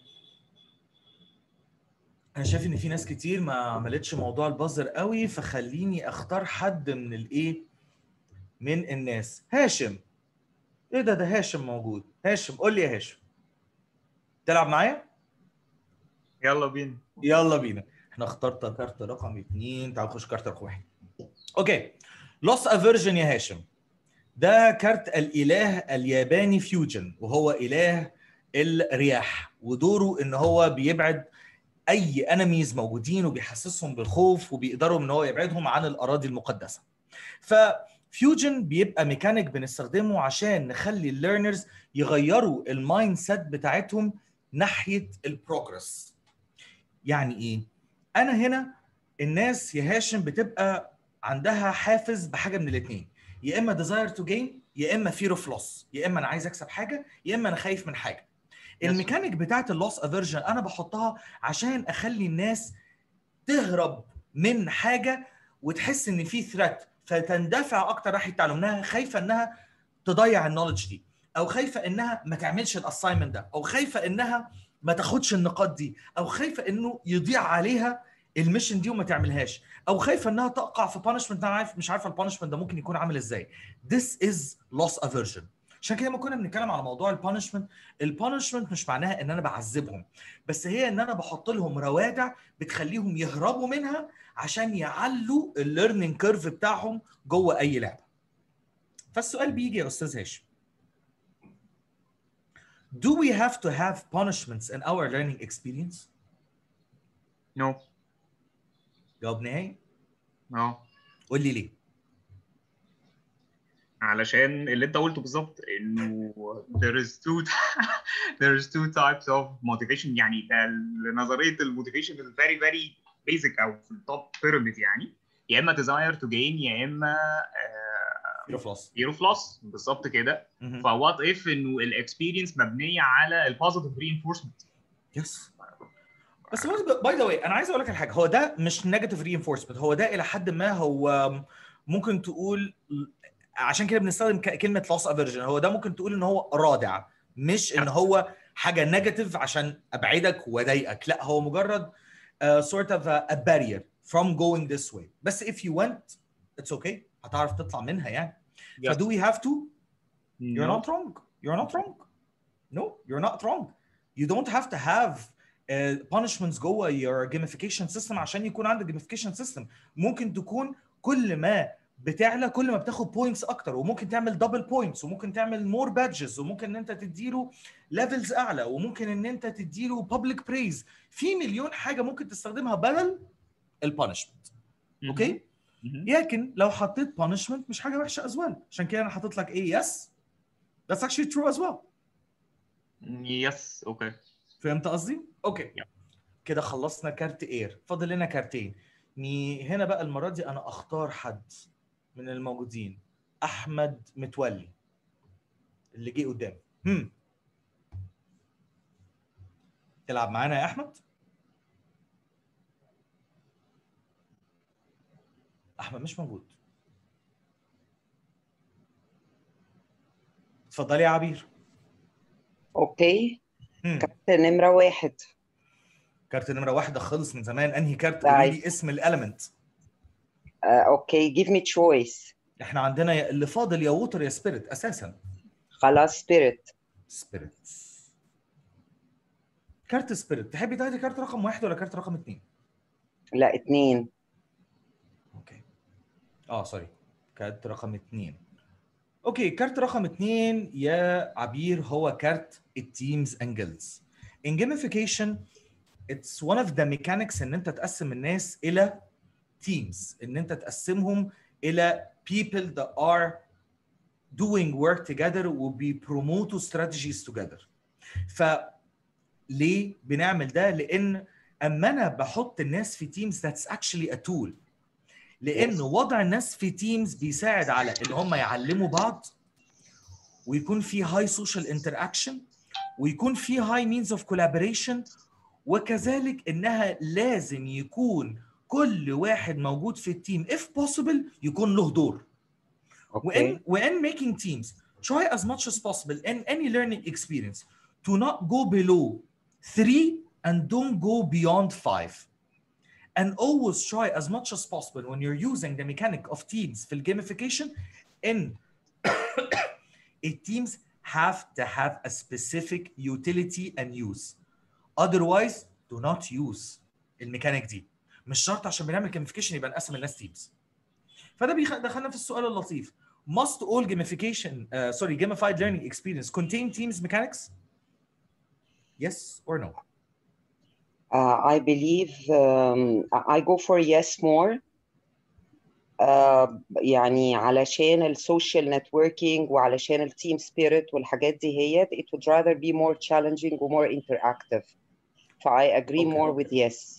انا شايف ان في ناس كتير ما عملتش موضوع البازر قوي، فخليني اختار حد من الايه، من الناس. هاشم، ايه ده ده هاشم موجود. هاشم قول لي يا هاشم، تلعب معايا؟ يلا بينا. يلا بينا. احنا اخترت كارت رقم اتنين، تعال نخش كارت رقم واحد. اوكي، لوس افيرجن يا هاشم، ده كارت الاله الياباني فيوجن، وهو اله الرياح، ودوره ان هو بيبعد اي انميز موجودين وبيحسسهم بالخوف، وبيقدروا ان هو يبعدهم عن الاراضي المقدسه. ففيوجن بيبقى ميكانيك بنستخدمه عشان نخلي الليرنرز يغيروا المايند سيت بتاعتهم ناحيه البروجرس. يعني ايه؟ انا هنا الناس يا هاشم بتبقى عندها حافز بحاجه من الاثنين، يا اما desire to gain، يا اما fear of loss، يا اما انا عايز اكسب حاجه، يا اما انا خايف من حاجه. الميكانيك بتاعت اللوس افيرجن انا بحطها عشان اخلي الناس تهرب من حاجه وتحس ان في ثريت، فتندفع اكتر ناحيه التعلم، انها خايفه انها تضيع النولج دي، او خايفه انها ما تعملش الاساينمنت ده، او خايفه انها ما تاخدش النقاط دي، او خايفه انه يضيع عليها الميشن دي وما تعملهاش، او خايفه انها تقع في بانشمنت انا عارف مش عارفه البانشمنت ده ممكن يكون عامل ازاي. This is loss aversion. عشان كده ما كنا بنتكلم على موضوع البانشمنت، البانشمنت مش معناها ان انا بعذبهم، بس هي ان انا بحط لهم روادع بتخليهم يهربوا منها عشان يعلوا الليرنينج كيرف بتاعهم جوه اي لعبه. فالسؤال بيجي يا استاذ هاشم، do we have to have punishments in our learning experience? No. جواب نهائي؟ اه قول لي ليه. علشان اللي انت قلته بالظبط، انه there is two there is two types of motivation. يعني ده نظريه الموتيفيشن ال very very basic او في التوب بيراميد، يعني يا اما desire to gain يا اما fear of loss. fear of loss بالظبط كده. فوات اف انه الاكسبيرينس مبنيه على البوزيتيف reinforcement. يس. بس باي ذا واي انا عايز اقول لك على حاجه، هو ده مش نيجاتيف رينفورسمنت، هو ده الى حد ما هو ممكن تقول، عشان كده بنستخدم كلمه لوس افيرجن، هو ده ممكن تقول ان هو رادع، مش ان هو حاجه نيجاتيف عشان ابعدك واضايقك، لا هو مجرد uh, sort of a, a barrier from going this way. بس if you went it's okay، هتعرف تطلع منها يعني. Yes. ف do we have to؟ You're No. not wrong. You're not wrong. No, you're not wrong. You don't have to have uh, punishments جوه your gamification system عشان يكون عندك gamification system. ممكن تكون كل ما بتعلى كل ما بتاخد بوينتس اكتر، وممكن تعمل دبل بوينتس، وممكن تعمل مور بادجز، وممكن ان انت تديله ليفلز اعلى، وممكن ان انت تديله بابليك بريز. في مليون حاجه ممكن تستخدمها بدل البانشمنت. اوكي؟ لكن لو حطيت بانشمنت مش حاجه وحشه از ويل، عشان كده انا حاطط لك ايه؟ يس that's actually true as well. يس اوكي. فهمت قصدي؟ اوكي. yeah. كده خلصنا كارت اير، فاضل لنا كارتين. ني هنا بقى المره دي انا اختار حد من الموجودين. احمد متولي اللي جه قدامي. هم تلعب معانا يا احمد؟ احمد مش موجود. اتفضلي يا عبير. اوكي. هم. كارت نمرة واحد. كارت نمره واحد خلص من زمان. انهي كارت؟ طيب. قولي لي اسم الاليمنت. آه، اوكي جيف مي تشويس. احنا عندنا يا- اللي فاضل يا ووتر يا سبيريت اساسا. خلاص سبيريت. سبيريت. كارت سبيريت. تحبي تاخدي كارت رقم واحد ولا كارت رقم اثنين؟ لا اتنين. اوكي. اه سوري، كارت رقم اثنين. اوكي، كارت رقم اثنين يا عبير هو كارت التيمز اند جيلدز. In gamification it's one of the mechanics ان انت تقسم الناس الى teams، ان انت تقسمهم الى people that are doing work together وبيبروموتوا strategies together. فليه بنعمل ده؟ لان اما انا بحط الناس في teams that's actually a tool، لان وضع الناس في teams بيساعد على ان هم يعلموا بعض، ويكون في هاي سوشيال انتراكشن، ويكون في هاي مينز اوف كولابوريشن، وكذلك انها لازم يكون كل واحد موجود في التيم if possible يكون له دور. وان وان making teams try as much as possible in any learning experience to not go below three and don't go beyond five. And always try as much as possible when you're using the mechanic of teams في gamification in teams have to have a specific utility and use. Otherwise do not use الميكانيك دي. مش شرط عشان بنعمل gamification يبقى نقسم الناس teams. فده بيدخلنا في السؤال اللطيف. Must all gamification uh, sorry gamified learning experience contain teams mechanics? Yes or no? Uh, I believe um, I go for yes more. Uh, يعني علشان السوشيال نتوركينج وعلشان التيم سبيريت والحاجات دي هي it would rather be more challenging و more interactive. ف I agree okay. more with yes.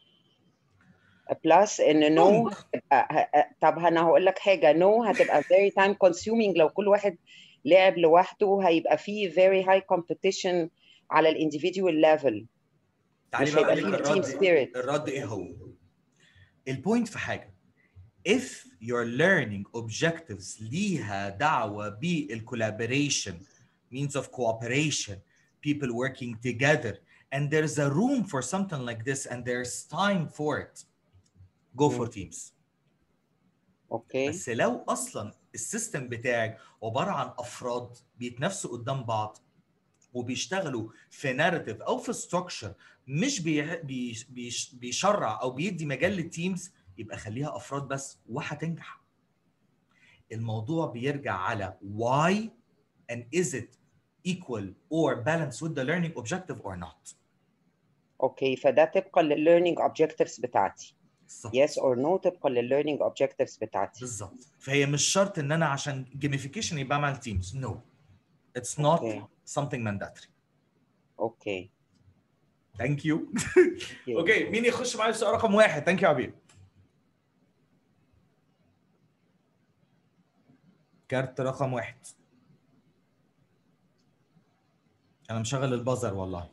plus ان no طب انا هقول لك حاجه no هتبقى very time consuming لو كل واحد لعب لوحده، هيبقى فيه very high competition على الانديفيديوال ليفل. تعالي مش بقى هيبقى اقول لك فيه التيم الرد. سبيريت. الرد ايه هو؟ البوينت في حاجه، if your learning objectives ليها دعوه بالcollaboration, means of cooperation, people working together, and there's a room for something like this and there's time for it, go for teams. اوكي. بس لو اصلا السيستم بتاعك عباره عن افراد بيتنافسوا قدام بعض وبيشتغلوا في ناريتيف او في ستراكشر مش بي بي بيش بيشرع او بيدي مجال للتيمز، يبقى خليها افراد بس وهتنجح. الموضوع بيرجع على why and is it equal or balanced with the learning objective or not. اوكي، فده طبقا للlearning objectives بتاعتي. بالظبط. yes or no طبقا للlearning objectives بتاعتي. بالظبط. فهي مش شرط ان انا عشان gamification يبقى مع التيمز. no, it's not okay. something mandatory. اوكي. ثانك يو. اوكي، مين يخش معايا في سؤال رقم واحد؟ ثانك يو عبير. كارت رقم واحد. انا مشغل البازر والله.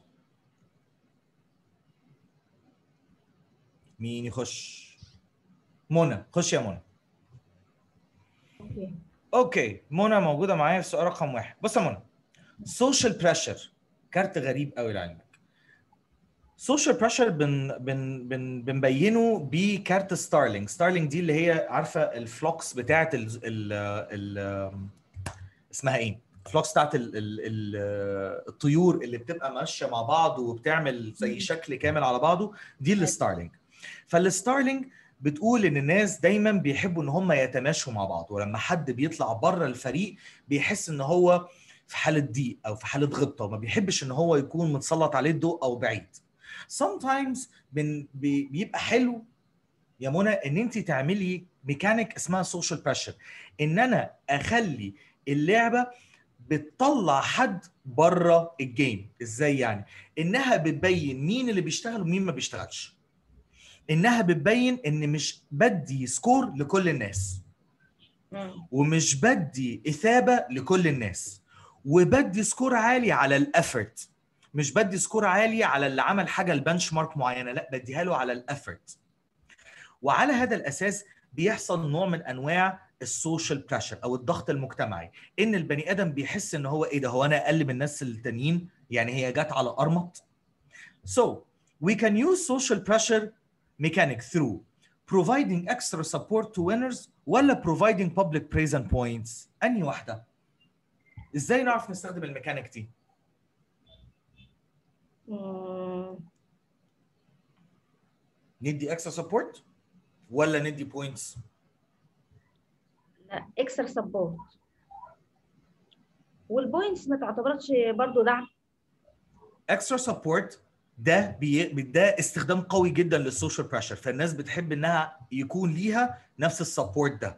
مين يخش؟ منى، خش يا منى. اوكي اوكي، منى موجوده معايا في سؤال رقم واحد. بص يا منى، سوشيال بريشر كارت غريب قوي لعلمك. سوشيال بريشر بن بن بن بنبينه بكارت ستارلينج. ستارلينج دي اللي هي عارفه الفلوكس بتاعت ال ال ال اسمها ايه؟ الفلوكس بتاعت ال ال ال الطيور اللي بتبقى ماشيه مع بعض وبتعمل زي شكل كامل على بعضه، دي الستارلينج. فالستارلينج بتقول ان الناس دايما بيحبوا ان هم يتماشوا مع بعض، ولما حد بيطلع بره الفريق بيحس ان هو في حاله ضيق او في حاله غبطه وما بيحبش ان هو يكون متسلط عليه الضوء او بعيد. sometimes بن بي بيبقى حلو يا منى ان انت تعملي ميكانيك اسمها سوشيال بريشر، ان انا اخلي اللعبه بتطلع حد بره الجيم. ازاي يعني؟ انها بتبين مين اللي بيشتغل ومين ما بيشتغلش، انها بتبين ان مش بدي سكور لكل الناس ومش بدي اثابه لكل الناس، وبدي سكور عالي على الافورت، مش بدي سكور عالي على اللي عمل حاجه البنش مارك معينه، لا بديها له على الافورت. وعلى هذا الاساس بيحصل نوع من انواع السوشيال بريشر او الضغط المجتمعي، ان البني ادم بيحس ان هو ايه ده، هو انا اقل من الناس التانيين، يعني هي جت على ارمط. So We can use social pressure mechanic through providing extra support to winners ولا providing public praise and points. أنهي واحدة؟ إزاي نعرف نستخدم الميكانيك دي؟ ندي extra support ولا ندي points؟ لا extra support. والبوينتس ما تعتبرش برضو دعم. extra support ده بي... ده استخدام قوي جدا للسوشيال بريشر، فالناس بتحب انها يكون ليها نفس السبورت ده.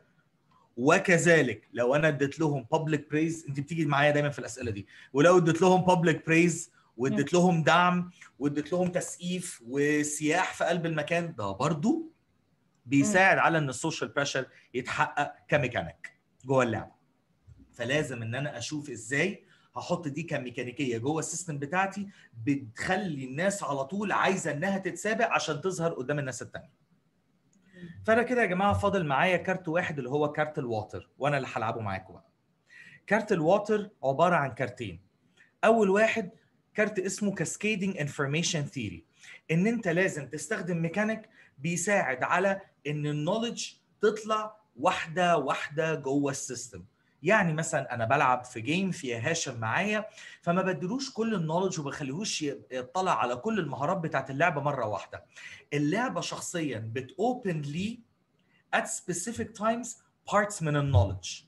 وكذلك لو انا اديت لهم public praise، انت بتيجي معايا دايما في الاسئله دي، ولو اديت لهم public praise واديت لهم دعم واديت لهم تسقيف وسياح في قلب المكان، ده برضو بيساعد على ان السوشيال بريشر يتحقق كميكانيك جوه اللعبه. فلازم ان انا اشوف ازاي هحط دي كميكانيكيه جوه السيستم بتاعتي بتخلي الناس على طول عايزه انها تتسابق عشان تظهر قدام الناس الثانيه. فانا كده يا جماعه فاضل معايا كارت واحد اللي هو كارت الواتر، وانا اللي هلعبه معاكم بقى. كارت الواتر عباره عن كارتين. اول واحد كارت اسمه كاسكيدنج انفورميشن ثيوري، ان انت لازم تستخدم ميكانيك بيساعد على ان النولج تطلع واحده واحده جوه السيستم. يعني مثلا انا بلعب في جيم فيها هاشم معايا، فما بدلوش كل النولج وبخليهوش يطلع على كل المهارات بتاعت اللعبه مره واحده. اللعبه شخصيا بتوبن لي at specific times parts من النولج،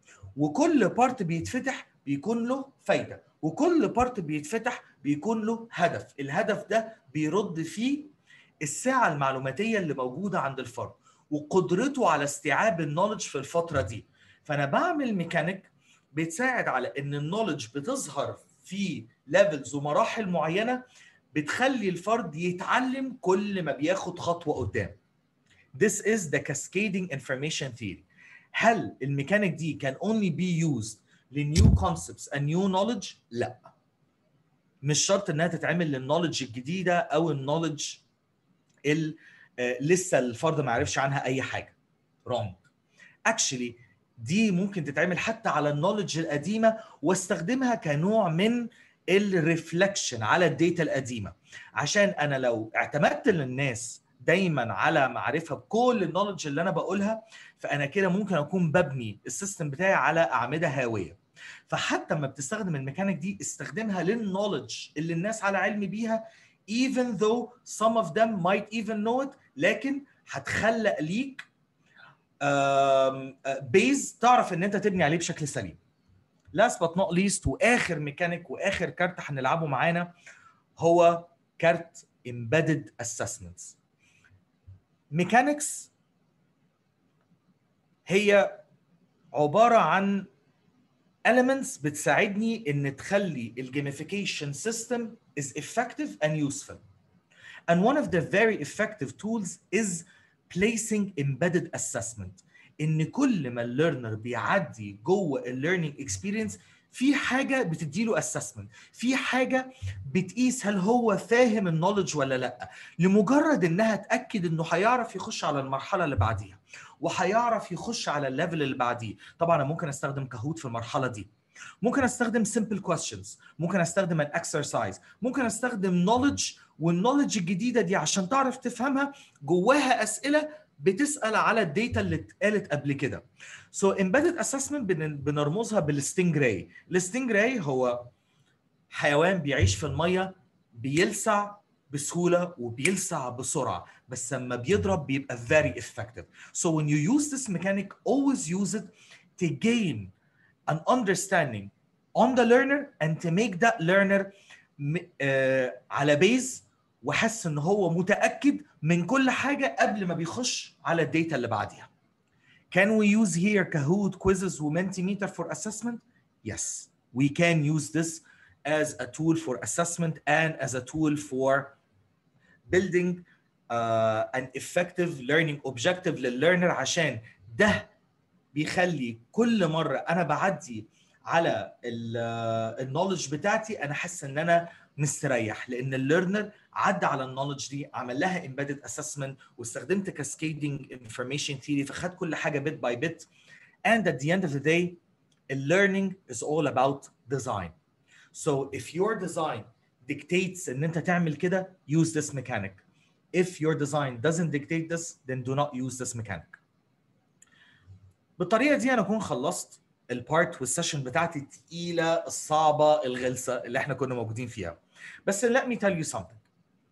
وكل بارت بيتفتح بيكون له فايده، وكل بارت بيتفتح بيكون له هدف. الهدف ده بيرد فيه الساعه المعلوماتيه اللي موجوده عند الفرد وقدرته على استيعاب النولج في الفتره دي. فانا بعمل ميكانيك بتساعد على ان النولج بتظهر في ليفلز ومراحل معينه بتخلي الفرد يتعلم كل ما بياخد خطوه قدام. This is the cascading information theory. هل الميكانيك دي can only be used لنيو concepts and new knowledge؟ لا، مش شرط انها تتعمل للنولج الجديده او النولج اللي لسه الفرد ما عرفش عنها اي حاجه. wrong. actually دي ممكن تتعمل حتى على النولج القديمه واستخدمها كنوع من الريفلكشن على الداتا القديمه، عشان انا لو اعتمدت للناس دايما على معرفه بكل النولج اللي انا بقولها، فانا كده ممكن اكون ببني السيستم بتاعي على اعمده هاويه. فحتى لما بتستخدم الميكانيك دي استخدمها للنولج اللي الناس على علم بيها even though some of them might even know it، لكن هتخلق ليك بيز تعرف ان انت تبني عليه بشكل سليم. last but not least واخر ميكانيك واخر كارت هنلعبه معانا هو كارت embedded assessments. ميكانيكس هي عباره عن elements بتساعدني ان تخلي الجيميفيكيشن سيستم is effective and useful. And one of the very effective tools is placing embedded assessment. ان كل ما الليرنر بيعدي جوه الليرنينج اكسبيرينس في حاجه بتديله assessment، في حاجه بتقيس هل هو فاهم النولج ولا لا، لمجرد انها تاكد انه هيعرف يخش على المرحله اللي بعديها وهيعرف يخش على الليفل اللي بعديه. طبعا انا ممكن استخدم كهوت في المرحله دي، ممكن استخدم simple questions، ممكن استخدم an exercise، ممكن استخدم knowledge، والنولج الجديده دي عشان تعرف تفهمها جواها اسئله بتسال على الداتا اللي اتقالت قبل كده. So embedded assessment بنرمزها بالستينجراي. الستينجراي هو حيوان بيعيش في الميه، بيلسع بسهوله وبيلسع بسرعه، بس لما بيضرب بيبقى very effective. So when you use this mechanic always use it to gain an understanding on the learner and to make that learner uh, على بيز وحس ان هو متاكد من كل حاجه قبل ما بيخش على الداتا اللي بعديها. Can we use here Kahoot, quizzes و Mentimeter for assessment? Yes, we can use this as a tool for assessment and as a tool for building uh, an effective learning objective للlearner، عشان ده بيخلي كل مرة أنا بعدي على النولج بتاعتي أنا حاسس إن أنا مستريح، لأن الليرنر عدى على النولج دي، عمل لها embedded assessment واستخدمت cascading information theory، فخد كل حاجة bit by bit. And at the end of the day, learning is all about design. So if your design dictates ان انت تعمل كده use this mechanic. If your design doesn't dictate this then do not use this mechanic. بالطريقه دي انا اكون خلصت البارت والسيشن بتاعتي الثقيله الصعبه الغلسه اللي احنا كنا موجودين فيها. بس let me tell you something.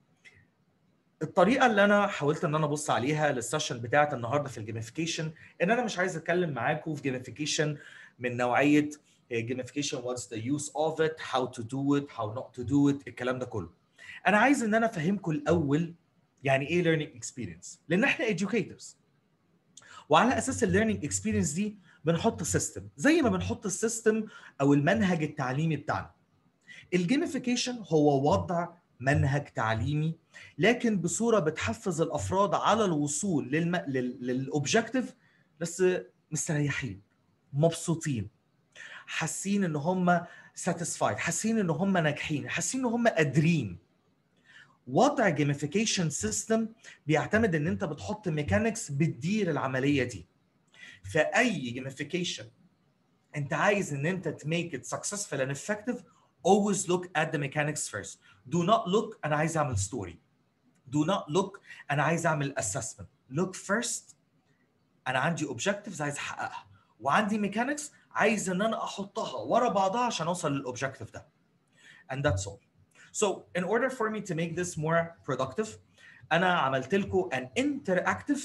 الطريقه اللي انا حاولت ان انا ابص عليها للسيشن بتاعت النهارده في الجيميفيكيشن ان انا مش عايز اتكلم معاكم في جيميفيكيشن من نوعيه gamification what's the use of it, how to do it, how not to do it، الكلام ده كله. انا عايز ان انا افهمكم الاول يعني ايه learning experience، لان احنا educators وعلى اساس الليرنينج اكسبيرينس دي بنحط سيستم زي ما بنحط السيستم او المنهج التعليمي بتاعنا. الجيميفيكيشن هو وضع منهج تعليمي لكن بصوره بتحفز الافراد على الوصول للم... لل... للاوبجكتيف بس مستريحين مبسوطين حاسين ان هم ساتيسفايد حاسين ان هم ناجحين حاسين ان هم قادرين. وضع جيميفيكيشن سيستم بيعتمد ان انت بتحط ميكانكس بتدير العمليه دي. فاي جيميفيكيشن انت عايز ان انت to make it successful and effective always look at the mechanics first. Do not look انا عايز اعمل ستوري. Do not look انا عايز اعمل assessment. Look first انا عندي objectives عايز احققها وعندي mechanics عايز ان انا احطها ورا بعضها عشان اوصل للاوبجكتيف ده. And that's all. So in order for me to make this more productive انا عملت لكم an interactive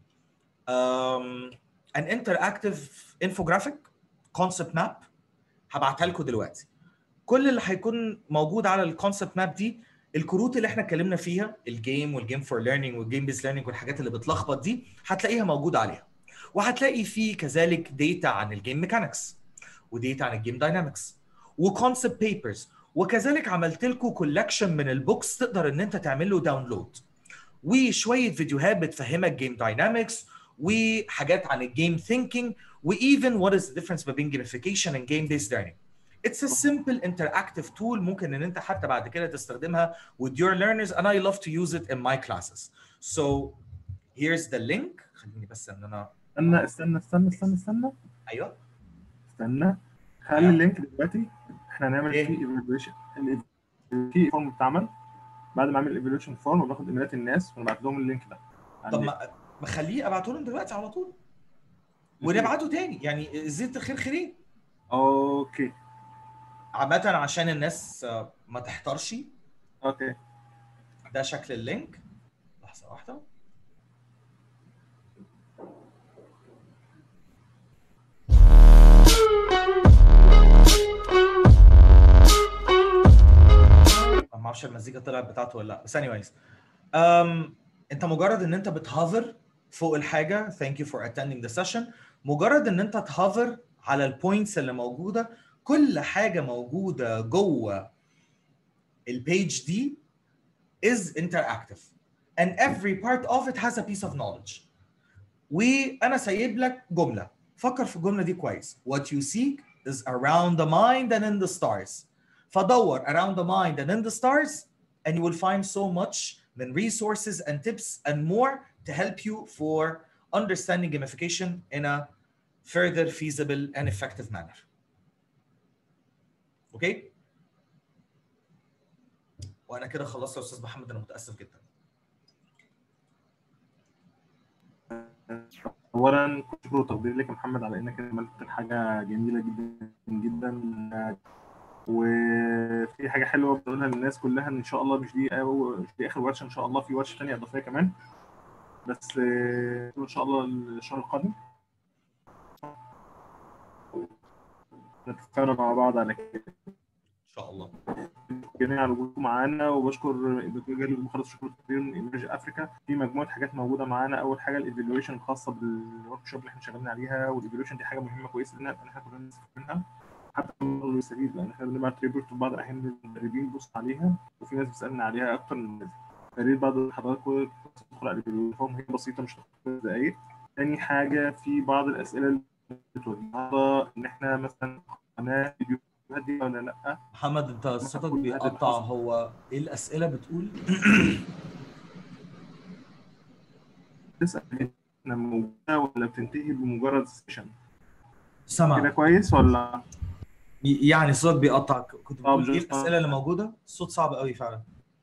um, an interactive infographic concept map هبعتها لكم دلوقتي. كل اللي هيكون موجود على الكونسبت ماب دي الكروت اللي احنا اتكلمنا فيها الجيم والجيم فور ليرنينج والجيم بيز ليرنينج والحاجات اللي بتلخبط دي هتلاقيها موجوده عليها. وهتلاقي فيه كذلك داتا عن الجيم ميكانكس وداتا عن الجيم داينامكس وكونسبت بيبرز وكذلك عملت لكم كولكشن من البوكس تقدر ان انت تعمل له داونلود وشويه فيديوهات بتفهمك جيم داينامكس وحاجات عن الجيم ثينكينج وايفن what is the difference between gamification and game based learning. It's a simple interactive tool ممكن ان انت حتى بعد كده تستخدمها with your learners and I love to use it in my classes. So here's the link. خليني بس ان انا استنى استنى استنى استنى استنى ايوه استنى خلي اللينك دلوقتي احنا هنعمل إيه؟ فيه ايفالويشن في فورم بتعمل بعد ما اعمل ايفالويشن فورم وباخد ايميلات الناس ونبعت لهم اللينك ده. طب ما ما خليه ابعته لهم دلوقتي على طول ونبعته تاني يعني زيت الخير خيرين. اوكي عامة عشان الناس ما تحترش. اوكي ده شكل اللينك. لحظة واحدة. ما اعرفش المزيكا طلعت بتاعته ولا لا بس anyways um, انت مجرد ان انت بتهافر فوق الحاجه thank you for attending the session. مجرد ان انت تهافر على البوينتس اللي موجوده كل حاجه موجوده جوه البيج دي is interactive and every part of it has a piece of knowledge. وانا سايب لك جمله فكر في الجمله دي كويس. What you seek is around the mind and in the stars. فدور around the mind and in the stars and you will find so much من resources and tips and more to help you for understanding gamification in a further feasible and effective manner. اوكي؟ وانا كده خلصت يا استاذ محمد انا متاسف جدا. اولا شكر وتقدير لك يا محمد على انك عملت حاجه جميله جدا جدا وفي حاجه حلوه بنقولها للناس كلها ان شاء الله مش دي أو مش دي اخر ورشه ان شاء الله في ورشه ثانيه اضافيه كمان بس ان شاء الله الشهر القادم نتفاعل مع بعض على كده ان شاء الله. جميعا على وجودكم معانا وبشكر الدكتور جلال المخلص شكر كبير من انرجي افريكا. في مجموعه حاجات موجوده معانا. اول حاجه الايفالويشن الخاصه بالورك شوب اللي احنا شغالين عليها والايفالويشن دي حاجه مهمه كويسه لنا احنا كلنا نستفيد منها حتى النظر السديد لان احنا بنبعت ريبورت في بعض الاحيان للمدربين نبص عليها وفي ناس بتسالنا عليها اكتر من ناس. يا ريت بعض حضراتكم تدخل على الايفالويشن هي بسيطه مش هتاخد دقائق. ثاني حاجه في بعض الاسئله اللي بتوجهها ان احنا مثلا قناه فيديو دي ولا لا. محمد انت صوتك بيقطع. هو ايه الاسئله بتقول؟ تسال احنا موجوده ولا بتنتهي بمجرد سيشن؟ سمع كده كويس ولا يعني الصوت بيقطع. كنت طب بتقول ايه الاسئله اللي موجوده؟ الصوت صعب قوي فعلا.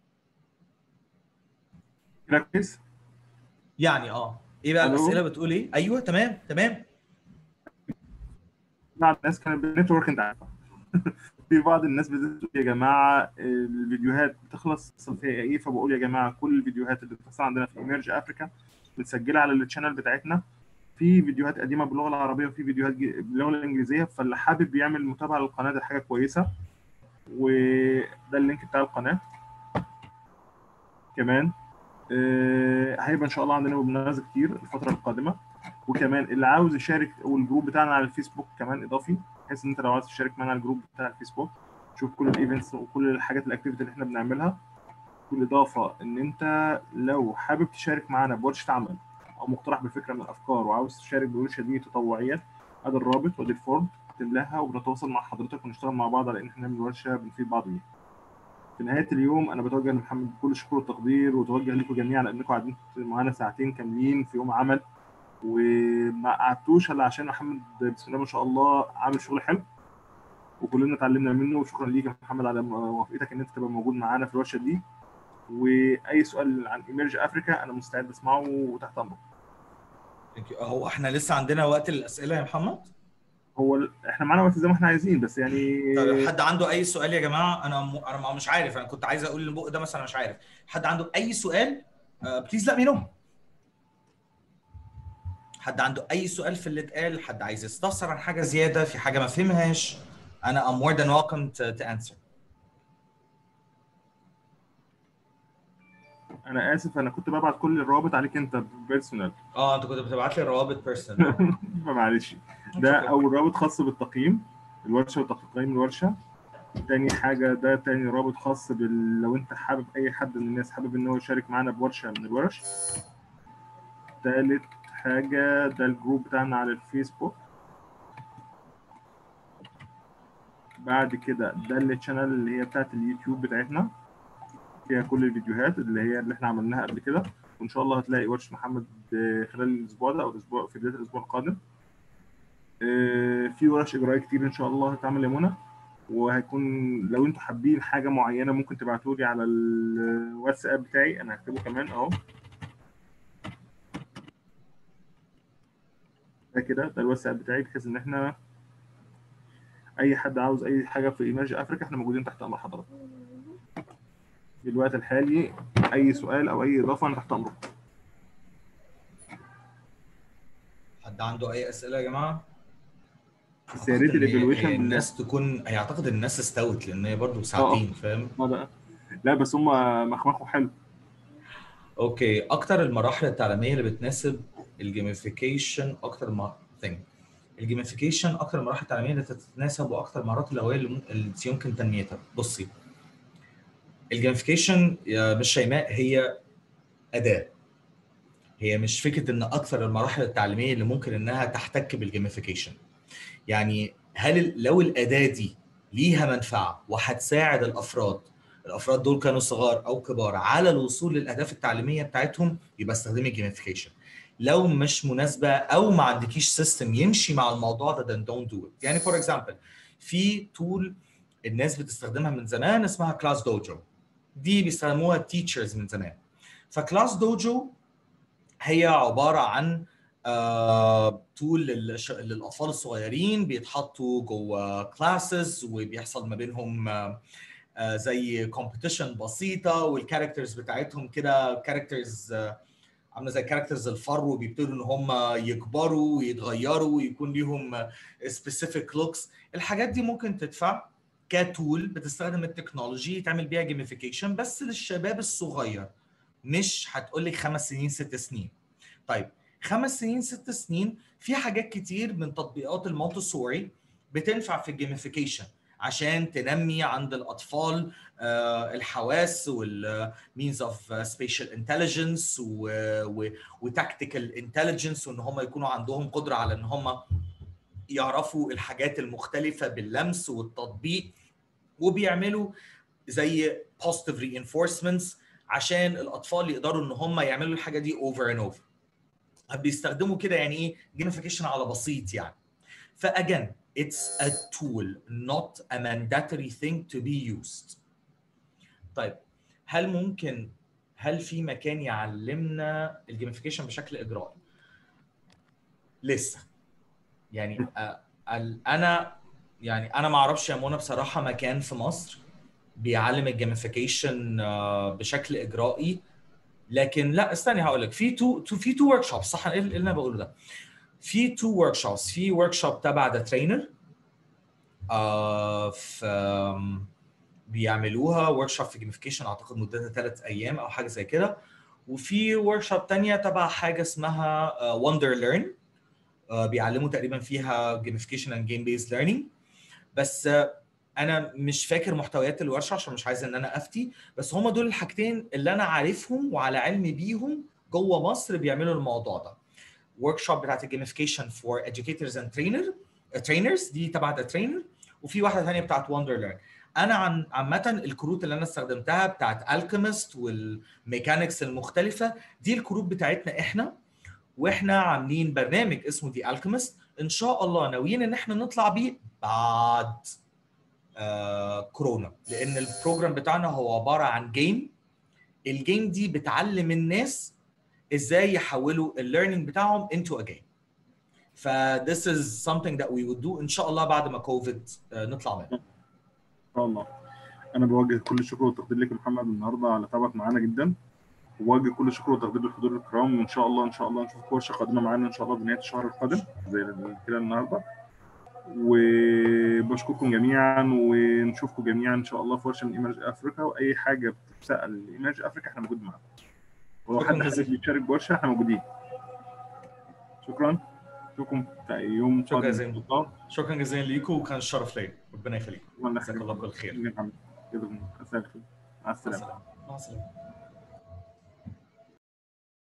ركز. يعني اه ايه بقى الو. الاسئله بتقول ايه؟ ايوه تمام تمام. بعض الناس كانت بالنتورك انت عارفه. في بعض الناس بتقول يا جماعه الفيديوهات بتخلص فيها ايه، فبقول يا جماعه كل الفيديوهات اللي بتحصل عندنا في ايميرج افريكا متسجله على الشانل بتاعتنا، في فيديوهات قديمه باللغه العربيه وفي فيديوهات باللغه الانجليزيه، فاللي حابب يعمل متابعه للقناه دي حاجه كويسه، وده اللينك بتاع القناه كمان. آه، هيبقى ان شاء الله عندنا ويبنارز كتير الفتره القادمه، وكمان اللي عاوز يشارك والجروب بتاعنا على الفيسبوك كمان اضافي، بحيث ان انت لو عاوز تشارك معانا على الجروب بتاع الفيسبوك تشوف كل الايفنتس وكل الحاجات الاكتيفيتي اللي احنا بنعملها. بالاضافه ان انت لو حابب تشارك معانا بورشه عمل او مقترح بفكره من الافكار وعاوز تشارك بورشه دي تطوعيا، ادي الرابط وادي الفورم تملاها وبنتواصل مع حضرتك ونشتغل مع بعض على ان احنا نعمل ورشه بنفيد بعض بيها. في نهايه اليوم انا بتوجه لمحمد بكل الشكر والتقدير، وتوجه لكم جميعا لانكم قاعدين معانا ساعتين كاملين في يوم عمل، وما قعدتوش الا عشان محمد بسم الله ما شاء الله عامل شغل حلو وكلنا اتعلمنا منه. وشكرا ليك يا محمد على موافقتك ان انت تبقى موجود معانا في الورشه دي، واي سؤال عن ايميرج افريكا انا مستعد اسمعه وتحت امرك. هو احنا لسه عندنا وقت للاسئله يا محمد؟ هو ال- احنا معانا وقت زي ما احنا عايزين، بس يعني طيب حد عنده اي سؤال يا جماعه؟ انا م... انا مش عارف، انا كنت عايز اقول البق ده مثلا مش عارف. حد عنده اي سؤال؟ بليز لا مي نو. حد عنده اي سؤال في اللي اتقال؟ حد عايز يستفسر عن حاجه زياده، في حاجه ما فهمهاش؟ انا I'm more than welcome to, to answer. انا اسف انا كنت ببعت كل الروابط عليك انت بيرسونال. اه انت كنت بتبعت لي الروابط بيرسونال. فمعلش ده اول رابط خاص بالتقييم الورشه وتقييم الورشه. تاني حاجه ده تاني رابط خاص بال لو انت حابب اي حد من الناس حابب ان هو يشارك معانا بورشه من الورش. تالت حاجه ده الجروب بتاعنا على الفيسبوك. بعد كده ده الشانل اللي هي بتاعت اليوتيوب بتاعتنا فيها كل الفيديوهات اللي هي اللي احنا عملناها قبل كده، وان شاء الله هتلاقي ورشه محمد خلال الاسبوع ده او الاسبوع في بدايه الاسبوع القادم. في ورش اجرائيه كتير ان شاء الله هتعمل يا منى، وهيكون لو انتوا حابين حاجه معينه ممكن تبعتوا لي على الواتساب بتاعي، انا هكتبه كمان اهو. ده كده ده الواتساب بتاعي، بحيث ان احنا اي حد عاوز اي حاجه في ايمرج افريكا احنا موجودين تحت امر حضرتك. في الوقت الحالي اي سؤال او اي اضافه انا تحت امرك. حد عنده اي اسئله يا جماعه؟ بس يا ريت الايفالويشن الناس تكون هيعتقد الناس استوت لان هي برضه اه ساعتين فاهم. اه لا لا بس هم مخمخوا حلو. اوكي اكتر المراحل التعليميه اللي بتناسب الجيميفيكيشن اكتر ما ثينك الجيميفيكيشن اكتر المراحل التعليميه اللي تتناسب واكتر المهارات الهويه اللي اللي يمكن تنميتها. بصي الجيميفيكيشن يا مش شيماء هي اداه، هي مش فكره ان اكثر المراحل التعليميه اللي ممكن انها تحتك بالجيميفيكيشن. يعني هل لو الاداه دي ليها منفعه وهتساعد الافراد الافراد دول كانوا صغار او كبار على الوصول للاهداف التعليميه بتاعتهم يبقى استخدمي الجيميفيكيشن. لو مش مناسبه او ما عندكيش سيستم يمشي مع الموضوع ده then don't do it. يعني فور اكزامبل في تول الناس بتستخدمها من زمان اسمها كلاس دوجو، دي بيستخدموها تيتشرز من زمان. فكلاس دوجو هي عباره عن تول uh, للاطفال الصغيرين بيتحطوا جوه كلاسز وبيحصل ما بينهم uh, uh, زي كومبيتيشن بسيطه، والكاركترز بتاعتهم كده كاركترز uh, عامله زي كاركترز الفر، وبيبتدوا ان هم يكبروا ويتغيروا ويكون ليهم سبيسيفيك لوكس. الحاجات دي ممكن تدفع كتول بتستخدم التكنولوجي تعمل بيها جيميفيكيشن بس للشباب الصغير، مش هتقول لك خمس سنين ست سنين. طيب خمس سنين ست سنين في حاجات كتير من تطبيقات المونتسوري بتنفع في الجيميفيكيشن عشان تنمي عند الاطفال آه الحواس والمينز اوف سبيشال انتليجنس وتكتيكال انتليجنس، وان هم يكونوا عندهم قدره على ان هم يعرفوا الحاجات المختلفه باللمس والتطبيق، وبيعملوا زي positive reinforcements عشان الاطفال يقدروا ان هم يعملوا الحاجه دي over and over. بيستخدموا كده يعني ايه جيميفيكيشن على بسيط يعني. فاجن it's a tool not a mandatory thing to be used. طيب هل ممكن هل في مكان يعلمنا الجيميفيكيشن بشكل اجرائي؟ لسه يعني انا يعني انا ما اعرفش يا منى بصراحه مكان في مصر بيعلم الجيميفيكيشن بشكل اجرائي. لكن لا استني هقول لك في تو في تو ورك شوبس صح. ايه اللي انا بقوله ده؟ في تو ورك شوبس. في ورك شوب تبع ذا ترينر آه في بيعملوها ورك شوب في جيميفيكيشن اعتقد مدتها ثلاث ايام او حاجه زي كده. وفي ورك شوب ثانيه تبع حاجه اسمها وندر ليرن بيعلموا تقريبا فيها جيميفيكيشن اند جيم بيز ليرنينج. بس انا مش فاكر محتويات الورشه عشان مش عايز ان انا افتي، بس هم دول الحاجتين اللي انا عارفهم وعلى علم بيهم جوه مصر بيعملوا الموضوع ده. ورك شوب بتاعت الجيميفيكيشن فور educators and trainer trainers دي تبع ذا ترينر، وفي واحده ثانيه بتاعت وندر ليرن. انا عن عامه الكروت اللي انا استخدمتها بتاعت alchemist والميكانكس المختلفه دي الكروت بتاعتنا احنا، واحنا عاملين برنامج اسمه دي alchemist ان شاء الله ناويين ان احنا نطلع بيه بعد آه كورونا، لان البروجرام بتاعنا هو عباره عن جيم. الجيم دي بتعلم الناس ازاي يحولوا الليرنينج بتاعهم into a game. ف this is something that we would do ان شاء الله بعد ما كوفيد آه نطلع منه. ان شاء الله. انا بوجه كل الشكر والتقدير لك يا محمد النهارده على تعبك معانا جدا، وبوجه كل الشكر والتقدير للحضور الكرام، وان شاء الله ان شاء الله نشوفكم ورشه قادمه معانا ان شاء الله بنهايه الشهر القادم زي كده النهارده. وبشكركم جميعا، ونشوفكم جميعا ان شاء الله في ورشه من ايمرج افريكا، واي حاجه بتتسال ايمرج افريكا احنا موجودين معاكم، ولو حد حابب يشارك بورشه احنا موجودين. شكرا. اشوفكم في يوم شكرا قادم. جزيلا. شكرا جزيلا ليكم وكان الشرف ليا. ربنا يخليكم. جزاك الله كل خير. مع السلامه. مع السلامه. مع السلامه.